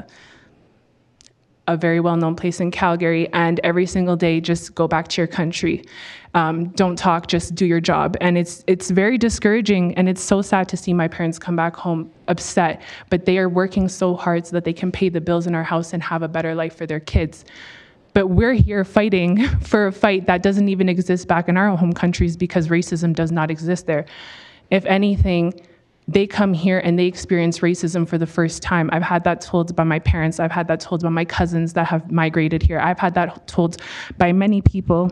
a very well-known place in Calgary, and every single day, just go back to your country. Don't talk, just do your job. And it's very discouraging, and it's so sad to see my parents come back home upset, but they are working so hard so that they can pay the bills in our house and have a better life for their kids. But we're here fighting for a fight that doesn't even exist back in our home countries, because racism does not exist there. If anything, they come here and they experience racism for the first time. I've had that told by my parents. I've had that told by my cousins that have migrated here. I've had that told by many people.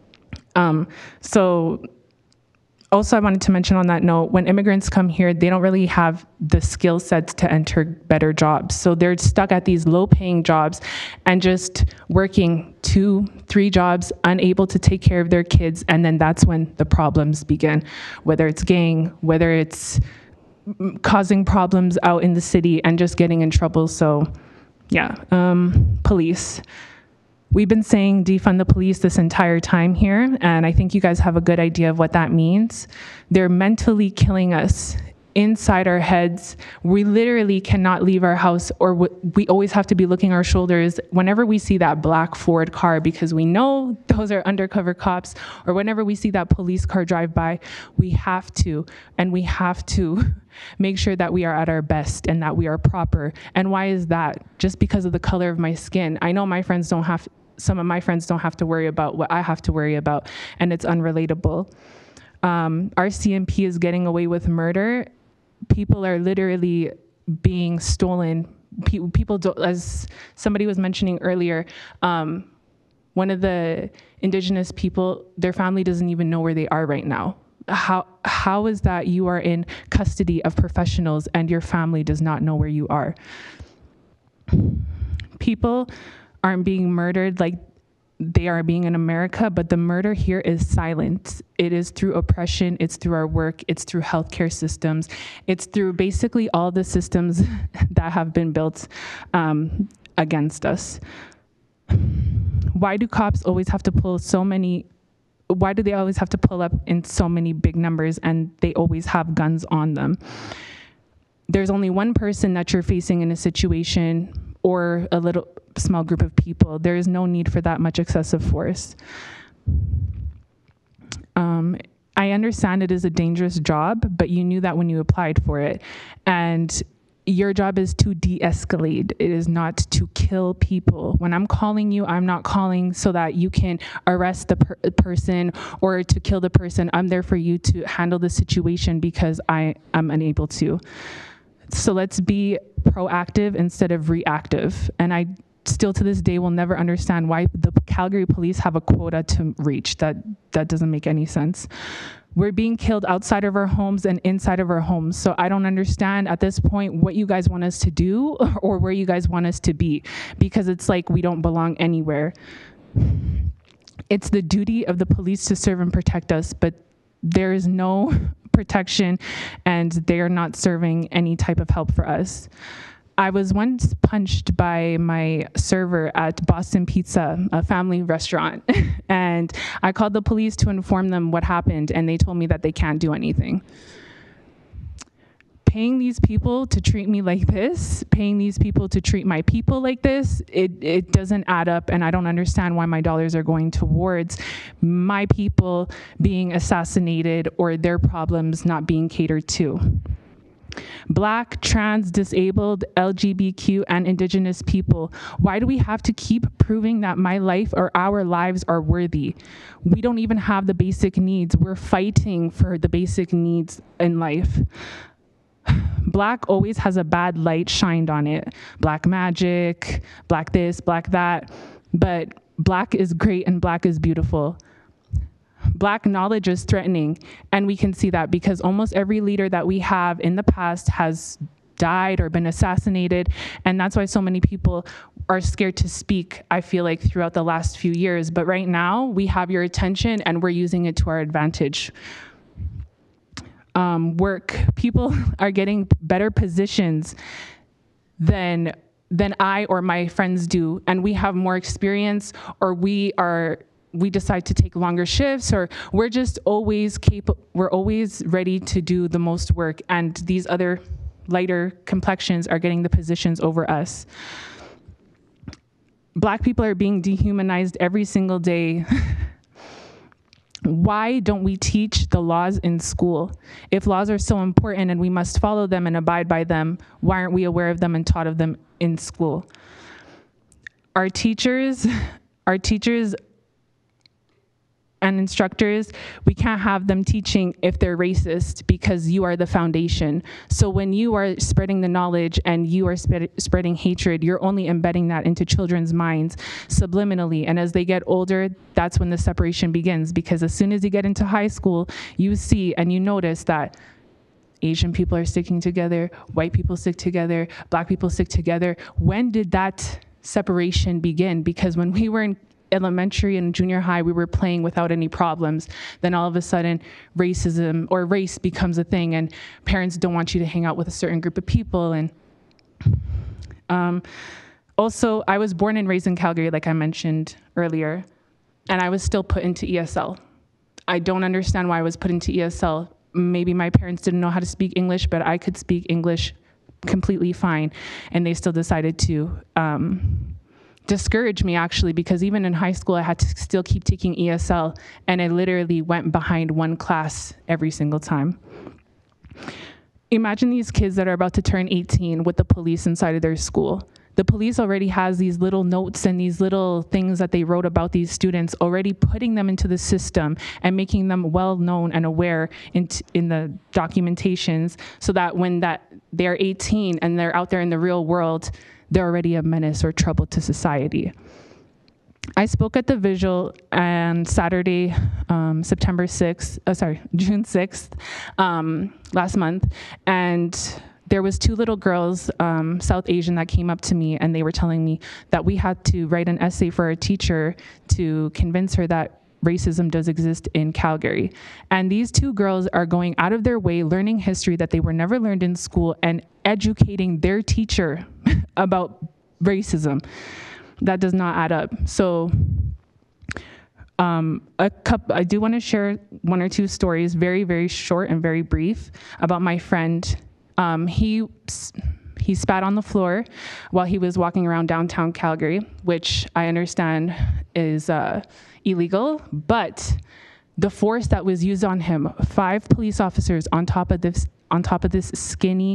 So also I wanted to mention on that note, when immigrants come here, they don't really have the skill sets to enter better jobs. So they're stuck at these low paying jobs and just working 2-3 jobs, unable to take care of their kids. And then that's when the problems begin, whether it's gang, whether it's causing problems out in the city and just getting in trouble. So yeah, police. We've been saying defund the police this entire time here, and I think you guys have a good idea of what that means. They're mentally killing us inside our heads. We literally cannot leave our house, or we always have to be looking our shoulders whenever we see that black Ford car, because we know those are undercover cops, or whenever we see that police car drive by, we have to make sure that we are at our best and that we are proper. And why is that? Just because of the color of my skin. I know some of my friends don't have to worry about what I have to worry about, and it's unrelatable. Our CMP is getting away with murder. People are literally being stolen. People don't, as somebody was mentioning earlier, one of the Indigenous people, their family doesn't even know where they are right now. How is that you are in custody of professionals and your family does not know where you are? People aren't being murdered like they are being in America, but the murder here is silent. It is through oppression, it's through our work, it's through healthcare systems, it's through basically all the systems that have been built against us. Why do cops always have to pull so many, why do they always have to pull up in so many big numbers and they always have guns on them? There's only one person that you're facing in a situation, or a little small group of people. There is no need for that much excessive force. I understand it is a dangerous job, but you knew that when you applied for it. And your job is to de-escalate. It is not to kill people. When I'm calling you, I'm not calling so that you can arrest the person or to kill the person. I'm there for you to handle the situation because I am unable to. So let's be proactive instead of reactive. And I still to this day will never understand why the Calgary police have a quota to reach. That doesn't make any sense. We're being killed outside of our homes and inside of our homes. So I don't understand at this point what you guys want us to do or where you guys want us to be, because it's like we don't belong anywhere. It's the duty of the police to serve and protect us, but there is no protection and they are not serving any type of help for us. I was once punched by my server at Boston Pizza, a family restaurant, and I called the police to inform them what happened, and they told me that they can't do anything. Paying these people to treat me like this, paying these people to treat my people like this, it doesn't add up, and I don't understand why my dollars are going towards my people being assassinated or their problems not being catered to. Black, trans, disabled, LGBTQ, and Indigenous people. Why do we have to keep proving that my life or our lives are worthy? We don't even have the basic needs. We're fighting for the basic needs in life. Black always has a bad light shined on it. Black magic, black this, black that. But Black is great and Black is beautiful. Black knowledge is threatening, and we can see that because almost every leader that we have in the past has died or been assassinated, and that's why so many people are scared to speak, I feel like, throughout the last few years. But right now, we have your attention, and we're using it to our advantage. Work. People are getting better positions than I or my friends do, and we have more experience, or we decide to take longer shifts, or we're just always we're always ready to do the most work, and these other lighter complexions are getting the positions over us. Black people are being dehumanized every single day. Why don't we teach the laws in school? If laws are so important and we must follow them and abide by them, why aren't we aware of them and taught of them in school? Our teachers and instructors, we can't have them teaching if they're racist, because you are the foundation. So when you are spreading the knowledge and you are spreading hatred, you're only embedding that into children's minds subliminally. And as they get older, that's when the separation begins, because as soon as you get into high school, you see and you notice that Asian people are sticking together, white people stick together, Black people stick together. When did that separation begin? Because when we were in elementary and junior high, we were playing without any problems. Then all of a sudden, racism or race becomes a thing, and parents don't want you to hang out with a certain group of people. And also, I was born and raised in Calgary, like I mentioned earlier, and I was still put into ESL. I don't understand why I was put into ESL. Maybe my parents didn't know how to speak English, but I could speak English completely fine, and they still decided to discourage me, actually, because even in high school, I had to still keep taking ESL, and I literally went behind one class every single time. Imagine these kids that are about to turn 18 with the police inside of their school. The police already has these little notes and these little things that they wrote about these students, already putting them into the system and making them well known and aware in the documentations, so that when they're 18 and they're out there in the real world, they're already a menace or trouble to society. I spoke at the Visual on Saturday, June 6th, last month, and there was two little girls, South Asian, that came up to me, and they were telling me that we had to write an essay for our teacher to convince her that racism does exist in Calgary. And these two girls are going out of their way, learning history that they were never learned in school, and educating their teacher about racism. That does not add up. So I do want to share one or two stories, very, very short and very brief, about my friend. He spat on the floor while he was walking around downtown Calgary, which I understand is illegal, but the force that was used on him, 5 police officers on top of this skinny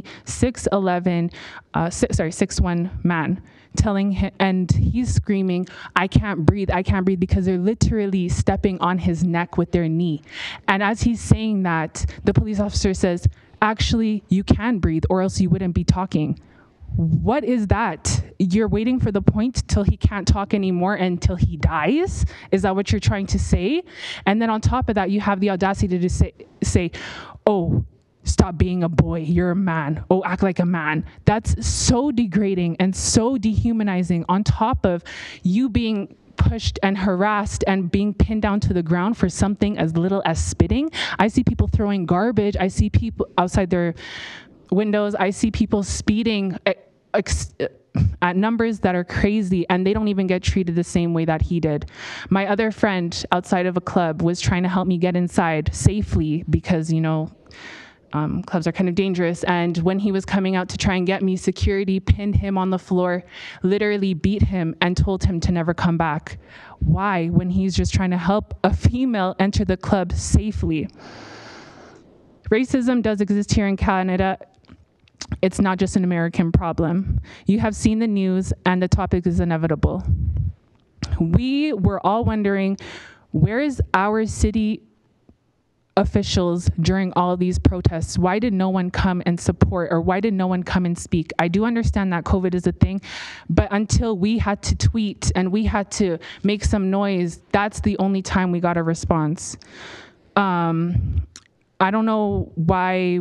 6'1" man, telling him, and he's screaming, I can't breathe, because they're literally stepping on his neck with their knee. And as he's saying that, the police officer says, actually, you can breathe, or else you wouldn't be talking. What is that? You're waiting for the point till he can't talk anymore until he dies? Is that what you're trying to say? And then on top of that, you have the audacity to say, oh, stop being a boy, you're a man. Oh, act like a man. That's so degrading and so dehumanizing, on top of you being pushed and harassed and being pinned down to the ground for something as little as spitting. I see people throwing garbage. I see people outside their windows. I see people speeding at numbers that are crazy, and they don't even get treated the same way that he did. My other friend outside of a club was trying to help me get inside safely, because, you know, clubs are kind of dangerous. And when he was coming out to try and get me, security pinned him on the floor, literally beat him, and told him to never come back. Why? When he's just trying to help a female enter the club safely. Racism does exist here in Canada. it's not just an American problem. You have seen the news, and the topic is inevitable. We were all wondering, where is our city officials during all of these protests? Why did no one come and support, or why did no one come and speak? I do understand that COVID is a thing, but until we had to tweet and we had to make some noise, that's the only time we got a response. I don't know why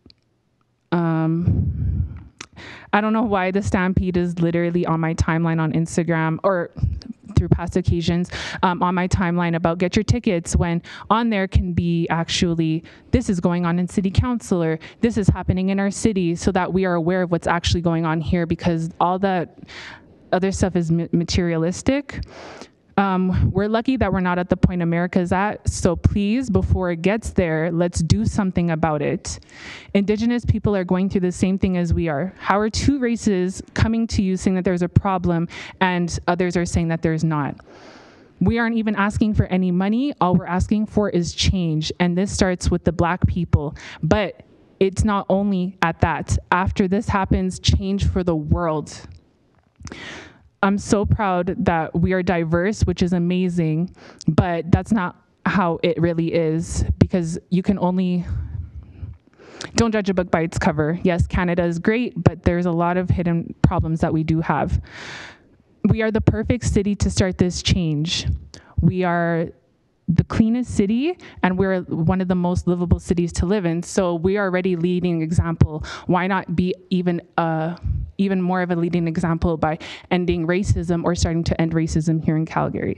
the stampede is literally on my timeline on Instagram, or through past occasions on my timeline about get your tickets, when on there can be actually, this is going on in city council, or this is happening in our city, so that we are aware of what's actually going on here, because all that other stuff is materialistic. We're lucky that we're not at the point America's at, so please, before it gets there, let's do something about it. Indigenous people are going through the same thing as we are. How are two races coming to you saying that there's a problem and others are saying that there's not? We aren't even asking for any money. All we're asking for is change, and this starts with the Black people. But it's not only at that. After this happens, change for the world. I'm so proud that we are diverse, which is amazing, but that's not how it really is, because you can only, don't judge a book by its cover. Yes, Canada is great, but there's a lot of hidden problems that we do have. We are the perfect city to start this change. We are the cleanest city, and we're one of the most livable cities to live in. So we are already leading example. Why not be even more of a leading example by ending racism, or starting to end racism here in Calgary?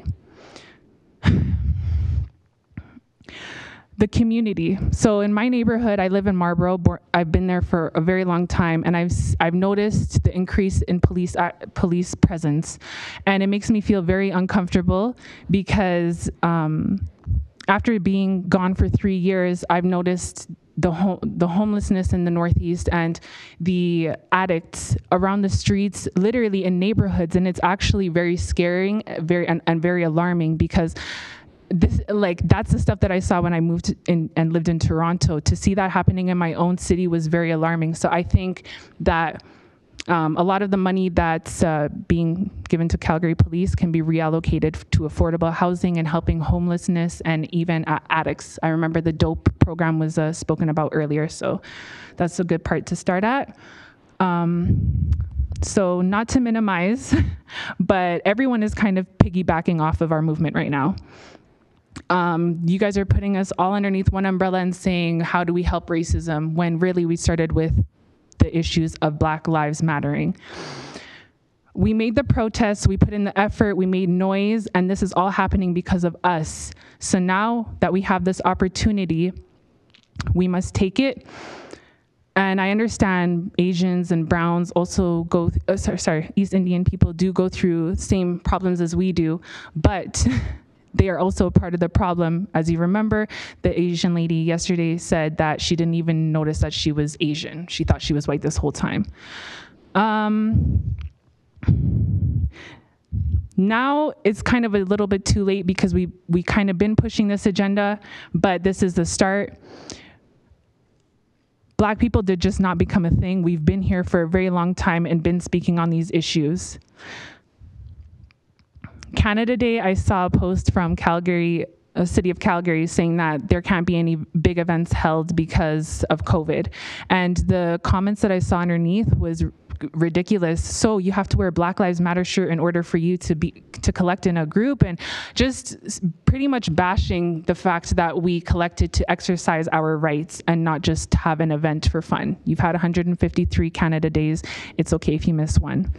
The community. So in my neighborhood, I live in Marlborough. I've been there for a very long time, and I've noticed the increase in police presence, and it makes me feel very uncomfortable, because after being gone for 3 years, I've noticed the homelessness in the Northeast and the addicts around the streets, literally in neighborhoods, and it's actually very scaring, and very alarming, because that's the stuff that I saw when I moved in and lived in Toronto. To see that happening in my own city was very alarming. So I think that a lot of the money that's being given to Calgary Police can be reallocated to affordable housing and helping homelessness and even addicts. I remember the DOPE program was spoken about earlier, so that's a good part to start at. So not to minimize, but everyone is kind of piggybacking off of our movement right now. You guys are putting us all underneath one umbrella and saying, how do we help racism, when really we started with the issues of Black Lives Mattering. We made the protests, we put in the effort, we made noise, and this is all happening because of us. So now that we have this opportunity, we must take it. And I understand Asians and Browns also go, East Indian people do go through same problems as we do, but they are also a part of the problem. As you remember, the Asian lady yesterday said that she didn't even notice that she was Asian. She thought she was white this whole time. Now it's kind of a little bit too late, because we kind of been pushing this agenda, but this is the start. Black people did just not become a thing. We've been here for a very long time and been speaking on these issues. Canada Day, I saw a post from Calgary, City of Calgary, saying that there can't be any big events held because of COVID. And the comments that I saw underneath was ridiculous. So you have to wear a Black Lives Matter shirt in order for you to collect in a group, and just pretty much bashing the fact that we collected to exercise our rights and not just have an event for fun. You've had 153 Canada Days. It's okay if you miss one.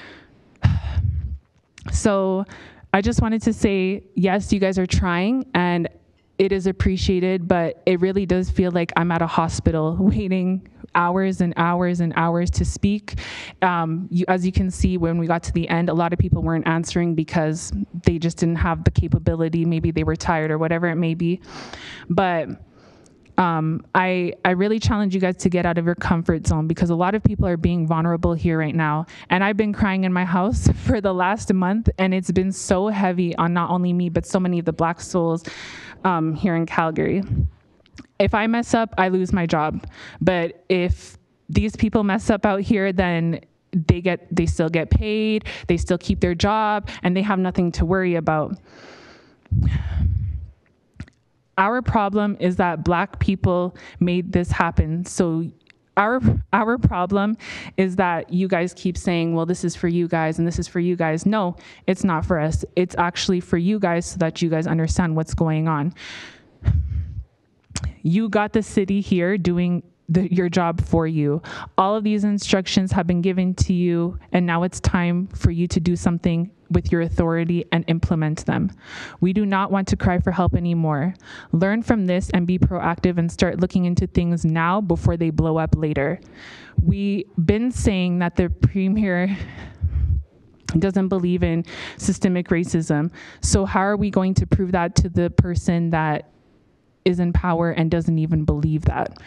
So I just wanted to say, yes, you guys are trying, and it is appreciated, but it really does feel like I'm at a hospital waiting hours and hours and hours to speak. As you can see, when we got to the end, a lot of people weren't answering because they just didn't have the capability. Maybe they were tired or whatever it may be. But I really challenge you guys to get out of your comfort zone, because a lot of people are being vulnerable here right now. And I've been crying in my house for the last month, and it's been so heavy on not only me, but so many of the Black souls here in Calgary. If I mess up, I lose my job. But if these people mess up out here, then they still get paid, they still keep their job, and they have nothing to worry about. Our problem is that Black people made this happen. So our problem is that you guys keep saying, well, this is for you guys and this is for you guys. No, it's not for us. It's actually for you guys so that you guys understand what's going on. You got the city here doing your job for you. All of these instructions have been given to you, and now it's time for you to do something with your authority and implement them. We do not want to cry for help anymore. Learn from this and be proactive and start looking into things now before they blow up later. We've been saying that the Premier doesn't believe in systemic racism. So how are we going to prove that to the person that is in power and doesn't even believe that?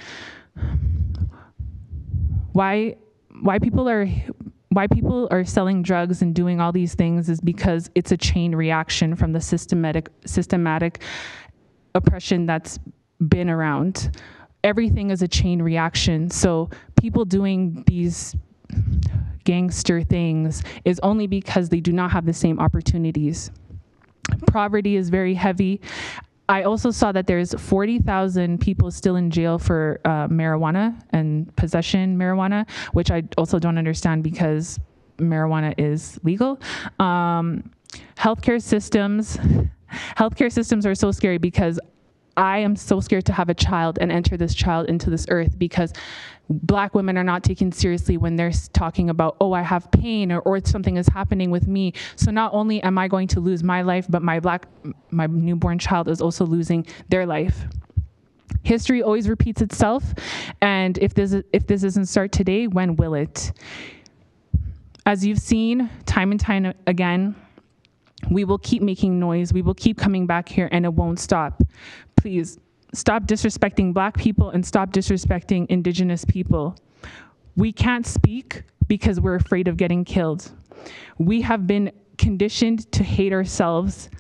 Why people are selling drugs and doing all these things is because it's a chain reaction from the systematic oppression that's been around. Everything is a chain reaction. So people doing these gangster things is only because they do not have the same opportunities. Poverty is very heavy. I also saw that there's 40,000 people still in jail for marijuana and possession marijuana, which I also don't understand because marijuana is legal. Healthcare systems are so scary because I am so scared to have a child and enter this child into this earth because Black women are not taken seriously when they're talking about, oh, I have pain or something is happening with me. So not only am I going to lose my life, but my newborn child is also losing their life. History always repeats itself. And if this doesn't start today, when will it? As you've seen time and time again, we will keep making noise. We will keep coming back here and it won't stop. Please stop disrespecting Black people and stop disrespecting Indigenous people. We can't speak because we're afraid of getting killed. We have been conditioned to hate ourselves.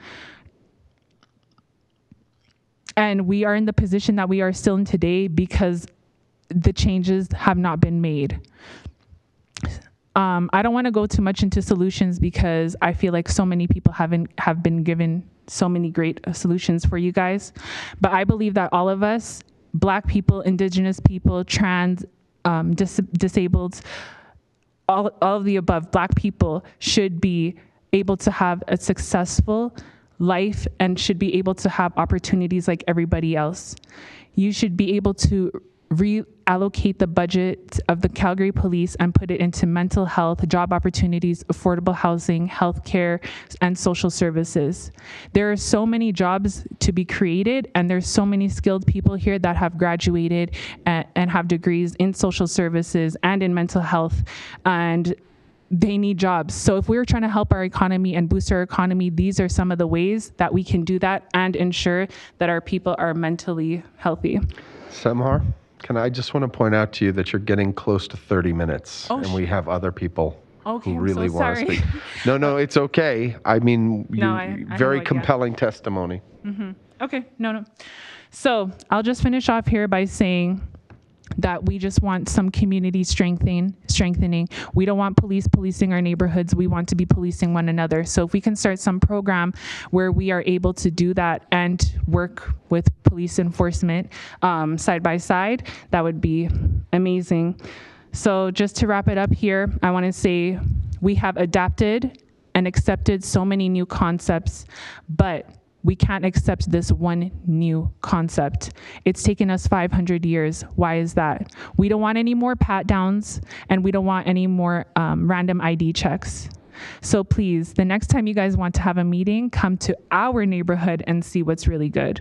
And we are in the position that we are still in today because the changes have not been made. I don't want to go too much into solutions because I feel like so many people have been given so many great solutions for you guys. But I believe that all of us, Black people, Indigenous people, trans, disabled, all of the above, Black people should be able to have a successful life and should be able to have opportunities like everybody else. You should be able to reallocate the budget of the Calgary Police and put it into mental health, job opportunities, affordable housing, healthcare, and social services. There are so many jobs to be created, and there's so many skilled people here that have graduated and have degrees in social services and in mental health, and they need jobs. So if we're trying to help our economy and boost our economy, these are some of the ways that we can do that and ensure that our people are mentally healthy. Samhar? I just want to point out to you that you're getting close to 30 minutes, and we have other people who really want to speak. No, it's okay. I mean, very compelling testimony. Mm-hmm. Okay, no. So I'll just finish off here by saying that we just want some community strengthening. We don't want police policing our neighborhoods. We want to be policing one another. So if we can start some program where we are able to do that and work with police enforcement side by side, that would be amazing. So just to wrap it up here, I want to say we have adapted and accepted so many new concepts, but we can't accept this one new concept. It's taken us 500 years. Why is that? We don't want any more pat downs, and we don't want any more random ID checks. So please, the next time you guys want to have a meeting, come to our neighborhood and see what's really good.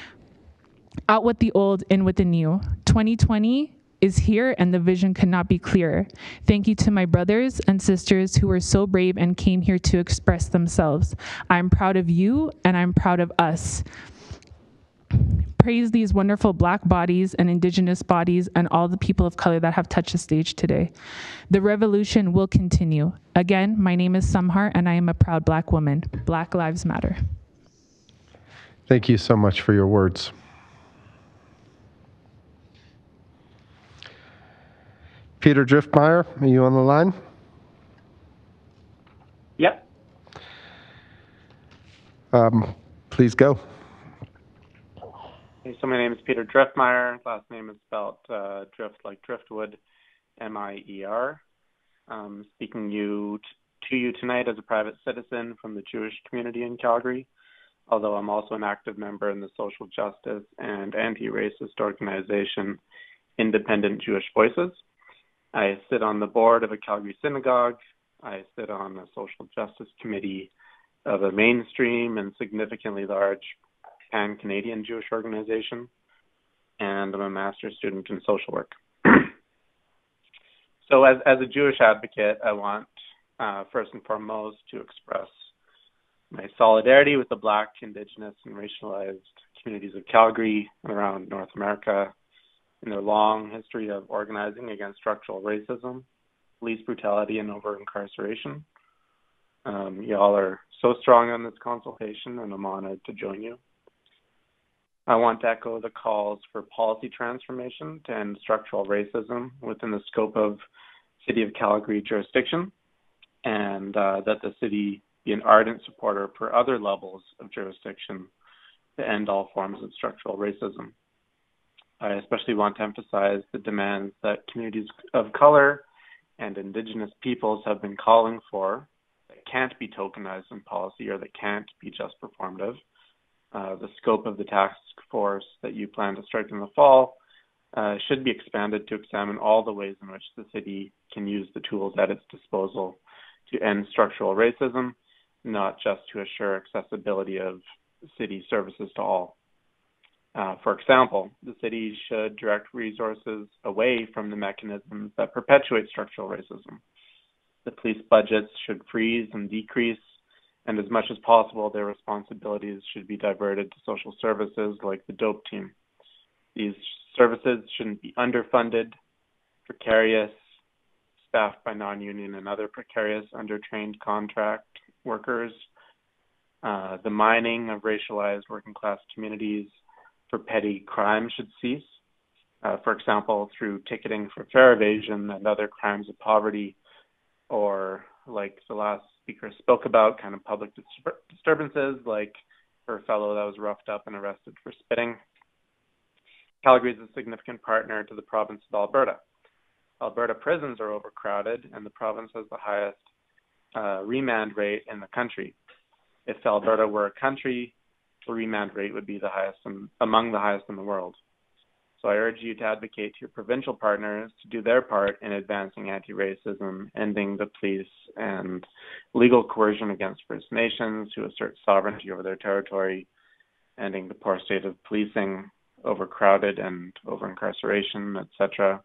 Out with the old, in with the new. 2020 is here, and the vision could not be clearer. Thank you to my brothers and sisters who were so brave and came here to express themselves. I'm proud of you, and I'm proud of us. Praise these wonderful Black bodies and Indigenous bodies and all the people of color that have touched the stage today. The revolution will continue. Again, my name is Samhar, and I am a proud Black woman. Black Lives Matter. Thank you so much for your words. Peter Driftmeyer, are you on the line? Yep. Please go. Okay, so my name is Peter Driftmeyer. Last name is spelled drift like driftwood, M-I-E-R. Speaking to you tonight as a private citizen from the Jewish community in Calgary, although I'm also an active member in the social justice and anti-racist organization Independent Jewish Voices. I sit on the board of a Calgary synagogue. I sit on the social justice committee of a mainstream and significantly large pan-Canadian Jewish organization, and I'm a master's student in social work. So as a Jewish advocate, I want first and foremost to express my solidarity with the Black, Indigenous, and racialized communities of Calgary and around North America in their long history of organizing against structural racism, police brutality, and over-incarceration. Y'all are so strong on this consultation, and I'm honored to join you. I want to echo the calls for policy transformation to end structural racism within the scope of City of Calgary jurisdiction, and that the city be an ardent supporter for other levels of jurisdiction to end all forms of structural racism. I especially want to emphasize the demands that communities of color and Indigenous peoples have been calling for that can't be tokenized in policy or that can't be just performative. The scope of the task force that you plan to strike in the fall should be expanded to examine all the ways in which the city can use the tools at its disposal to end structural racism, not just to assure accessibility of city services to all. For example, the city should direct resources away from the mechanisms that perpetuate structural racism. The police budgets should freeze and decrease, and as much as possible, their responsibilities should be diverted to social services like the DOPE team. These services shouldn't be underfunded, precarious, staffed by non-union and other precarious, undertrained contract workers. The mining of racialized working-class communities for petty crime should cease. For example, through ticketing for fare evasion and other crimes of poverty, or like the last speaker spoke about, kind of public disturbances, like her fellow that was roughed up and arrested for spitting. Calgary is a significant partner to the province of Alberta. Alberta prisons are overcrowded, and the province has the highest remand rate in the country. If Alberta were a country, the remand rate would be the highest among the highest in the world. So I urge you to advocate to your provincial partners to do their part in advancing anti-racism, ending the police and legal coercion against First Nations who assert sovereignty over their territory, ending the poor state of policing, overcrowded and over-incarceration, etc.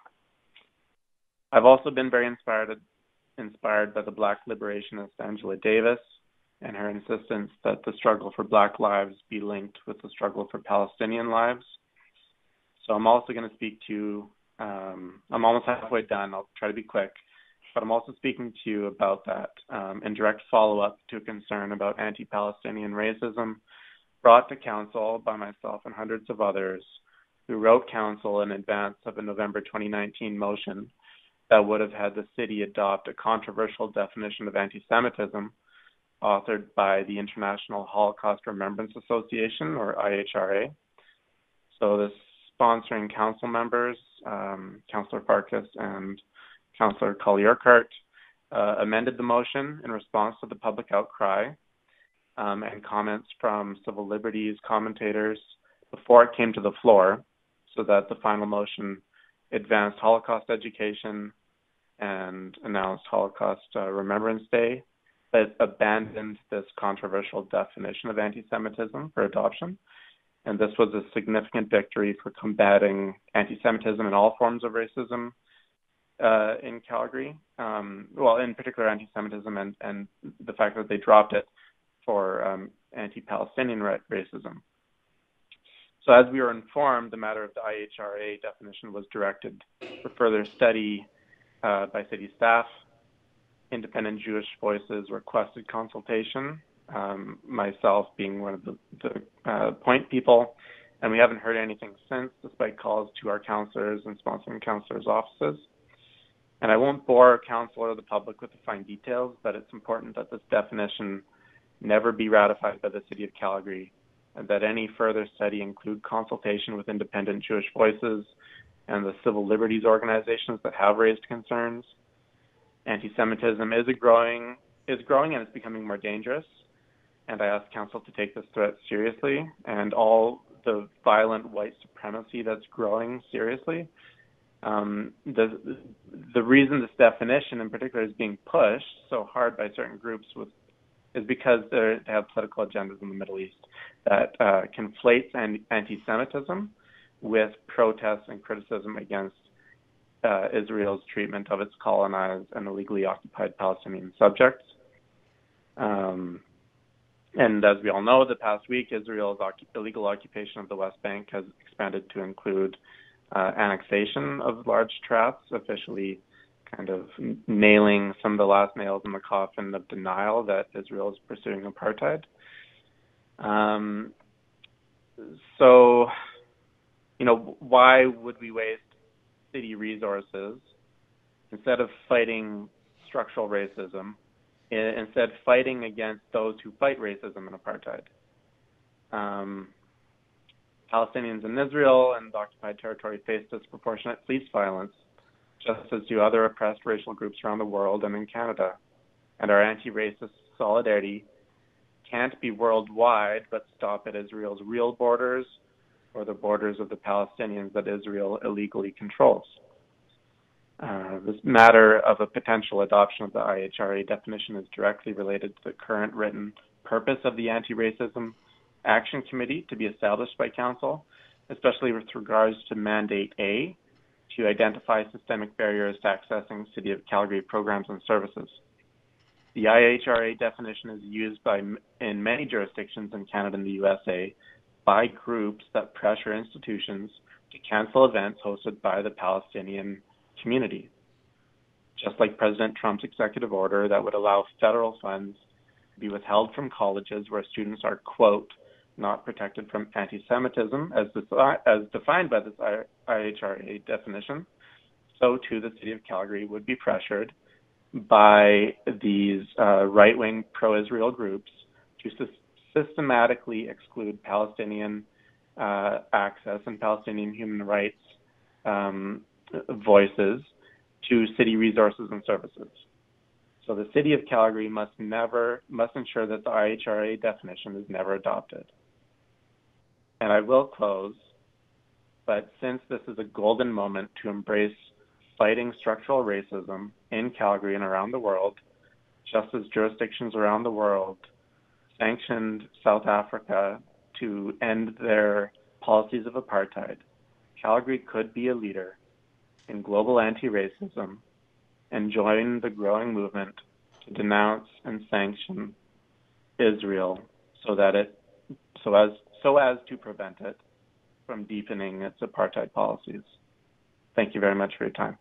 I've also been very inspired by the Black liberationist Angela Davis and her insistence that the struggle for Black lives be linked with the struggle for Palestinian lives. So I'm also going to speak to, I'm almost halfway done, I'll try to be quick, but I'm also speaking to you about that in direct follow-up to a concern about anti-Palestinian racism brought to Council by myself and hundreds of others who wrote Council in advance of a November 2019 motion that would have had the city adopt a controversial definition of anti-Semitism authored by the International Holocaust Remembrance Association, or IHRA. So this sponsoring council members, Councillor Farkas and Councillor Collier-Urquhart, amended the motion in response to the public outcry and comments from civil liberties commentators before it came to the floor, so that the final motion advanced Holocaust education and announced Holocaust Remembrance Day, but abandoned this controversial definition of anti-Semitism for adoption. And this was a significant victory for combating anti-Semitism and all forms of racism in Calgary. Well, in particular, anti-Semitism and the fact that they dropped it for anti-Palestinian racism. So as we were informed, the matter of the IHRA definition was directed for further study by city staff. Independent Jewish Voices requested consultation, myself being one of the point people, and we haven't heard anything since, despite calls to our councillors and sponsoring councillors' offices. And I won't bore council or the public with the fine details, but it's important that this definition never be ratified by the City of Calgary, and that any further study include consultation with independent Jewish voices and the civil liberties organizations that have raised concerns. Anti-Semitism is growing and it's becoming more dangerous, and I ask council to take this threat seriously and all the violent white supremacy that's growing seriously. The reason this definition in particular is being pushed so hard by certain groups is because they have political agendas in the Middle East that conflates anti-Semitism with protests and criticism against Israel's treatment of its colonized and illegally occupied Palestinian subjects. And as we all know, the past week, Israel's illegal occupation of the West Bank has expanded to include annexation of large tracts, officially kind of nailing some of the last nails in the coffin of denial that Israel is pursuing apartheid. So, why would we waste city resources instead of fighting structural racism, instead fighting against those who fight racism and apartheid? Palestinians in Israel and the occupied territory face disproportionate police violence, just as do other oppressed racial groups around the world and in Canada. And our anti-racist solidarity can't be worldwide, but stop at Israel's real borders or the borders of the Palestinians that Israel illegally controls. This matter of a potential adoption of the IHRA definition is directly related to the current written purpose of the Anti-Racism Action Committee to be established by Council, especially with regards to Mandate A, to identify systemic barriers to accessing City of Calgary programs and services. The IHRA definition is used in many jurisdictions in Canada and the USA by groups that pressure institutions to cancel events hosted by the Palestinian community. Just like President Trump's executive order that would allow federal funds to be withheld from colleges where students are, quote, not protected from anti-Semitism as defined by this IHRA definition, so too the City of Calgary would be pressured by these right-wing pro-Israel groups to systematically exclude Palestinian access and Palestinian human rights voices to city resources and services. So the City of Calgary must ensure that the IHRA definition is never adopted. And I will close, but since this is a golden moment to embrace fighting structural racism in Calgary and around the world, just as jurisdictions around the world sanctioned South Africa to end their policies of apartheid, Calgary could be a leader in global anti-racism and join the growing movement to denounce and sanction Israel so as to prevent it from deepening its apartheid policies. Thank you very much for your time.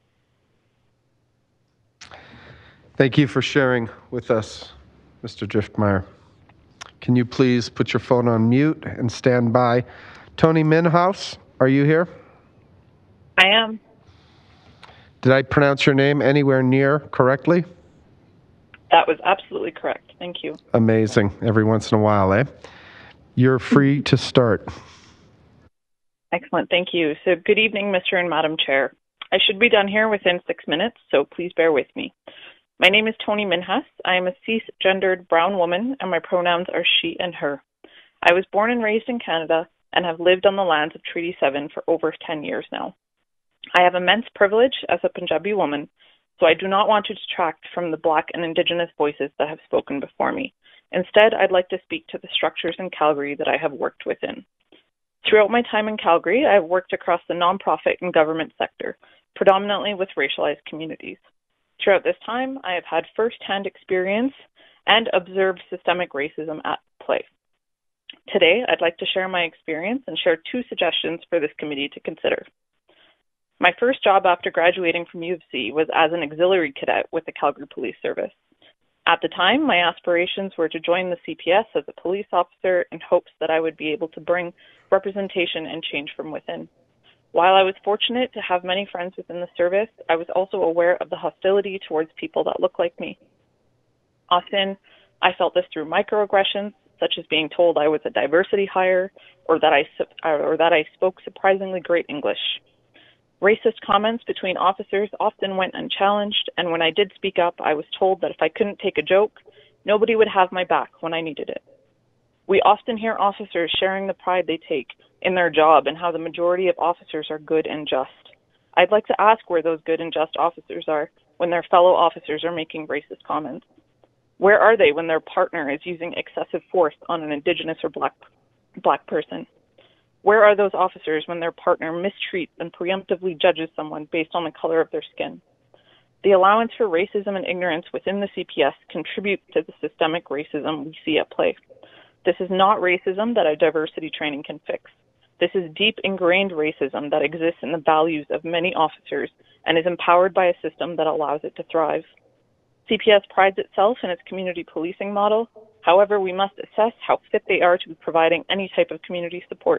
Thank you for sharing with us, Mr. Driftmeyer. Can you please put your phone on mute and stand by? Tony Minhouse, are you here? I am. Did I pronounce your name anywhere near correctly? That was absolutely correct. Thank you. Amazing. Every once in a while, eh? You're free to start. Excellent. Thank you. So good evening, Mr. and Madam Chair. I should be done here within 6 minutes, so please bear with me. My name is Tony Minhas. I am a cisgendered brown woman, and my pronouns are she and her. I was born and raised in Canada and have lived on the lands of Treaty 7 for over 10 years now. I have immense privilege as a Punjabi woman, so I do not want to detract from the Black and Indigenous voices that have spoken before me. Instead, I'd like to speak to the structures in Calgary that I have worked within. Throughout my time in Calgary, I have worked across the nonprofit and government sector, predominantly with racialized communities. Throughout this time, I have had first-hand experience and observed systemic racism at play. Today, I'd like to share my experience and share 2 suggestions for this committee to consider. My first job after graduating from U of C was as an auxiliary cadet with the Calgary Police Service. At the time, my aspirations were to join the CPS as a police officer in hopes that I would be able to bring representation and change from within. While I was fortunate to have many friends within the service, I was also aware of the hostility towards people that look like me. Often, I felt this through microaggressions, such as being told I was a diversity hire or that I spoke surprisingly great English. Racist comments between officers often went unchallenged, and when I did speak up, I was told that if I couldn't take a joke, nobody would have my back when I needed it. We often hear officers sharing the pride they take in their job and how the majority of officers are good and just. I'd like to ask where those good and just officers are when their fellow officers are making racist comments. Where are they when their partner is using excessive force on an Indigenous or black person? Where are those officers when their partner mistreats and preemptively judges someone based on the color of their skin? The allowance for racism and ignorance within the CPS contributes to the systemic racism we see at play. This is not racism that a diversity training can fix. This is deep ingrained racism that exists in the values of many officers and is empowered by a system that allows it to thrive. CPS prides itself in its community policing model. However, we must assess how fit they are to be providing any type of community support.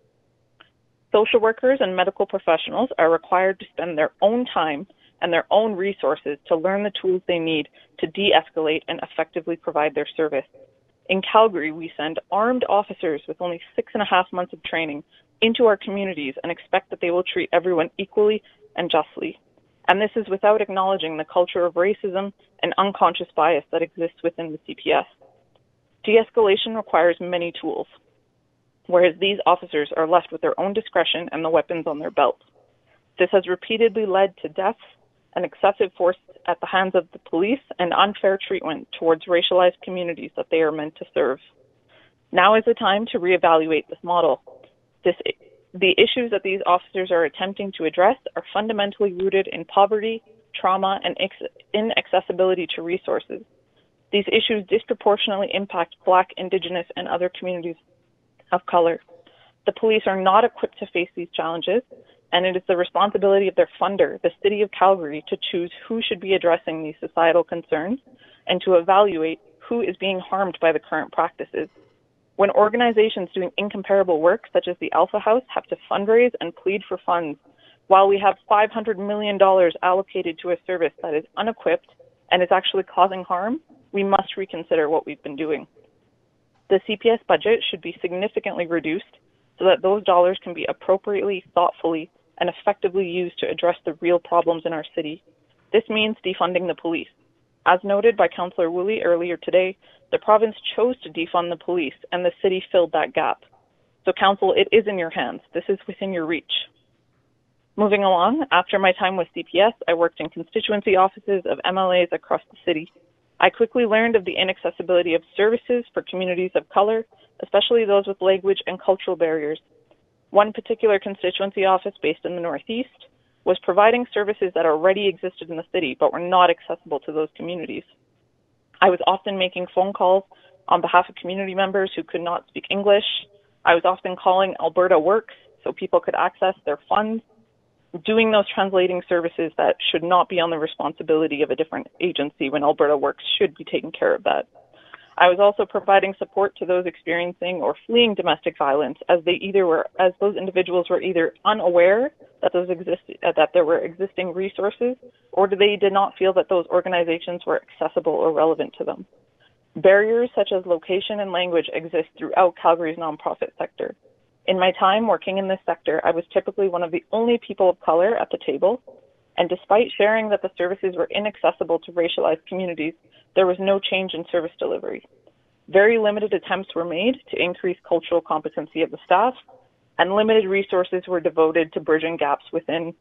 Social workers and medical professionals are required to spend their own time and their own resources to learn the tools they need to de-escalate and effectively provide their service. In Calgary, we send armed officers with only 6.5 months of training into our communities and expect that they will treat everyone equally and justly. And this is without acknowledging the culture of racism and unconscious bias that exists within the CPS. De-escalation requires many tools, whereas these officers are left with their own discretion and the weapons on their belts. This has repeatedly led to deaths and excessive force at the hands of the police and unfair treatment towards racialized communities that they are meant to serve. Now is the time to reevaluate this model. The issues that these officers are attempting to address are fundamentally rooted in poverty, trauma, and inaccessibility to resources. These issues disproportionately impact Black, Indigenous, and other communities of color. The police are not equipped to face these challenges, and it is the responsibility of their funder, the City of Calgary, to choose who should be addressing these societal concerns and to evaluate who is being harmed by the current practices. When organizations doing incomparable work, such as the Alpha House, have to fundraise and plead for funds, while we have $500 million allocated to a service that is unequipped and is actually causing harm, we must reconsider what we've been doing. The CPS budget should be significantly reduced so that those dollars can be appropriately, thoughtfully, and effectively used to address the real problems in our city. This means defunding the police. As noted by Councillor Woolley earlier today, the province chose to defund the police, and the city filled that gap. So, Council, it is in your hands. This is within your reach. Moving along, after my time with CPS, I worked in constituency offices of MLAs across the city. I quickly learned of the inaccessibility of services for communities of color, especially those with language and cultural barriers. One particular constituency office based in the Northeast was providing services that already existed in the city but were not accessible to those communities. I was often making phone calls on behalf of community members who could not speak English. I was often calling Alberta Works so people could access their funds, doing those translating services that should not be on the responsibility of a different agency when Alberta Works should be taking care of that. I was also providing support to those experiencing or fleeing domestic violence as those individuals were either unaware that there were existing resources, or they did not feel that those organizations were accessible or relevant to them. Barriers such as location and language exist throughout Calgary's nonprofit sector. In my time working in this sector, I was typically one of the only people of color at the table, and despite sharing that the services were inaccessible to racialized communities, there was no change in service delivery. Very limited attempts were made to increase cultural competency of the staff, and limited resources were devoted to bridging gaps with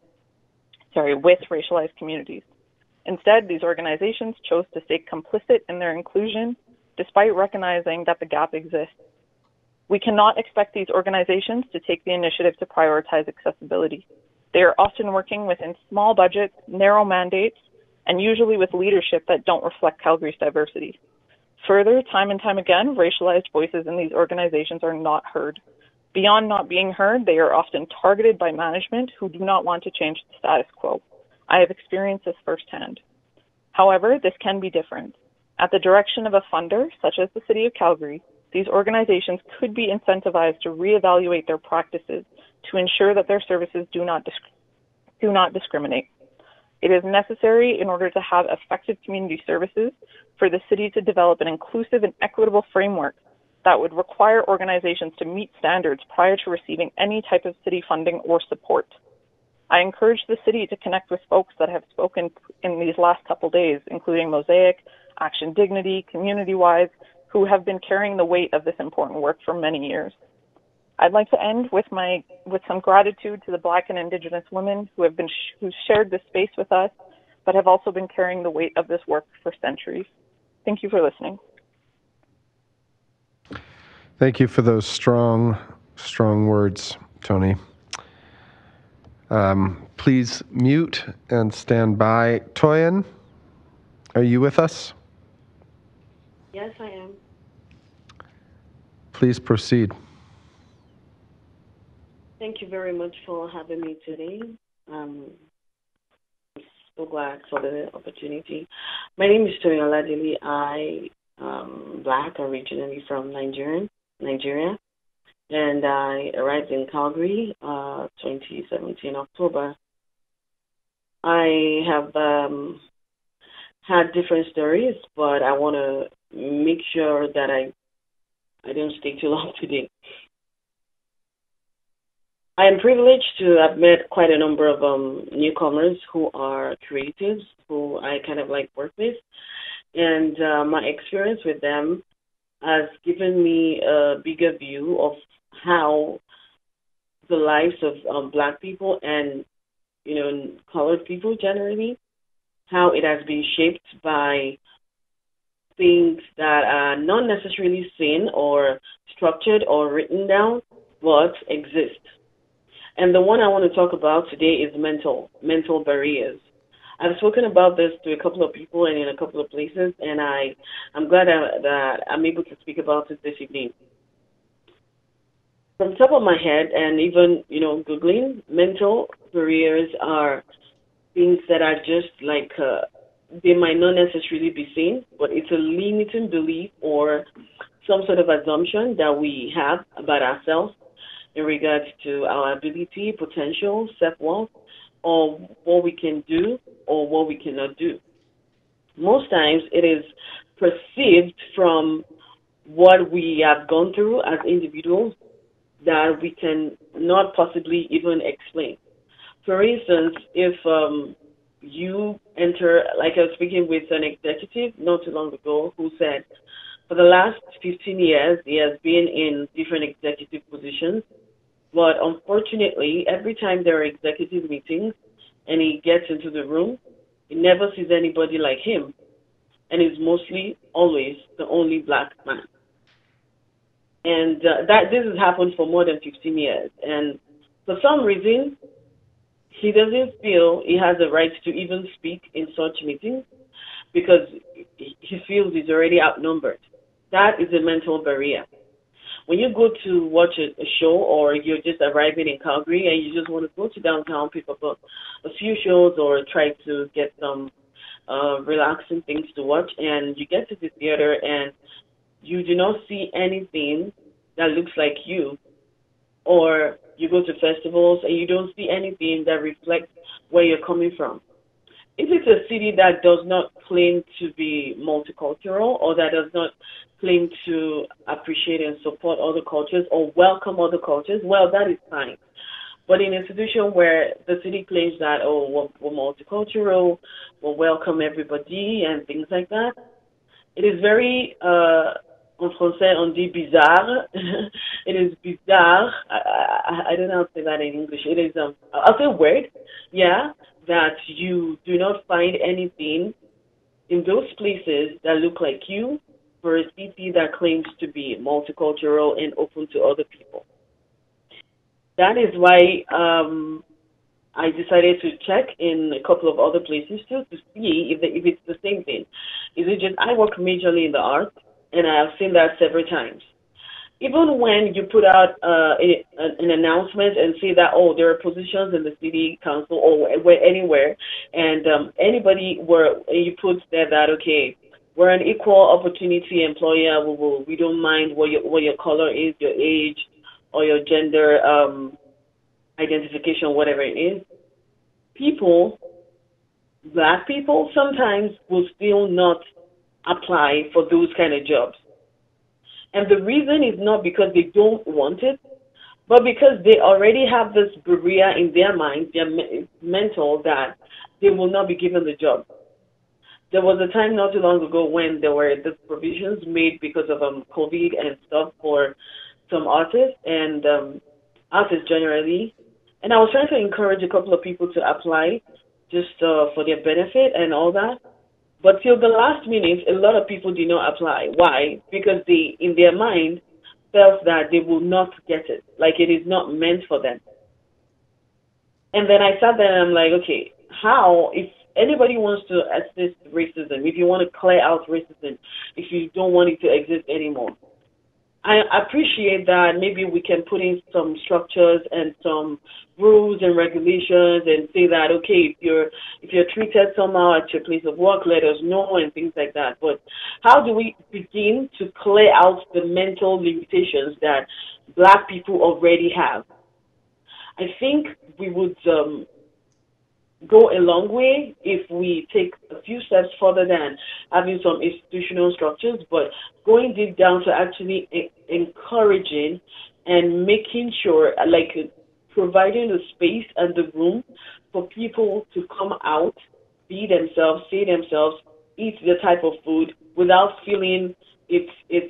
racialized communities. Instead, these organizations chose to stay complicit in their inclusion, despite recognizing that the gap exists. We cannot expect these organizations to take the initiative to prioritize accessibility. They are often working within small budgets, narrow mandates, and usually with leadership that don't reflect Calgary's diversity. Further, time and time again, racialized voices in these organizations are not heard. Beyond not being heard, they are often targeted by management who do not want to change the status quo. I have experienced this firsthand. However, this can be different. At the direction of a funder, such as the City of Calgary, these organizations could be incentivized to reevaluate their practices to ensure that their services do not discriminate. It is necessary in order to have effective community services for the city to develop an inclusive and equitable framework that would require organizations to meet standards prior to receiving any type of city funding or support. I encourage the city to connect with folks that have spoken in these last couple days, including Mosaic, Action Dignity, Community-Wise, who have been carrying the weight of this important work for many years. I'd like to end with some gratitude to the Black and Indigenous women who shared this space with us, but have also been carrying the weight of this work for centuries. Thank you for listening. Thank you for those strong words, Tony. Please mute and stand by. Toyin, are you with us? Yes, I am. Please proceed. Thank you very much for having me today. I'm so glad for the opportunity. My name is Toyin Oladili. I am Black, originally from Nigeria, and I arrived in Calgary 2017 October. I have had different stories, but I want to make sure that I don't stay too long today. I am privileged to have met quite a number of newcomers who are creatives, who I kind of like work with, and my experience with them has given me a bigger view of how the lives of Black people and, colored people generally, how it has been shaped by things that are not necessarily seen or structured or written down, but exist. And the one I want to talk about today is mental barriers. I've spoken about this to a couple of people and in a couple of places, and I'm glad that I'm able to speak about it this evening. From the top of my head, and even, Googling, mental barriers are things that are just like, they might not necessarily be seen, but it's a limiting belief or some sort of assumption that we have about ourselves in regards to our ability, potential, self-worth, or what we can do or what we cannot do. Most times it is perceived from what we have gone through as individuals that we can not possibly even explain. For instance, if you enter, like I was speaking with an executive not too long ago who said, for the last 15 years, he has been in different executive positions, but unfortunately, every time there are executive meetings and he gets into the room, he never sees anybody like him, and is mostly always the only Black man. And this has happened for more than 15 years. And for some reason, he doesn't feel he has the right to even speak in such meetings because he feels he's already outnumbered. That is a mental barrier. When you go to watch a show, or you're just arriving in Calgary and you just want to go to downtown, pick up a few shows or try to get some relaxing things to watch, and you get to the theater and you do not see anything that looks like you, or you go to festivals and you don't see anything that reflects where you're coming from. If it's a city that does not claim to be multicultural, or that does not claim to appreciate and support other cultures or welcome other cultures, well, that is fine. But in an institution where the city claims that, we're multicultural, we'll welcome everybody and things like that, it is very, en français, on dit bizarre. It is bizarre. I don't know how to say that in English. It is, I'll say weird, yeah, that you do not find anything in those places that look like you for a city that claims to be multicultural and open to other people. That is why I decided to check in a couple of other places too to see if it's the same thing. Is it just, I work majorly in the arts, and I have seen that several times. Even when you put out an announcement and say that, there are positions in the city council or anywhere, and anybody you put there that, okay, we're an equal opportunity employer. We don't mind what your color is, your age, or your gender identification, whatever it is. Black people sometimes will still not apply for those kind of jobs. And the reason is not because they don't want it, but because they already have this barrier in their mind, their mental, that they will not be given the job. There was a time not too long ago when there were the provisions made because of COVID and stuff for some artists and artists generally. And I was trying to encourage a couple of people to apply just for their benefit and all that. But till the last minute, a lot of people did not apply. Why? Because they, in their mind, felt that they will not get it, like it is not meant for them. And then I sat there and I'm like, okay, how, if anybody wants to assist racism, if you want to clear out racism, if you don't want it to exist anymore, I appreciate that maybe we can put in some structures and some rules and regulations and say that, okay, if you're treated somehow at your place of work, let us know and things like that. But how do we begin to clear out the mental limitations that Black people already have? I think we would go a long way if we take a few steps further than having some institutional structures, but going deep down to actually encouraging and making sure, like providing the space and the room for people to come out, be themselves, say themselves, eat the type of food without feeling it's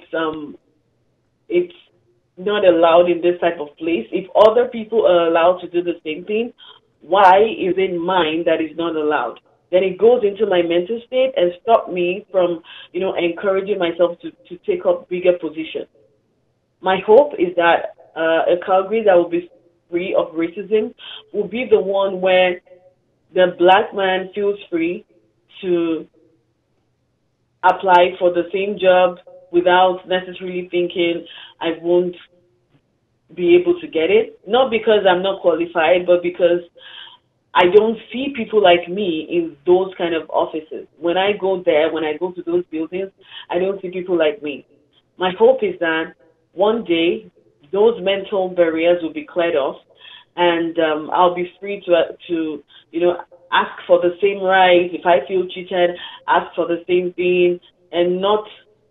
not allowed in this type of place. If other people are allowed to do the same thing, why is it mine that is not allowed? Then it goes into my mental state and stop me from, encouraging myself to take up bigger positions. My hope is that a Calgary that will be free of racism will be the one where the Black man feels free to apply for the same job without necessarily thinking I won't be able to get it. Not because I'm not qualified, but because I don't see people like me in those kind of offices. When I go there, when I go to those buildings, I don't see people like me. My hope is that one day those mental barriers will be cleared off, and I'll be free to ask for the same rights. If I feel cheated, ask for the same thing, and not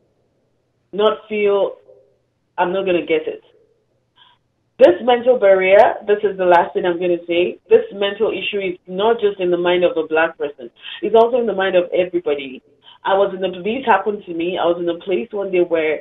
feel I'm not going to get it. This mental barrier, this is the last thing I'm going to say, this mental issue is not just in the mind of a Black person. It's also in the mind of everybody. This happened to me. I was in a place one day where,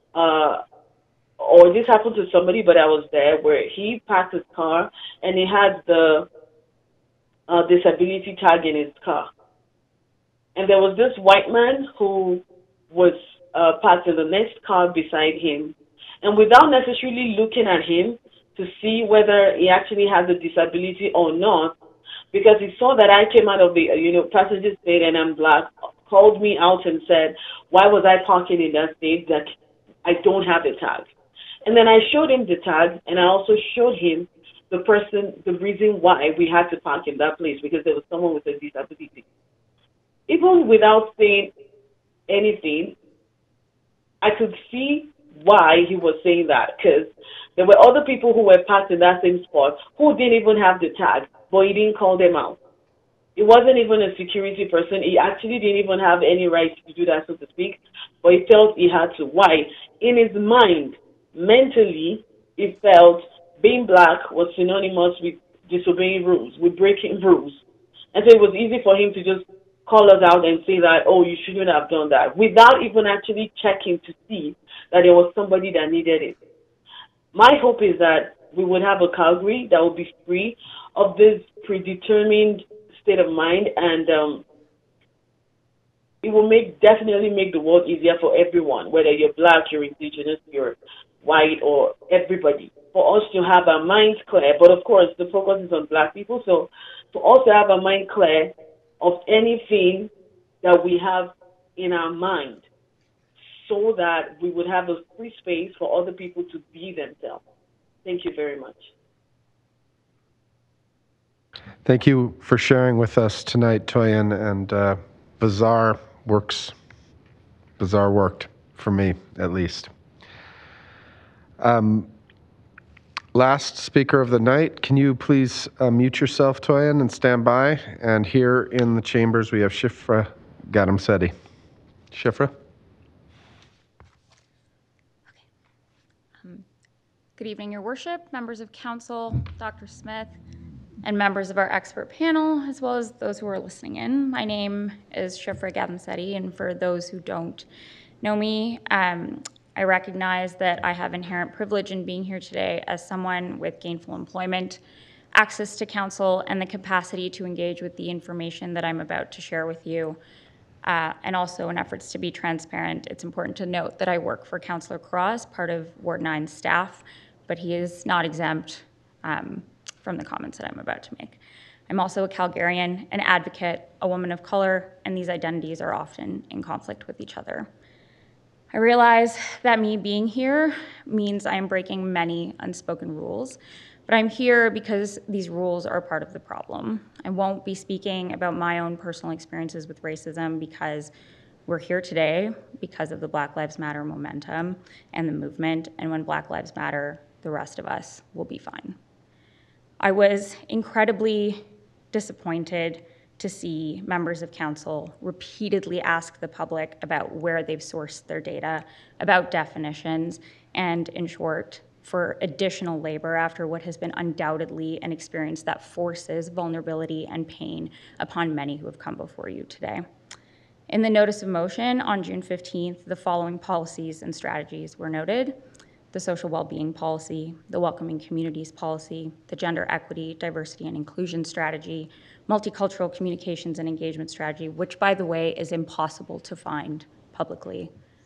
or this happened to somebody, but I was there, where he parked his car and he had the disability tag in his car. And there was this white man who was parked in the next car beside him. And without necessarily looking at him to see whether he actually has a disability or not, because he saw that I came out of the passenger state and I'm Black, called me out and said, why was I parking in that state that I don't have a tag? And then I showed him the tag, and I also showed him the reason why we had to park in that place, because there was someone with a disability. Even without saying anything, I could see why he was saying that, because there were other people who were parked in that same spot who didn't even have the tag, but he didn't call them out. He wasn't even a security person. He actually didn't even have any right to do that, so to speak, but he felt he had to. Why? In his mind, mentally, he felt being Black was synonymous with disobeying rules, with breaking rules. And so it was easy for him to just call us out and say that, oh, you shouldn't have done that, without even actually checking to see that there was somebody that needed it. My hope is that we would have a Calgary that will be free of this predetermined state of mind, and it will definitely make the world easier for everyone, whether you're Black, you're Indigenous, you're white, or everybody, for us to have our minds clear. But of course, the focus is on Black people, so for us to have our mind clear of anything that we have in our mind, so that we would have a free space for other people to be themselves. Thank you very much. Thank you for sharing with us tonight, Toyin, and Bazaar works Bizarre worked, for me at least. Last speaker of the night, can you please mute yourself, Toyin, and stand by? And here in the chambers, we have Shifra Gadamseti. Shifra? Good evening, Your Worship, members of Council, Dr. Smith, and members of our expert panel, as well as those who are listening in. My name is Shifra Gadamseti, and for those who don't know me, I recognize that I have inherent privilege in being here today as someone with gainful employment, access to counsel, and the capacity to engage with the information that I'm about to share with you. And also in efforts to be transparent, it's important to note that I work for Councillor Cross, part of Ward 9's staff, but he is not exempt from the comments that I'm about to make. I'm also a Calgarian, an advocate, a woman of color, and these identities are often in conflict with each other. I realize that me being here means I am breaking many unspoken rules, but I'm here because these rules are part of the problem. I won't be speaking about my own personal experiences with racism because we're here today because of the Black Lives Matter momentum and the movement, and when Black Lives Matter, the rest of us will be fine. I was incredibly disappointed to see members of council repeatedly ask the public about where they've sourced their data, about definitions, and in short, for additional labor after what has been undoubtedly an experience that forces vulnerability and pain upon many who have come before you today. In the notice of motion on June 15th, the following policies and strategies were noted: the social well-being policy, the welcoming communities policy, the gender equity, diversity and inclusion strategy, multicultural communications and engagement strategy, which by the way is impossible to find publicly,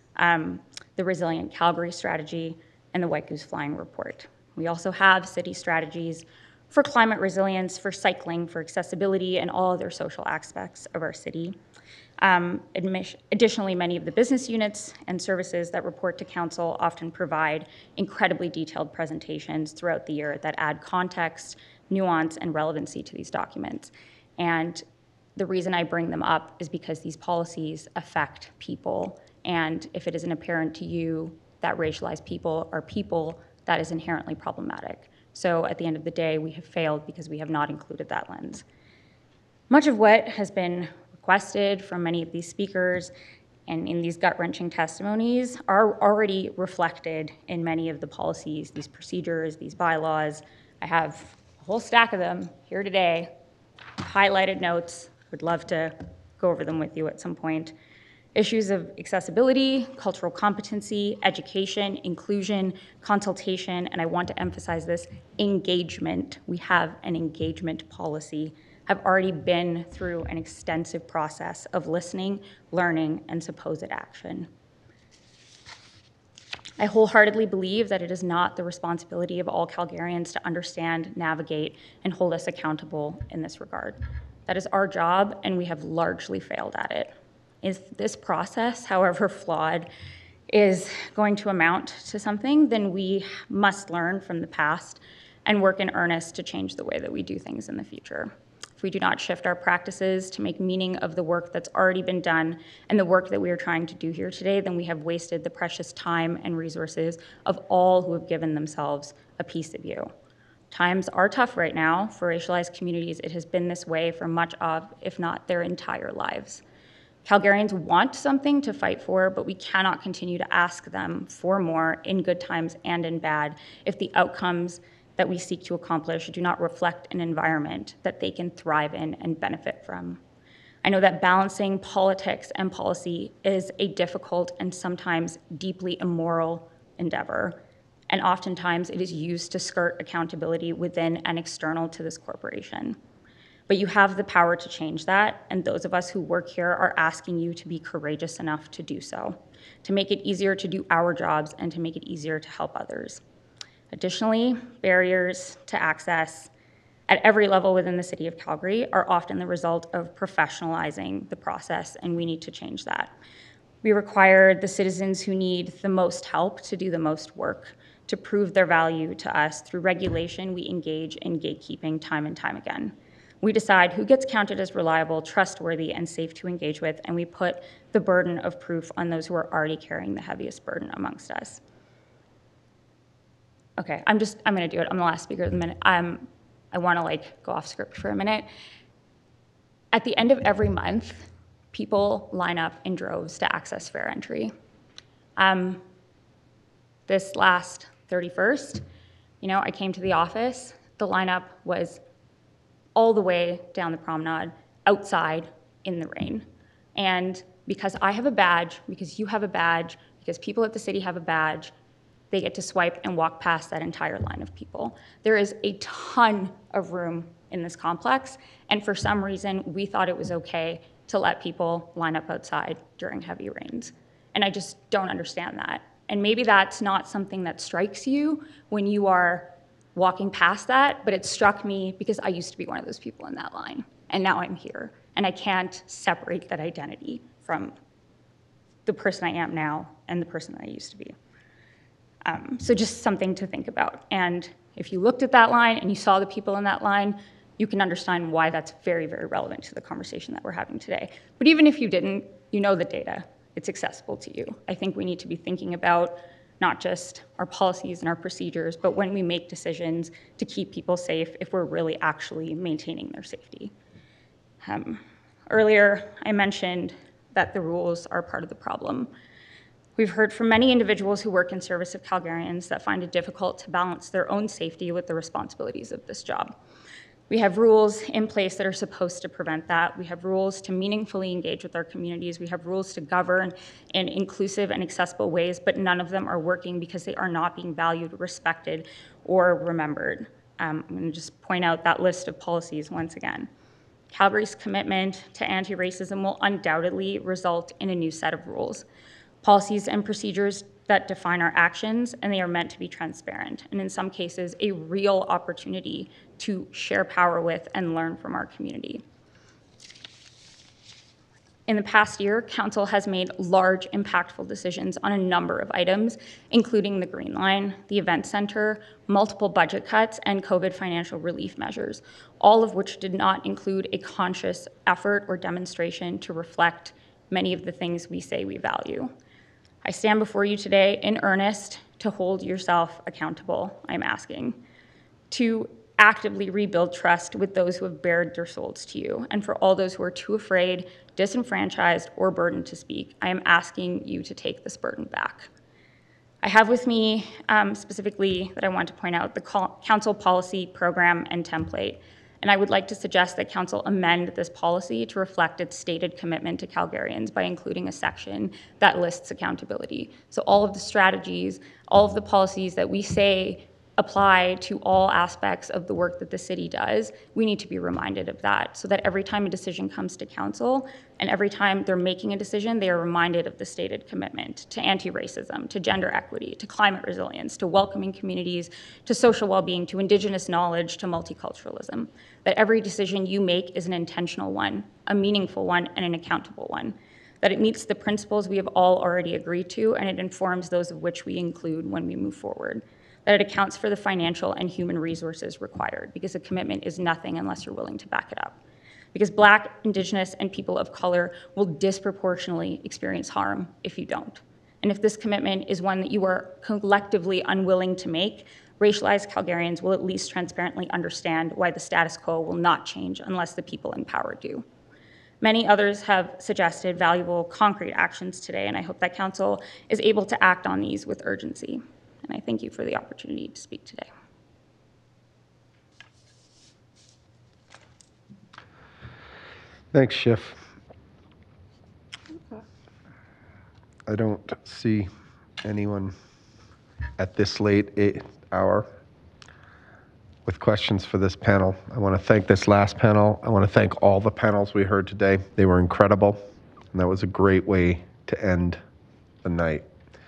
the resilient Calgary strategy, and the White Goose Flying report. We also have city strategies for climate resilience, for cycling, for accessibility, and all other social aspects of our city. Additionally, many of the business units and services that report to council often provide incredibly detailed presentations throughout the year that add context, nuance, and relevancy to these documents. And the reason I bring them up is because these policies affect people. And if it isn't apparent to you that racialized people are people, that is inherently problematic. So at the end of the day, we have failed because we have not included that lens. Much of what has been requested from many of these speakers and in these gut-wrenching testimonies are already reflected in many of the policies, these procedures, these bylaws. I have a whole stack of them here today, highlighted notes. Would love to go over them with you at some point. Issues of accessibility, cultural competency, education, inclusion, consultation, and I want to emphasize this, engagement. We have an engagement policy, have already been through an extensive process of listening, learning, and supposed action. I wholeheartedly believe that it is not the responsibility of all Calgarians to understand, navigate, and hold us accountable in this regard. That is our job, and we have largely failed at it. If this process, however flawed, is going to amount to something, then we must learn from the past and work in earnest to change the way that we do things in the future. If we do not shift our practices to make meaning of the work that's already been done and the work that we are trying to do here today, then we have wasted the precious time and resources of all who have given themselves a piece of you. Times are tough right now for racialized communities. It has been this way for much of, if not their entire lives. Calgarians want something to fight for, but we cannot continue to ask them for more in good times and in bad if the outcomes that we seek to accomplish do not reflect an environment that they can thrive in and benefit from. I know that balancing politics and policy is a difficult and sometimes deeply immoral endeavor, and oftentimes it is used to skirt accountability within and external to this corporation. But you have the power to change that, and those of us who work here are asking you to be courageous enough to do so, to make it easier to do our jobs and to make it easier to help others. Additionally, barriers to access at every level within the city of Calgary are often the result of professionalizing the process, and we need to change that. We require the citizens who need the most help to do the most work, to prove their value to us. Through regulation, we engage in gatekeeping time and time again. We decide who gets counted as reliable, trustworthy, and safe to engage with, and we put the burden of proof on those who are already carrying the heaviest burden amongst us. Okay, I'm gonna do it. I'm the last speaker of the minute. I wanna go off script for a minute. At the end of every month, people line up in droves to access fair entry. This last 31st, I came to the office. The lineup was all the way down the promenade, outside in the rain. And because I have a badge, because you have a badge, because people at the city have a badge, they get to swipe and walk past that entire line of people. There is a ton of room in this complex, and for some reason, we thought it was okay to let people line up outside during heavy rains. And I just don't understand that. And maybe that's not something that strikes you when you are walking past that, but it struck me because I used to be one of those people in that line, and now I'm here, and I can't separate that identity from the person I am now and the person that I used to be. So just something to think about. And if you looked at that line and you saw the people in that line, you can understand why that's very, very relevant to the conversation that we're having today. But even if you didn't, you know the data. It's accessible to you. I think we need to be thinking about not just our policies and our procedures, but when we make decisions to keep people safe, if we're really actually maintaining their safety. Earlier, I mentioned that the rules are part of the problem. We've heard from many individuals who work in service of Calgarians that find it difficult to balance their own safety with the responsibilities of this job. We have rules in place that are supposed to prevent that. We have rules to meaningfully engage with our communities. We have rules to govern in inclusive and accessible ways, but none of them are working because they are not being valued, respected, or remembered. I'm going to just point out that list of policies once again. Calgary's commitment to anti-racism will undoubtedly result in a new set of rules, policies and procedures that define our actions, and they are meant to be transparent, and in some cases, a real opportunity to share power with and learn from our community. In the past year, Council has made large, impactful decisions on a number of items, including the Green Line, the Event Center, multiple budget cuts, and COVID financial relief measures, all of which did not include a conscious effort or demonstration to reflect many of the things we say we value. I stand before you today in earnest to hold yourself accountable, I'm asking, to actively rebuild trust with those who have bared their souls to you, and for all those who are too afraid, disenfranchised, or burdened to speak, I am asking you to take this burden back. I have with me specifically that I want to point out the Council policy, program, and template. And I would like to suggest that Council amend this policy to reflect its stated commitment to Calgarians by including a section that lists accountability. So all of the strategies, all of the policies that we say apply to all aspects of the work that the city does, we need to be reminded of that so that every time a decision comes to Council and every time they're making a decision, they are reminded of the stated commitment to anti-racism, to gender equity, to climate resilience, to welcoming communities, to social well-being, to Indigenous knowledge, to multiculturalism. That every decision you make is an intentional one, a meaningful one, and an accountable one. That it meets the principles we have all already agreed to, and it informs those of which we include when we move forward. That it accounts for the financial and human resources required, because a commitment is nothing unless you're willing to back it up. Because Black, Indigenous, and people of color will disproportionately experience harm if you don't. And if this commitment is one that you are collectively unwilling to make, racialized Calgarians will at least transparently understand why the status quo will not change unless the people in power do. Many others have suggested valuable concrete actions today, and I hope that Council is able to act on these with urgency. And I thank you for the opportunity to speak today. Thanks, Schiff. I don't see anyone at this late hour with questions for this panel. I want to thank this last panel. I want to thank all the panels we heard today. They were incredible, and that was a great way to end the night.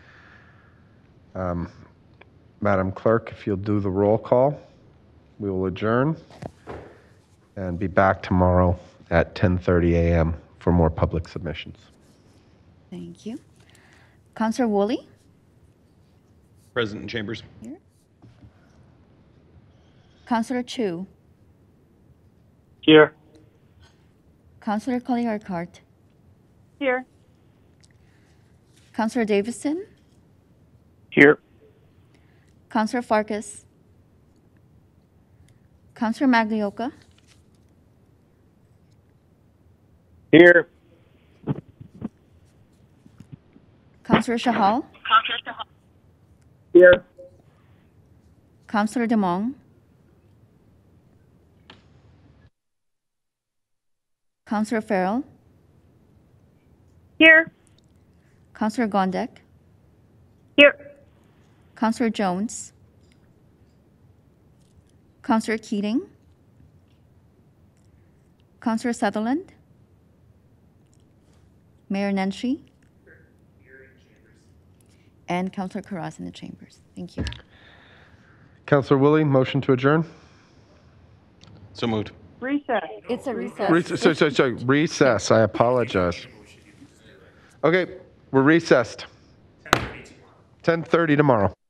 Madam Clerk, if you'll do the roll call, we will adjourn and be back tomorrow at 10:30 a.m. for more public submissions. Thank you. Councillor Woolley? Present in chambers. Here. Councillor Chu? Here. Councillor Collier-Hart, Here. Councillor Davison, Here. Councillor Farkas, Councillor Maglioka, Here. Councillor Shahal, Here. Councillor Demong, Councillor Farrell, Here. Councillor Gondek, Here. Councillor Jones, Councillor Keating, Councillor Sutherland, Mayor Nenshi, and Councillor Carras in the chambers. Thank you. Councillor Woolley, motion to adjourn? So moved. Recess. It's a recess. Sorry, recess. I apologize. Okay, we're recessed. 10:30 tomorrow.